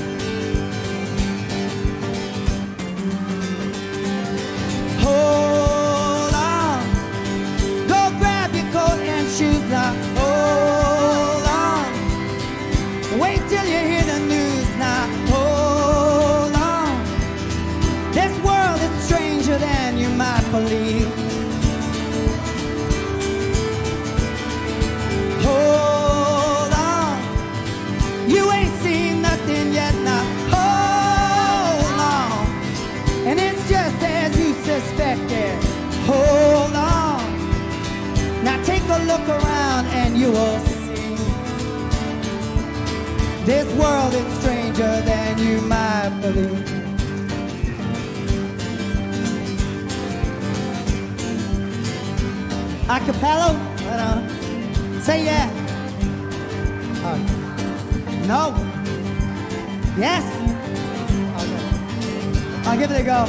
F: Hold on, go grab your coat and shoes now. Hold will see. This world is stranger than you might believe. Acapella? I don't know. Say yeah. Oh. No. Yes. Okay. I'll give it a go.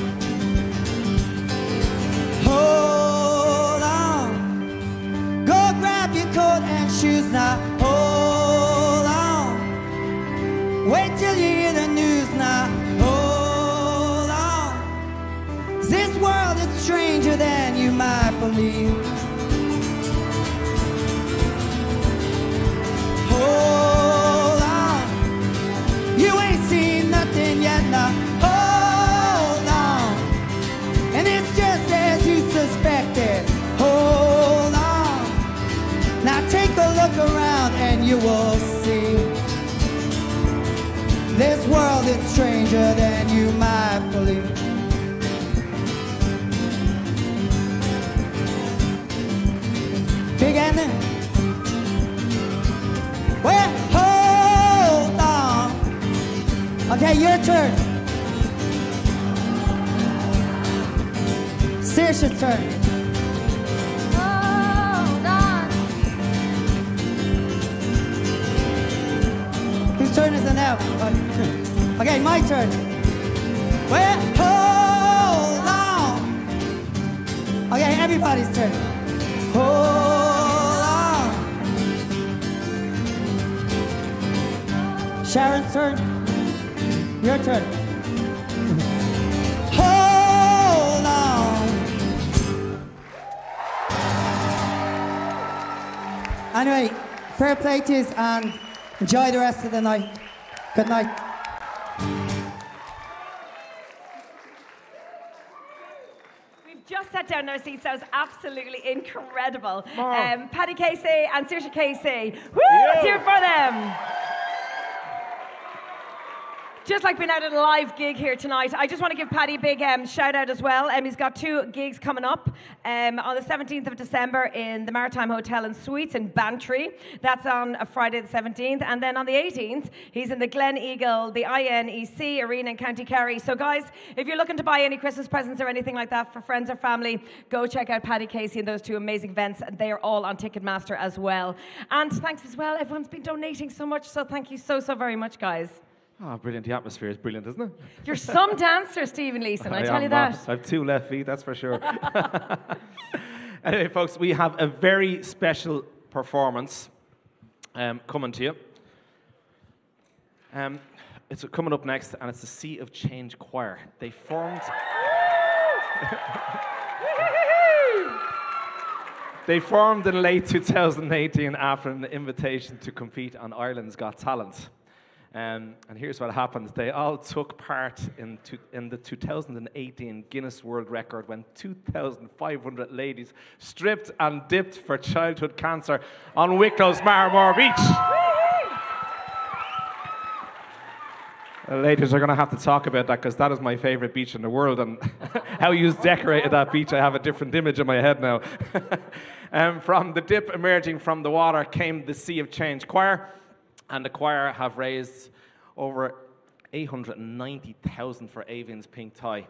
F: Hold on. Go grab your coat and shoes now. Hold on. Wait till you hear the news now. Hold on. This world is stranger than you might believe. Hold on. You ain't seen nothing yet now. Hold on. And it's just as you suspected. Hold on. Now take a look around and you will see. This world is stranger than you might believe. Big ending. Well, hold on. Okay, your turn. Saoirse's turn.
E: Hold on.
F: Whose turn is it now? Okay, my turn. Well, hold on. Okay, everybody's turn. Hold on. Sharon's turn. Your turn. Hold on. Anyway, fair play to you and enjoy the rest of the night. Good night.
B: Just sat down in our seats. That was absolutely incredible. Um, Paddy Casey and Saoirse Casey. Woo! Let's hear it for them. Just like being out at a live gig here tonight, I just want to give Paddy a big um, shout out as well. Um, he's got two gigs coming up um, on the seventeenth of December in the Maritime Hotel and Suites in Bantry. That's on a Friday the seventeenth. And then on the eighteenth, he's in the Glen Eagle, the I N E C Arena in County Kerry. So guys, if you're looking to buy any Christmas presents or anything like that for friends or family, go check out Paddy Casey and those two amazing events. They are all on Ticketmaster as well. And thanks as well, everyone's been donating so much. So thank you so, so very much, guys.
A: Oh, brilliant. The atmosphere is brilliant, isn't it?
B: You're some dancer, Stephen Leeson, I, I tell you that.
A: Not. I have two left feet, that's for sure. Anyway, folks, we have a very special performance um, coming to you. Um, it's coming up next, and it's the Sea of Change Choir. They formed... They formed in late two thousand eighteen after an invitation to compete on Ireland's Got Talent. Um, and here's what happened. They all took part in, to, in the two thousand eighteen Guinness World Record when two thousand five hundred ladies stripped and dipped for childhood cancer on Wicklow's Marmore Beach. Uh, ladies are going to have to talk about that because that is my favourite beach in the world, and how you decorated that beach, I have a different image in my head now. um, from the dip emerging from the water came the Sea of Change Choir. And the choir have raised over eight hundred ninety thousand for Aoibheann's Pink Tie.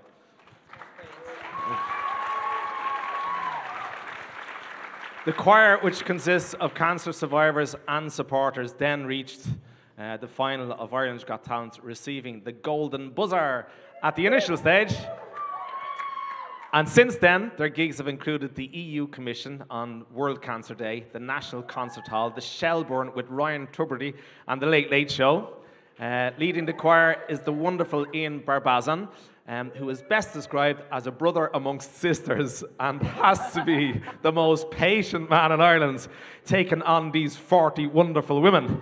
A: The choir, which consists of cancer survivors and supporters, then reached uh, the final of Ireland's Got Talent, receiving the Golden Buzzer at the initial stage. And since then, their gigs have included the E U Commission on World Cancer Day, the National Concert Hall, the Shelbourne with Ryan Tubridy, and the Late Late Show. Uh, leading the choir is the wonderful Ian Barbazan, um, who is best described as a brother amongst sisters and has to be the most patient man in Ireland, taking on these forty wonderful women.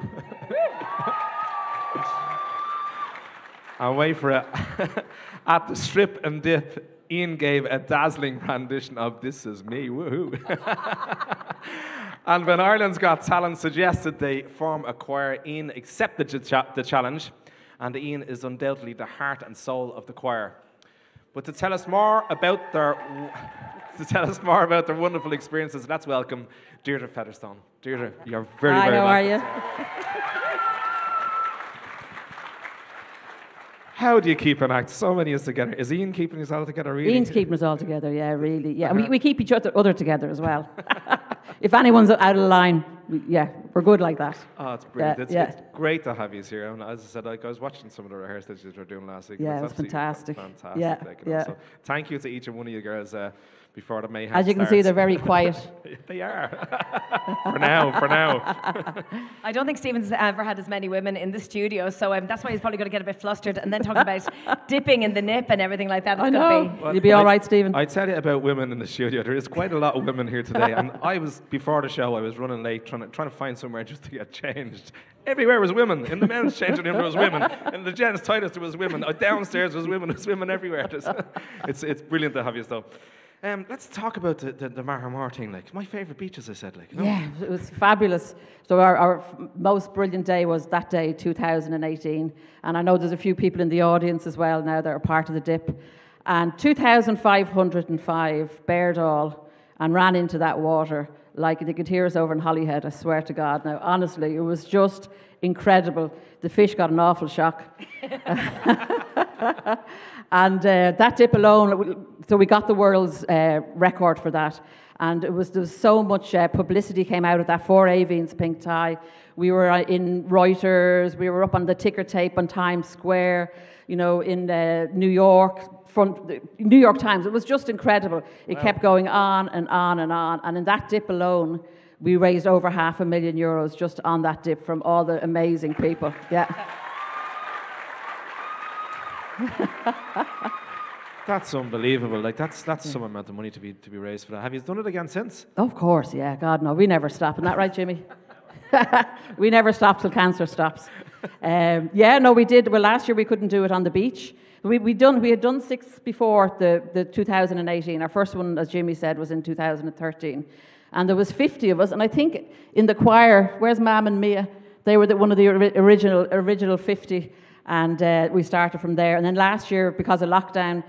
A: And wait for it. At the strip and dip, Ian gave a dazzling rendition of This Is Me, woohoo. And when Ireland's Got Talent suggested they form a choir, Ian accepted the challenge, and Ian is undoubtedly the heart and soul of the choir. But to tell us more about their, to tell us more about their wonderful experiences. Let's welcome Deirdre Featherstone. Deirdre, you're very,
H: Hi,
A: very
H: how are
A: welcome.
H: you?
A: How do you keep an act? So many is together. Is Ian keeping us all together, really?
H: Ian's keeping us all together, yeah, really. Yeah, and we, we keep each other, other together as well. If anyone's out of line, we, yeah, we're good like that.
A: Oh, it's brilliant.
H: Yeah,
A: it's,
H: yeah.
A: it's great to have you here. And as I said, like, I was watching some of the rehearsals you were doing last week.
H: Yeah,
A: and
H: it was
A: absolutely
H: fantastic.
A: Fantastic.
H: Yeah,
A: like, you know,
H: yeah.
A: So thank you to each and one of you girls uh, before the mayhem
H: As you can
A: starts.
H: see, they're very quiet.
A: They are. For now, for now.
B: I don't think Stephen's ever had as many women in the studio, so um, that's why he's probably going to get a bit flustered and then talk about dipping in the nip and everything like that. It's
H: I
B: going
H: know.
B: to be.
A: Well,
H: You'll be all
A: I-
H: right, Stephen.
A: I tell you about women in the studio. There is quite a lot of women here today, and I was before the show. I was running late, trying to trying to find somewhere just to get changed. Everywhere was women. In the men's changing room there was women. In the gents' toilets there was women. Uh, Downstairs was women. There's women everywhere. There's, it's it's brilliant to have you, though. Um, let's talk about the the, the Mahamar thing. Like my favourite beach, as I said. Like you know?
H: Yeah, it was fabulous. So our, our f- most brilliant day was that day, two thousand eighteen. And I know there's a few people in the audience as well now that are part of the dip. And two thousand five hundred five bared all and ran into that water like they could hear us over in Holyhead, I swear to God. Now, honestly, it was just incredible. The fish got an awful shock. And uh, that dip alone, so we got the world's uh, record for that. And it was, there was so much uh, publicity came out of that for Aoibheann's Pink Tie. We were uh, in Reuters, we were up on the ticker tape on Times Square, you know, in uh, New York, front, the New York Times. It was just incredible. It
A: Wow.
H: kept going on and on and on. And in that dip alone, we raised over half a million euros just on that dip from all the amazing people. Yeah.
A: That's unbelievable. Like that's that's some amount of money to be to be raised for that. Have you done it again since?
H: Of course, yeah. God, no. We never stop. Isn't that right, Jimmy? We never stop till cancer stops. Um, yeah, no, we did. Well, last year we couldn't do it on the beach. We we done we had done six before the the two thousand eighteen. Our first one, as Jimmy said, was in two thousand thirteen, and there was fifty of us. And I think in the choir, where's Mam and Mia? They were the, one of the ori- original original fifty, and uh, we started from there. And then last year, because of lockdown,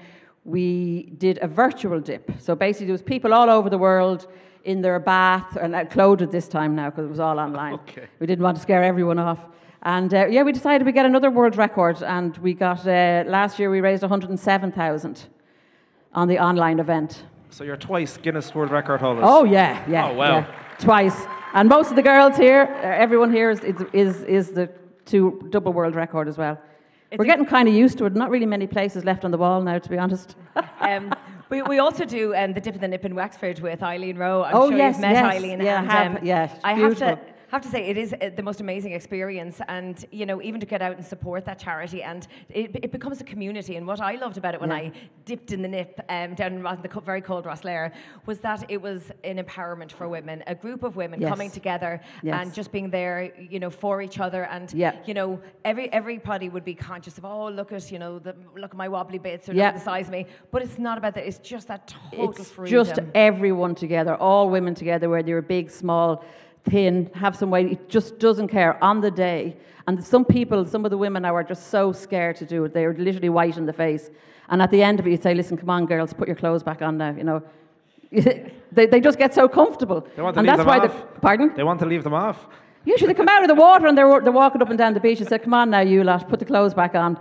H: we did a virtual dip. So basically, there was people all over the world in their bath, and uh, clothed this time now because it was all online.
A: Okay.
H: We didn't want to scare everyone off. And uh, yeah, we decided we'd get another world record, and we got, uh, last year we raised one hundred seven thousand on the online event.
A: So you're twice Guinness World Record holders.
H: Oh yeah, yeah.
A: Oh, wow.
H: yeah, twice. And most of the girls here, uh, everyone here is, is, is the two double world record as well.
B: It's
H: We're
B: a-
H: getting kind of used to it. Not really many places left on the wall now, to be honest.
B: Um, we, we also do um, the dip in the nip in Wexford with Eileen Rowe. I'm
H: Oh,
B: sure
H: yes,
B: you've met
H: yes.
B: Eileen.
H: Yeah,
B: and,
H: have-
B: um,
H: yeah,
B: I have to
H: beautiful.
B: have to say it is uh, the most amazing experience, and you know, even to get out and support that charity, and it, it becomes a community. And what I loved about it when
H: Yeah.
B: I dipped in the nip um, down in Ros- the co- very cold Rosslare was that it was an empowerment for women, a group of women
H: Yes.
B: coming together
H: Yes.
B: and just being there, you know, for each other. And
H: Yeah.
B: you know, every everybody would be conscious of, oh, look at you know, the, look at my wobbly bits or
H: Yeah.
B: look at the size of me. But it's not about that. It's just that total
H: It's
B: freedom.
H: just everyone together, all women together, whether you're big, small, thin, have some weight. It just doesn't care on the day. And some people, some of the women now are just so scared to do it. They're literally white in the face. And at the end of it, you say, listen, come on, girls, put your clothes back on now, you know. they, they just get so comfortable.
A: They want to
H: and
A: leave
H: that's
A: them
H: why
A: off.
H: they pardon?
A: They want to leave them off.
H: Usually they come out of the water and they're, they're walking up and down the beach and say, come on now, you lot, put the clothes back on.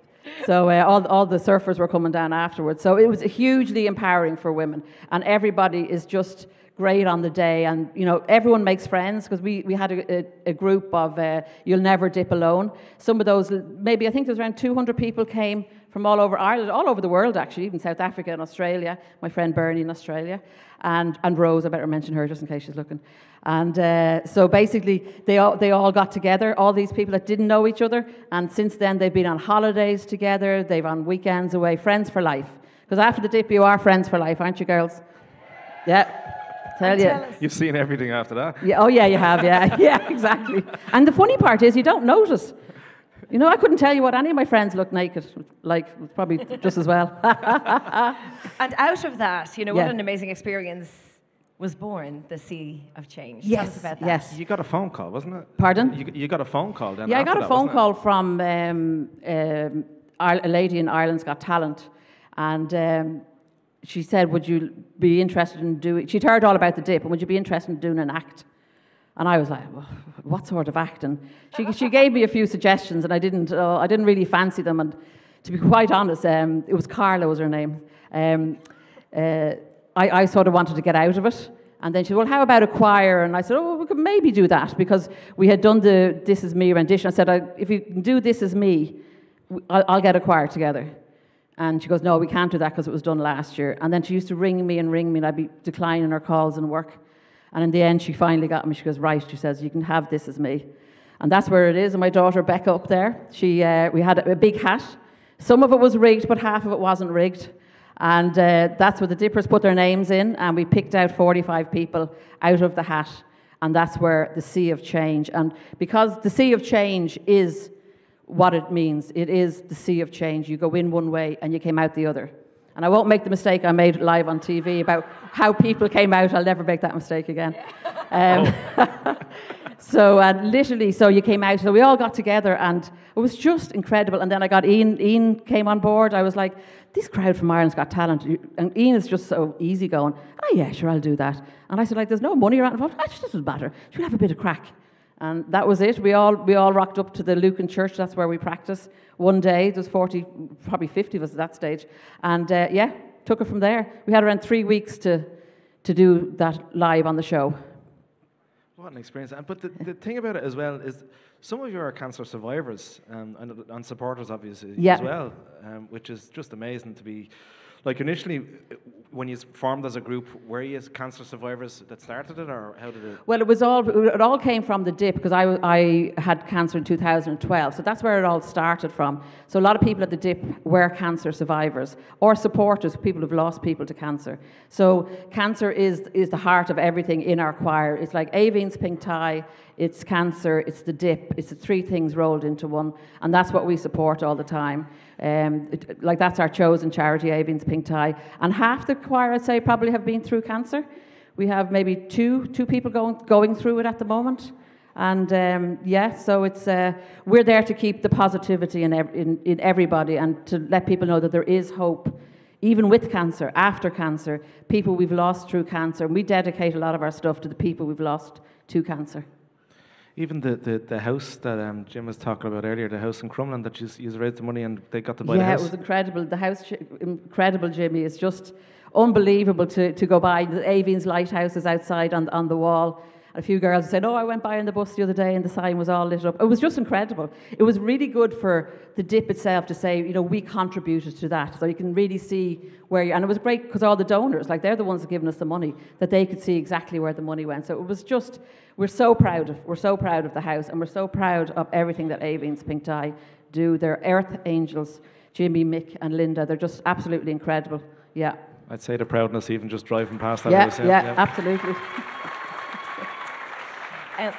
H: So uh, all, all the surfers were coming down afterwards. So it was hugely empowering for women. And everybody is just great on the day. And, you know, everyone makes friends because we, we had a, a, a group of uh, You'll Never Dip Alone. Some of those, maybe I think there was around two hundred people came from all over Ireland, all over the world actually, even South Africa and Australia. My friend Bernie in Australia. And, and Rose, I better mention her just in case she's looking. And uh, so basically, they all, they all got together, all these people that didn't know each other. And since then, they've been on holidays together. They've on weekends away, friends for life. Because after the dip, you are friends for life, aren't you, girls? Yeah. Tell you.
B: Tell us.
A: You've seen everything after that.
H: Yeah, oh, yeah, you have, yeah. Yeah, exactly. And the funny part is you don't notice. You know, I couldn't tell you what any of my friends looked naked like, probably just as well.
B: And out of that, you know,
H: Yeah.
B: what an amazing experience was born, the Sea of Change. Tell
H: Yes,
B: us about that.
H: yes.
A: You got a phone call, wasn't it?
H: Pardon?
A: You, you got a phone call then.
H: Yeah, I
A: after
H: got a
A: that,
H: phone
A: wasn't it?
H: call from um, um, Ar- a lady in Ireland's Got Talent, and um, she said, would you be interested in doing, she'd heard all about the dip, and would you be interested in doing an act? And I was like, well, what sort of act? And she, she gave me a few suggestions, and I didn't, uh, I didn't really fancy them. And to be quite honest, um, it was Carla was her name. Um, uh, I, I sort of wanted to get out of it. And then she said, well, how about a choir? And I said, oh, we could maybe do that, because we had done the This Is Me rendition. I said, I, if you can do This Is Me, I'll, I'll get a choir together. And she goes, no, we can't do that because it was done last year. And then she used to ring me and ring me, and I'd be declining her calls and work. And in the end, she finally got me. She goes, right, she says, you can have This Is Me. And that's where it is. And my daughter, Becca, up there, she, uh, we had a big hat. Some of it was rigged, but half of it wasn't rigged. And uh, that's where the dippers put their names in, and we picked out forty-five people out of the hat. And that's where the Sea of Change. And because the Sea of Change is what it means, it is the Sea of Change. You go in one way and you came out the other. And I won't make the mistake I made live on T V about how people came out. I'll never make that mistake again. Um, oh. so uh, literally, so you came out. So we all got together, and it was just incredible. And then I got Ian. Ian came on board. I was like, this crowd from Ireland's got talent. And Ian is just so easygoing. Oh yeah, sure, I'll do that. And I said, like, there's no money around involved. Oh, it doesn't matter. She'll have a bit of crack. And that was it. We all we all rocked up to the Lucan Church. That's where we practice. One day, there's forty, probably fifty of us at that stage. And uh, yeah, took it from there. We had around three weeks to to do that live on the show.
A: What an experience. But the, the thing about it as well is some of you are cancer survivors um, and, and supporters, obviously,
H: yeah.
A: as well, um, which is just amazing to be. Like initially, when you formed as a group, were you cancer survivors that started it, or how did it?
H: Well, it was all it all came from the dip, because I I had cancer in two thousand twelve, so that's where it all started from. So a lot of people at the dip were cancer survivors or supporters, people who've lost people to cancer. So cancer is is the heart of everything in our choir. It's like Aoibheann's Pink Tie, it's cancer, it's the dip, it's the three things rolled into one, and that's what we support all the time. Um, it, like that's our chosen charity, Aoibheann's Pink Tie, and half the choir, I'd say, probably have been through cancer. We have maybe two two people going going through it at the moment, and um, yeah, so it's uh, we're there to keep the positivity in, ev- in in everybody, and to let people know that there is hope, even with cancer, after cancer, people we've lost through cancer, and we dedicate a lot of our stuff to the people we've lost to cancer.
A: Even the, the, the house that um, Jim was talking about earlier, the house in Crumlin that you, you raised the money and they got to buy
H: yeah,
A: the house.
H: Yeah, it was incredible. The house, incredible, Jimmy. It's just unbelievable to, to go by. The Aoibheann's lighthouse is outside on, on the wall. And a few girls said, oh, I went by on the bus the other day and the sign was all lit up. It was just incredible. It was really good for the dip itself to say, you know, we contributed to that. So you can really see where you, and it was great because all the donors, like they're the ones that giving us the money, that they could see exactly where the money went. So it was just, we're so proud of, we're so proud of the house, and we're so proud of everything that Aoibheann's Pink Tie do. They're earth angels, Jimmy, Mick and Linda. They're just absolutely incredible. Yeah.
A: I'd say the proudness even just driving past that
H: yeah,
A: house.
H: Yeah, yeah, absolutely.
B: Um,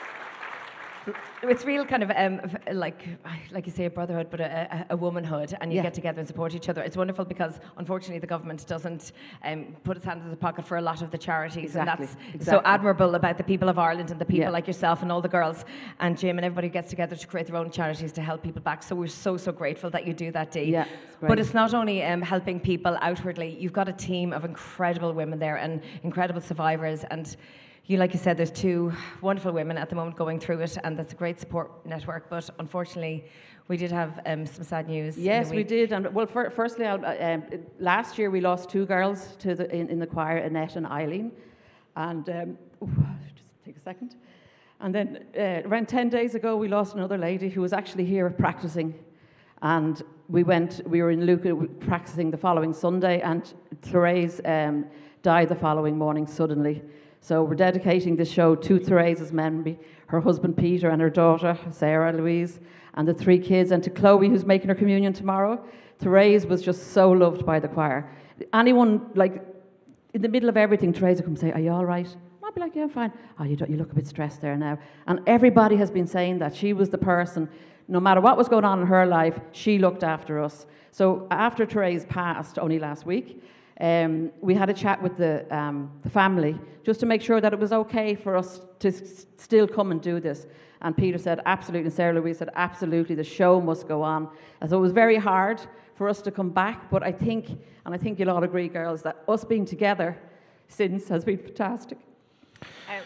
B: it's real kind of um, like like you say a brotherhood, but a, a, a womanhood, and you
H: yeah.
B: get together and support each other. It's wonderful because unfortunately the government doesn't um, put its hand in the pocket for a lot of the charities,
H: exactly.
B: and that's
H: exactly.
B: so admirable about the people of Ireland and the people
H: yeah.
B: like yourself and all the girls and Jim and everybody gets together to create their own charities to help people back. So we're so so grateful that you do that, Dee.
H: Yeah, it's great.
B: But it's not only um, helping people outwardly. You've got a team of incredible women there and incredible survivors, and you, like you said, there's two wonderful women at the moment going through it, and that's a great support network. But unfortunately, we did have um, some sad news.
H: Yes, we did. And well, for, firstly, I'll, uh, um, last year we lost two girls to the in, in the choir, Annette and Eileen. And um, ooh, just take a second. And then uh, around ten days ago, we lost another lady who was actually here practicing. And we went. We were in Luca practicing the following Sunday, and Therese um, died the following morning suddenly. So we're dedicating this show to Therese's memory, her husband Peter and her daughter Sarah, Louise, and the three kids, and to Chloe, who's making her communion tomorrow. Therese was just so loved by the choir. Anyone, like, in the middle of everything, Therese would come and say, are you all right? I'd be like, yeah, I'm fine. Oh, you, don't, you look a bit stressed there now. And everybody has been saying that. She was the person, no matter what was going on in her life, she looked after us. So after Therese passed, only last week, Um, we had a chat with the, um, the family just to make sure that it was okay for us to s- still come and do this. And Peter said, absolutely, and Sarah Louise said, absolutely, the show must go on. And so it was very hard for us to come back. But I think, and I think you'll all agree, girls, that us being together since has been fantastic.
B: Um,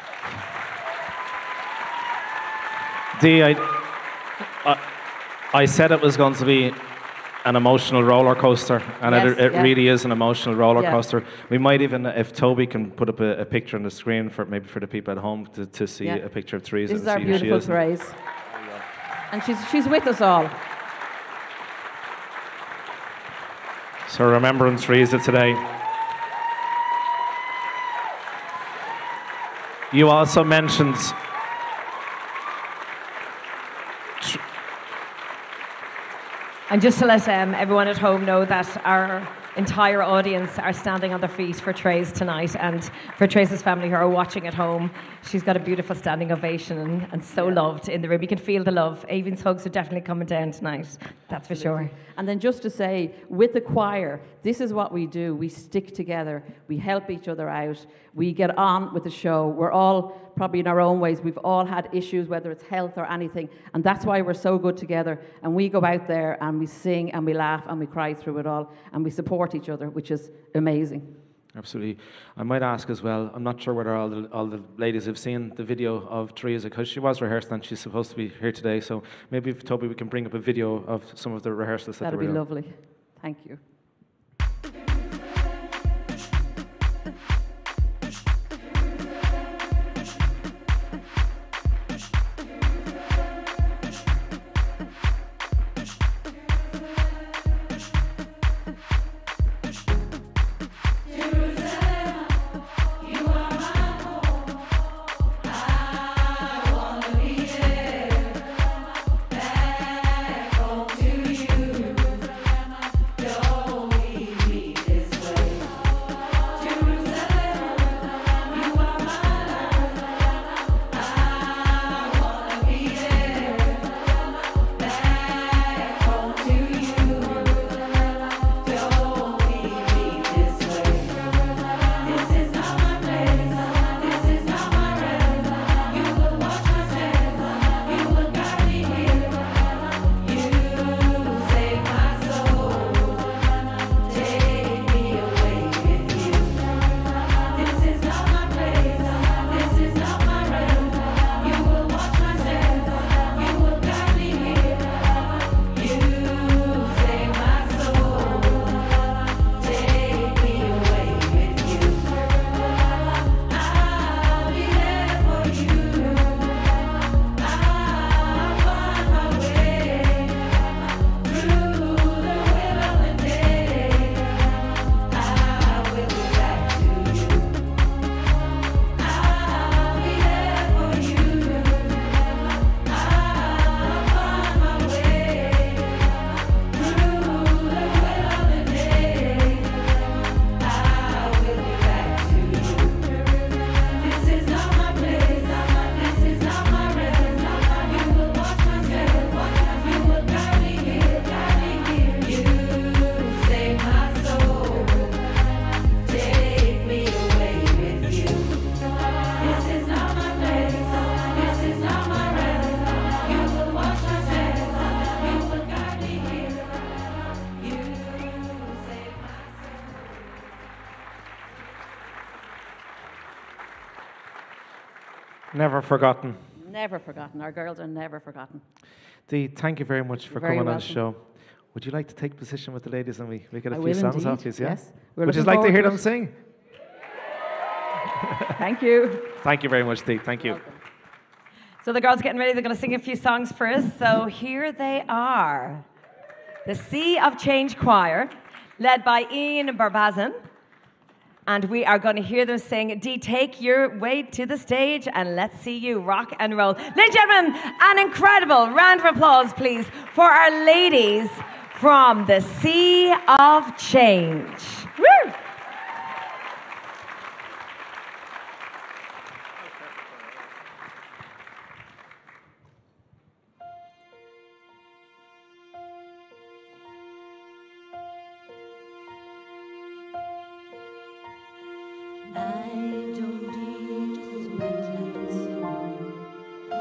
A: Dee, I, I, I said it was going to be an emotional roller coaster, and
H: Yes,
A: it, it
H: yeah.
A: really is an emotional roller
H: Yeah.
A: coaster. We might even, if Toby can put up a, a picture on the screen for maybe for the people at home to, to see
H: Yeah.
A: a picture of Theresa
H: This
A: and
H: is our
A: see who she
H: beautiful
A: is.
H: Therese. And she's, she's with us all.
A: So remembering Theresa today. You also mentioned
B: And just to let um, everyone at home know that our entire audience are standing on their feet for Trace tonight, and for Trace's family who are watching at home, she's got a beautiful standing ovation and, and so loved in the room. You can feel the love. Aoibheann's hugs are definitely coming down tonight, that's for sure.
H: And then just to say, with the choir, this is what we do. We stick together. We help each other out. We get on with the show. We're all probably in our own ways. We've all had issues, whether it's health or anything. And that's why we're so good together. And we go out there and we sing and we laugh and we cry through it all. And we support each other, which is amazing.
A: Absolutely. I might ask as well, I'm not sure whether all the, all the ladies have seen the video of Theresa, because she was rehearsed and she's supposed to be here today. So maybe, if Toby, we can bring up a video of some of the rehearsals that
H: That'd
A: they
H: be
A: were doing.
H: lovely. Thank you.
A: Never forgotten.
H: Never forgotten. Our girls are never forgotten.
A: Dee, thank you very much for
H: You're very
A: coming on the
H: welcome.
A: show. Would you like to take position with the ladies and we, we get a
H: I
A: few
H: will
A: songs
H: indeed,
A: off you? Yeah?
H: yes. We're
A: Would you
H: looking
A: like to hear
H: forward
A: them
H: to it.
A: sing?
H: Thank you.
A: Thank you very much, Dee. Thank you.
H: Welcome.
B: So the girls are getting ready, they're going to sing a few songs for us. So here they are. The Sea of Change Choir, led by Ian Barbazan. And we are going to hear them sing, Dee, take your way to the stage and let's see you rock and roll. Ladies and gentlemen, an incredible round of applause, please, for our ladies from the Sea of Change. Woo!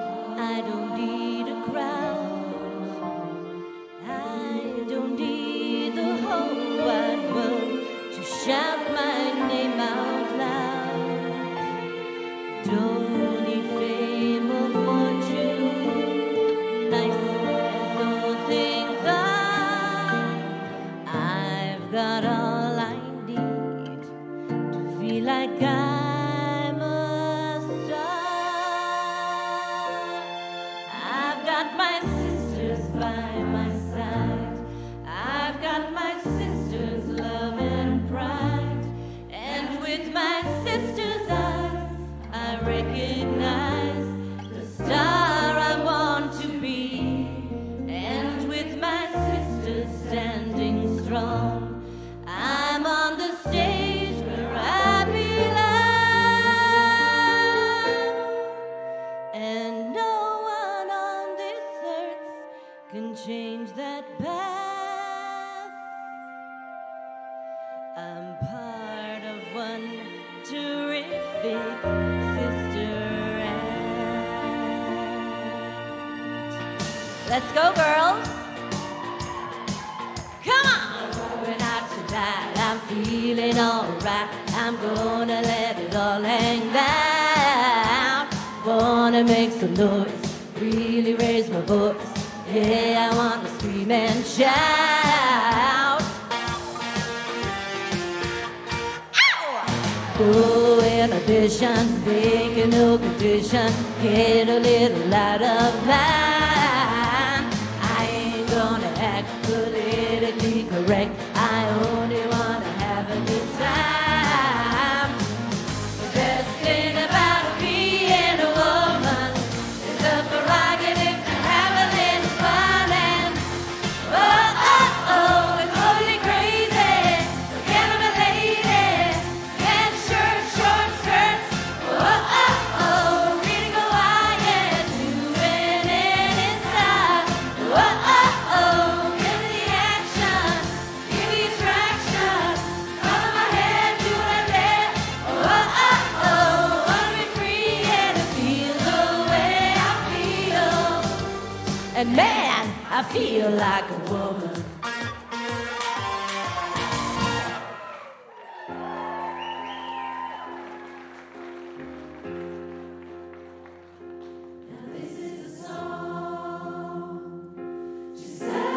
C: I don't need a crowd. I don't need that path. I'm part of one terrific sister act. Let's go, girls. Come on. Going out tonight, I'm feeling alright. I'm gonna let it all hang down. Wanna make some noise, really raise my voice. Yeah, I wanna scream and shout. Oh, inhibition, making no condition. Get a little out of line. I ain't gonna act politically correct. I only wanna have a good time. The best thing about being a woman is the prerogative to have a little fun and oh, oh, oh, it's totally crazy. So get 'em a lady, get short, short skirts. Oh, oh, oh, really go wild, doing it inside. Oh, oh, oh, give me the action, give me attraction. Follow my head, do what I dare. Oh, oh, oh, wanna be free and feel the way I feel. And man, I feel like a woman. Now this is a song to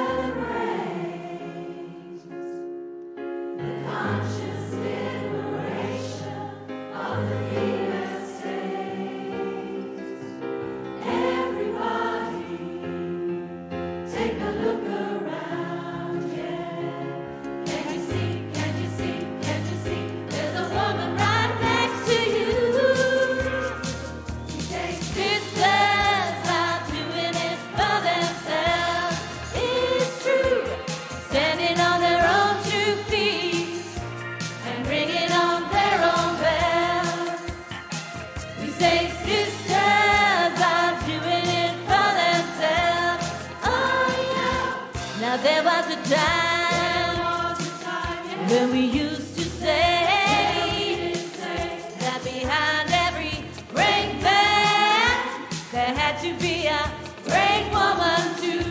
C: celebrate the conscious liberation of the female state. Everybody, take a look around, yeah. Can you see, can you see, can you see? There's a woman right next to you. Sisters are doing it for themselves. It's true, standing on their own two feet and ringing on their own bells. We say sisters are doing it for themselves. Oh yeah. Now there was a time when we used to say that behind every great man there had to be a great woman too.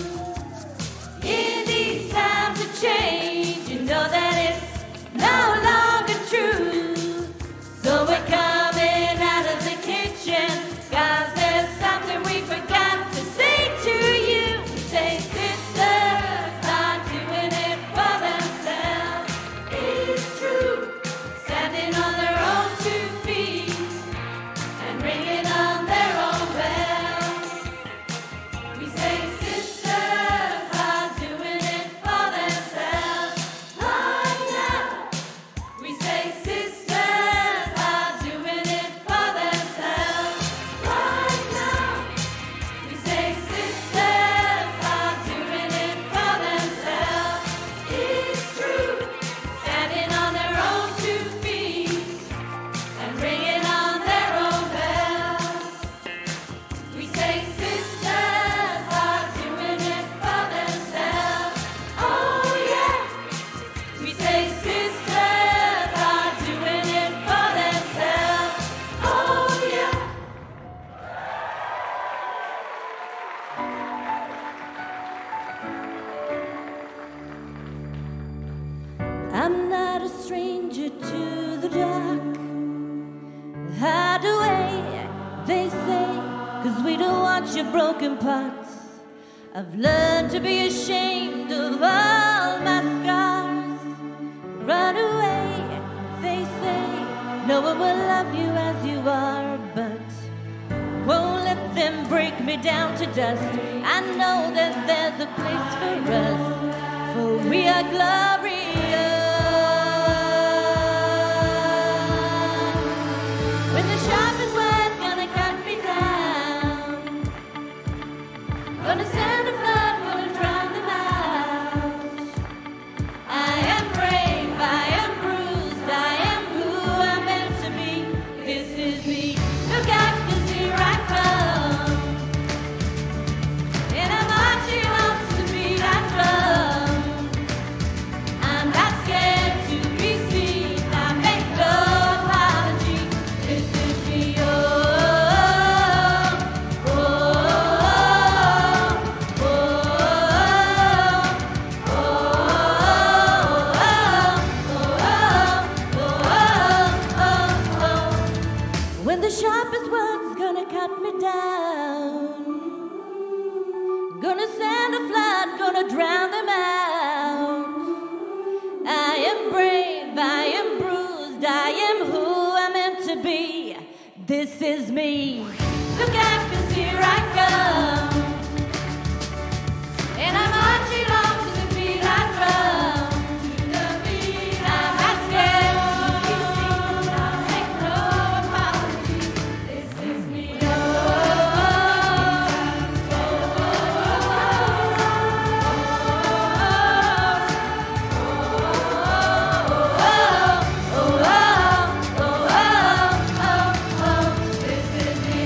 C: In these times of change, you know that it's no longer true. So we're coming out of the kitchen, 'cause there's something we forgot to say to you. We say sisters are doing it for themselves. It's true, standing on their own two feet and ringing on their own bells. We say sisters are doing it for themselves. Oh yeah. We say sisters are doing it for themselves right now. We say sisters are doing it for themselves. It's true, standing on their own two feet and ringing on their own bells. We say sisters are doing it for themselves. Oh yeah. We say sisters are doing it for themselves. Oh yeah. I'm not a stranger to the dark. Hide away, they say, 'cause we don't want your broken parts. I've learned to be ashamed of all my scars. Run away, they say, no one will love you as you are, but won't let them break me down to dust. I know that there's a place for us, for we are glorious. When the sharpest word's gonna cut me down, gonna send a flood, gonna drown them out. I am brave, I am bruised, I am who I'm meant to be. This is me. Look out, 'cause here I come. And I'm marching on to the beat. I drown them out. I am brave, I am bruised, I am who I'm meant to be. This is me. Look out, 'cause here I come. And I'm marching on to the beat I drum. To the beat I'm not scared to be seen. I'll make no apologies. This is me. Oh, oh, oh, oh, oh, this is me.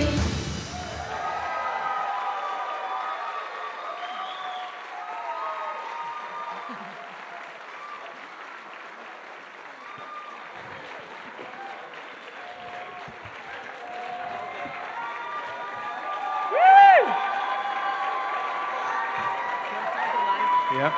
A: Yeah.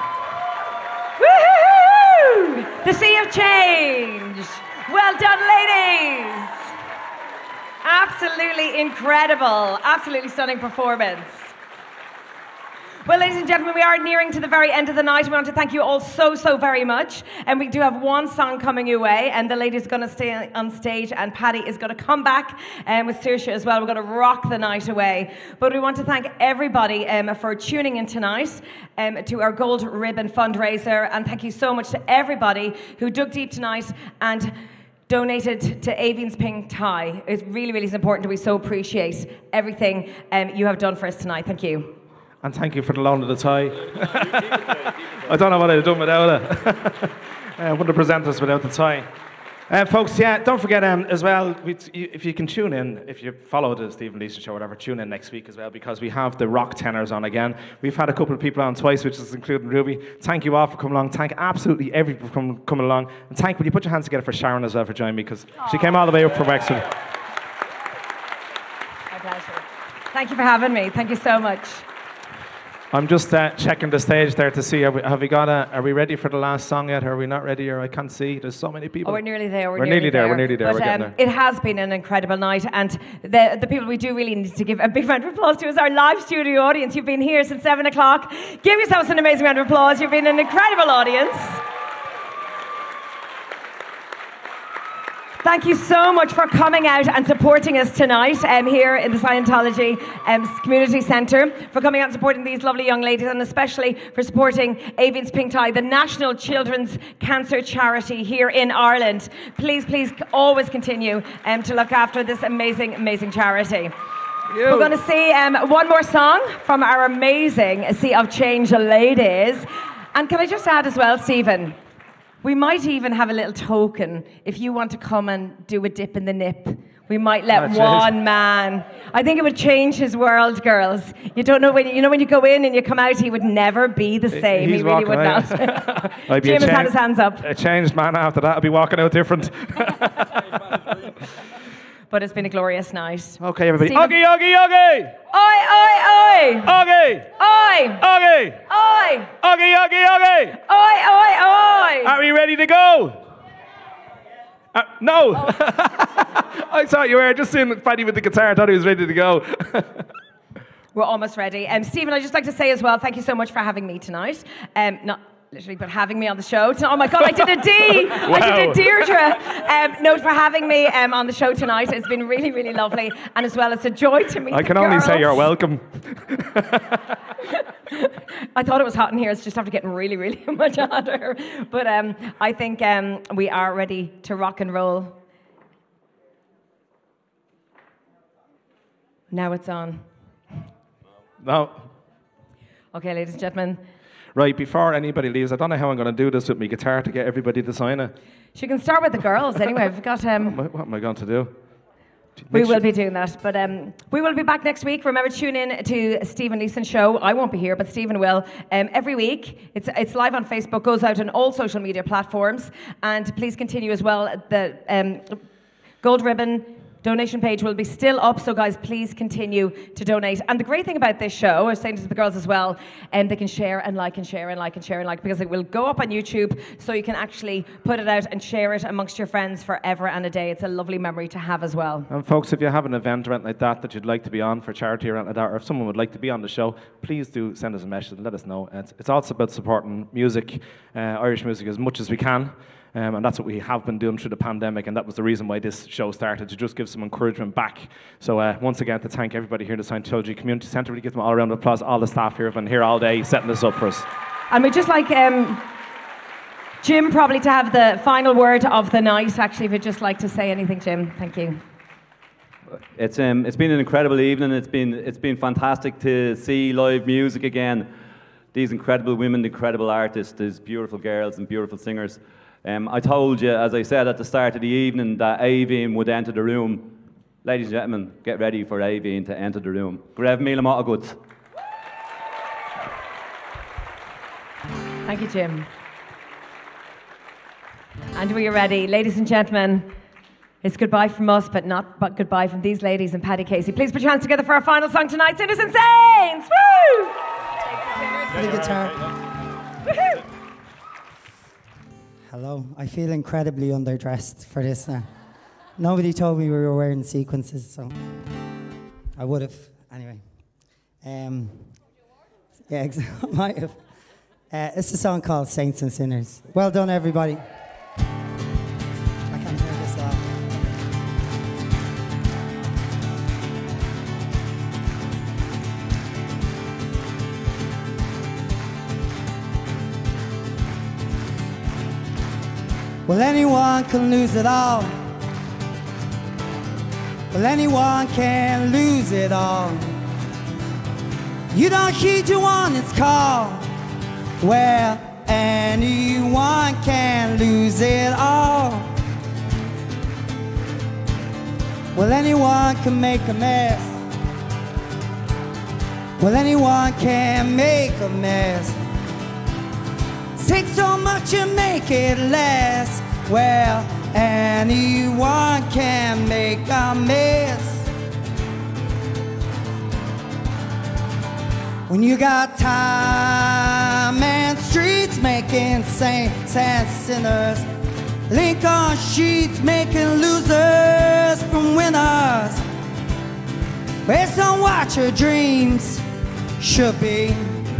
B: Woohoo! The Sea of Change. Well done, ladies. Absolutely incredible. Absolutely stunning performance. Well, ladies and gentlemen, we are nearing to the very end of the night. We want to thank you all so, so very much. And we do have one song coming your way, and the lady's going to stay on stage, and Paddy is going to come back um, with Saoirse as well. We're going to rock the night away. But we want to thank everybody um, for tuning in tonight um, to our Gold Ribbon fundraiser. And thank you so much to everybody who dug deep tonight and donated to Aoibheann's Pink Tie. It really, really is important. We so appreciate everything um, you have done for us tonight. Thank you.
A: And thank you for the loan of the tie. I don't know what I'd have done without it. I wouldn't have presented us without the tie. Uh, folks, yeah, don't forget um, as well, we, if you can tune in, if you follow the Stephen Leeson Show or whatever, tune in next week as well, because we have the rock tenors on again. We've had a couple of people on twice, which is including Ruby. Thank you all for coming along. Thank absolutely everyone for coming, coming along. And thank, will you put your hands together for Sharon as well for joining me, because she came all the way up from Wexford.
B: My pleasure. Thank you for having me. Thank you so much.
A: I'm just uh, checking the stage there to see, have we, have we got a, are we ready for the last song yet? Are we not ready, or I can't see? There's so many people.
B: Oh, we're nearly there. We're,
A: we're
B: nearly,
A: nearly there.
B: there.
A: We're nearly there.
B: But,
A: we're getting
B: um,
A: there.
B: It has been an incredible night, and the, the people we do really need to give a big round of applause to is our live studio audience. You've been here since seven o'clock. Give yourselves an amazing round of applause. You've been an incredible audience. Thank you so much for coming out and supporting us tonight um, here in the Scientology um, Community Centre, for coming out and supporting these lovely young ladies, and especially for supporting Aoibheann's Pink Tie, the National Children's Cancer Charity here in Ireland. Please, please always continue um, to look after this amazing, amazing charity.
A: You.
B: We're going to see um, one more song from our amazing Sea of Change ladies. And can I just add as well, Stephen, we might even have a little token if you want to come and do a dip in the nip. We might let
A: That's
B: one
A: it.
B: man. I think it would change his world, girls. You don't know when you, you know when you go in and you come out, he would never be the same.
A: He's
B: he really would
A: out.
B: not.
A: I'd be
B: Jim
A: a
B: has
A: cha-
B: had his hands up.
A: A changed man after that. I'll be walking out different.
B: But it's been a glorious night.
A: Okay, everybody.
B: Stephen-
A: Oggy, oggy, oggy!
B: Oi, oi, oi!
A: Oggy!
B: Oi!
A: Oggy!
B: Oi!
A: Oggy, oggy, oggy!
B: Oi, oi, oi!
A: Are we ready to go? Uh, no!
B: Oh.
A: I thought you were. Just seeing Paddy with the guitar. I thought he was ready to go.
B: We're almost ready. Um, Stephen, I'd just like to say as well, thank you so much for having me tonight. Um, not literally, but having me on the show. Oh my God, I did a D!
A: Wow.
B: I did a Deirdre um, note for having me um, on the show tonight. It's been really, really lovely. And as well, it's a joy to meet
A: I
B: the
A: can only say
B: girls.
A: you're welcome.
B: I thought it was hot in here. It's just after getting really, really much hotter. But um, I think um, we are ready to rock and roll. Now it's on.
A: No.
B: Okay, ladies and gentlemen.
A: Right, before anybody leaves, I don't know how I'm going to do this with my guitar to get everybody to sign it.
B: She can start with the girls anyway. We've got... Um,
A: What, what am I going to do?
B: We
A: Make
B: will
A: sure-
B: be doing that, but um, we will be back next week. Remember, tune in to Stephen Leeson Show. I won't be here, but Stephen will. Um, every week, it's it's live on Facebook, goes out on all social media platforms, and please continue as well. The um, Gold Ribbon donation page will be still up, so guys, please continue to donate. And the great thing about this show, I was saying to the girls as well, um, they can share and like and share and like and share and like, because it will go up on YouTube, so you can actually put it out and share it amongst your friends forever and a day. It's a lovely memory to have as well.
A: And folks, if you have an event or anything like that that you'd like to be on for charity or anything like that, or if someone would like to be on the show, please do send us a message and let us know. It's, it's also about supporting music, uh, Irish music, as much as we can. Um, and that's what we have been doing through the pandemic, and that was the reason why this show started, to just give some encouragement back. So uh, once again, to thank everybody here in the Scientology Community Centre. We give them all a round of applause. All the staff here have been here all day setting this up for us.
B: And we'd just like um, Jim probably to have the final word of the night. Actually, if you'd just like to say anything, Jim. Thank you.
D: It's um, it's been an incredible evening. It's been it's been fantastic to see live music again. These incredible women, incredible artists, these beautiful girls and beautiful singers. Um, I told you, as I said at the start of the evening, that Aoibheann would enter the room. Ladies and gentlemen, get ready for Aoibheann to enter the room. Grev míle maith agat.
B: Thank you, Jim. And we are ready. Ladies and gentlemen, it's goodbye from us, but not but goodbye from these ladies and Paddy Casey. Please put your hands together for our final song tonight, Sinners and Saints! Woo!
F: Play guitar.
B: Woohoo!
F: Hello, I feel incredibly underdressed for this now. Nobody told me we were wearing sequences, so I would have, anyway. Um, yeah, I might have. Uh, it's a song called Saints and Sinners. Well done, everybody. I can't hear this loud. Well, anyone can lose it all. Well, anyone can lose it all. You don't heed your one, it's called. Well, anyone can lose it all. Well, anyone can make a mess. Well, anyone can make a mess. Take so much and make it less. Well, anyone can make a mess. When you got time and streets making saints and sinners, Lincoln sheets making losers from winners, based on what your dreams should be.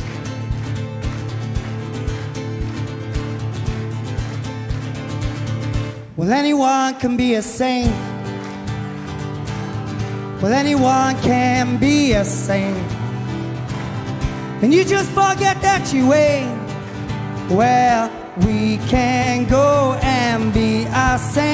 F: Well, anyone can be a saint. Well, anyone can be a saint. And you just forget that you ain't. Well, we can go and be a saint.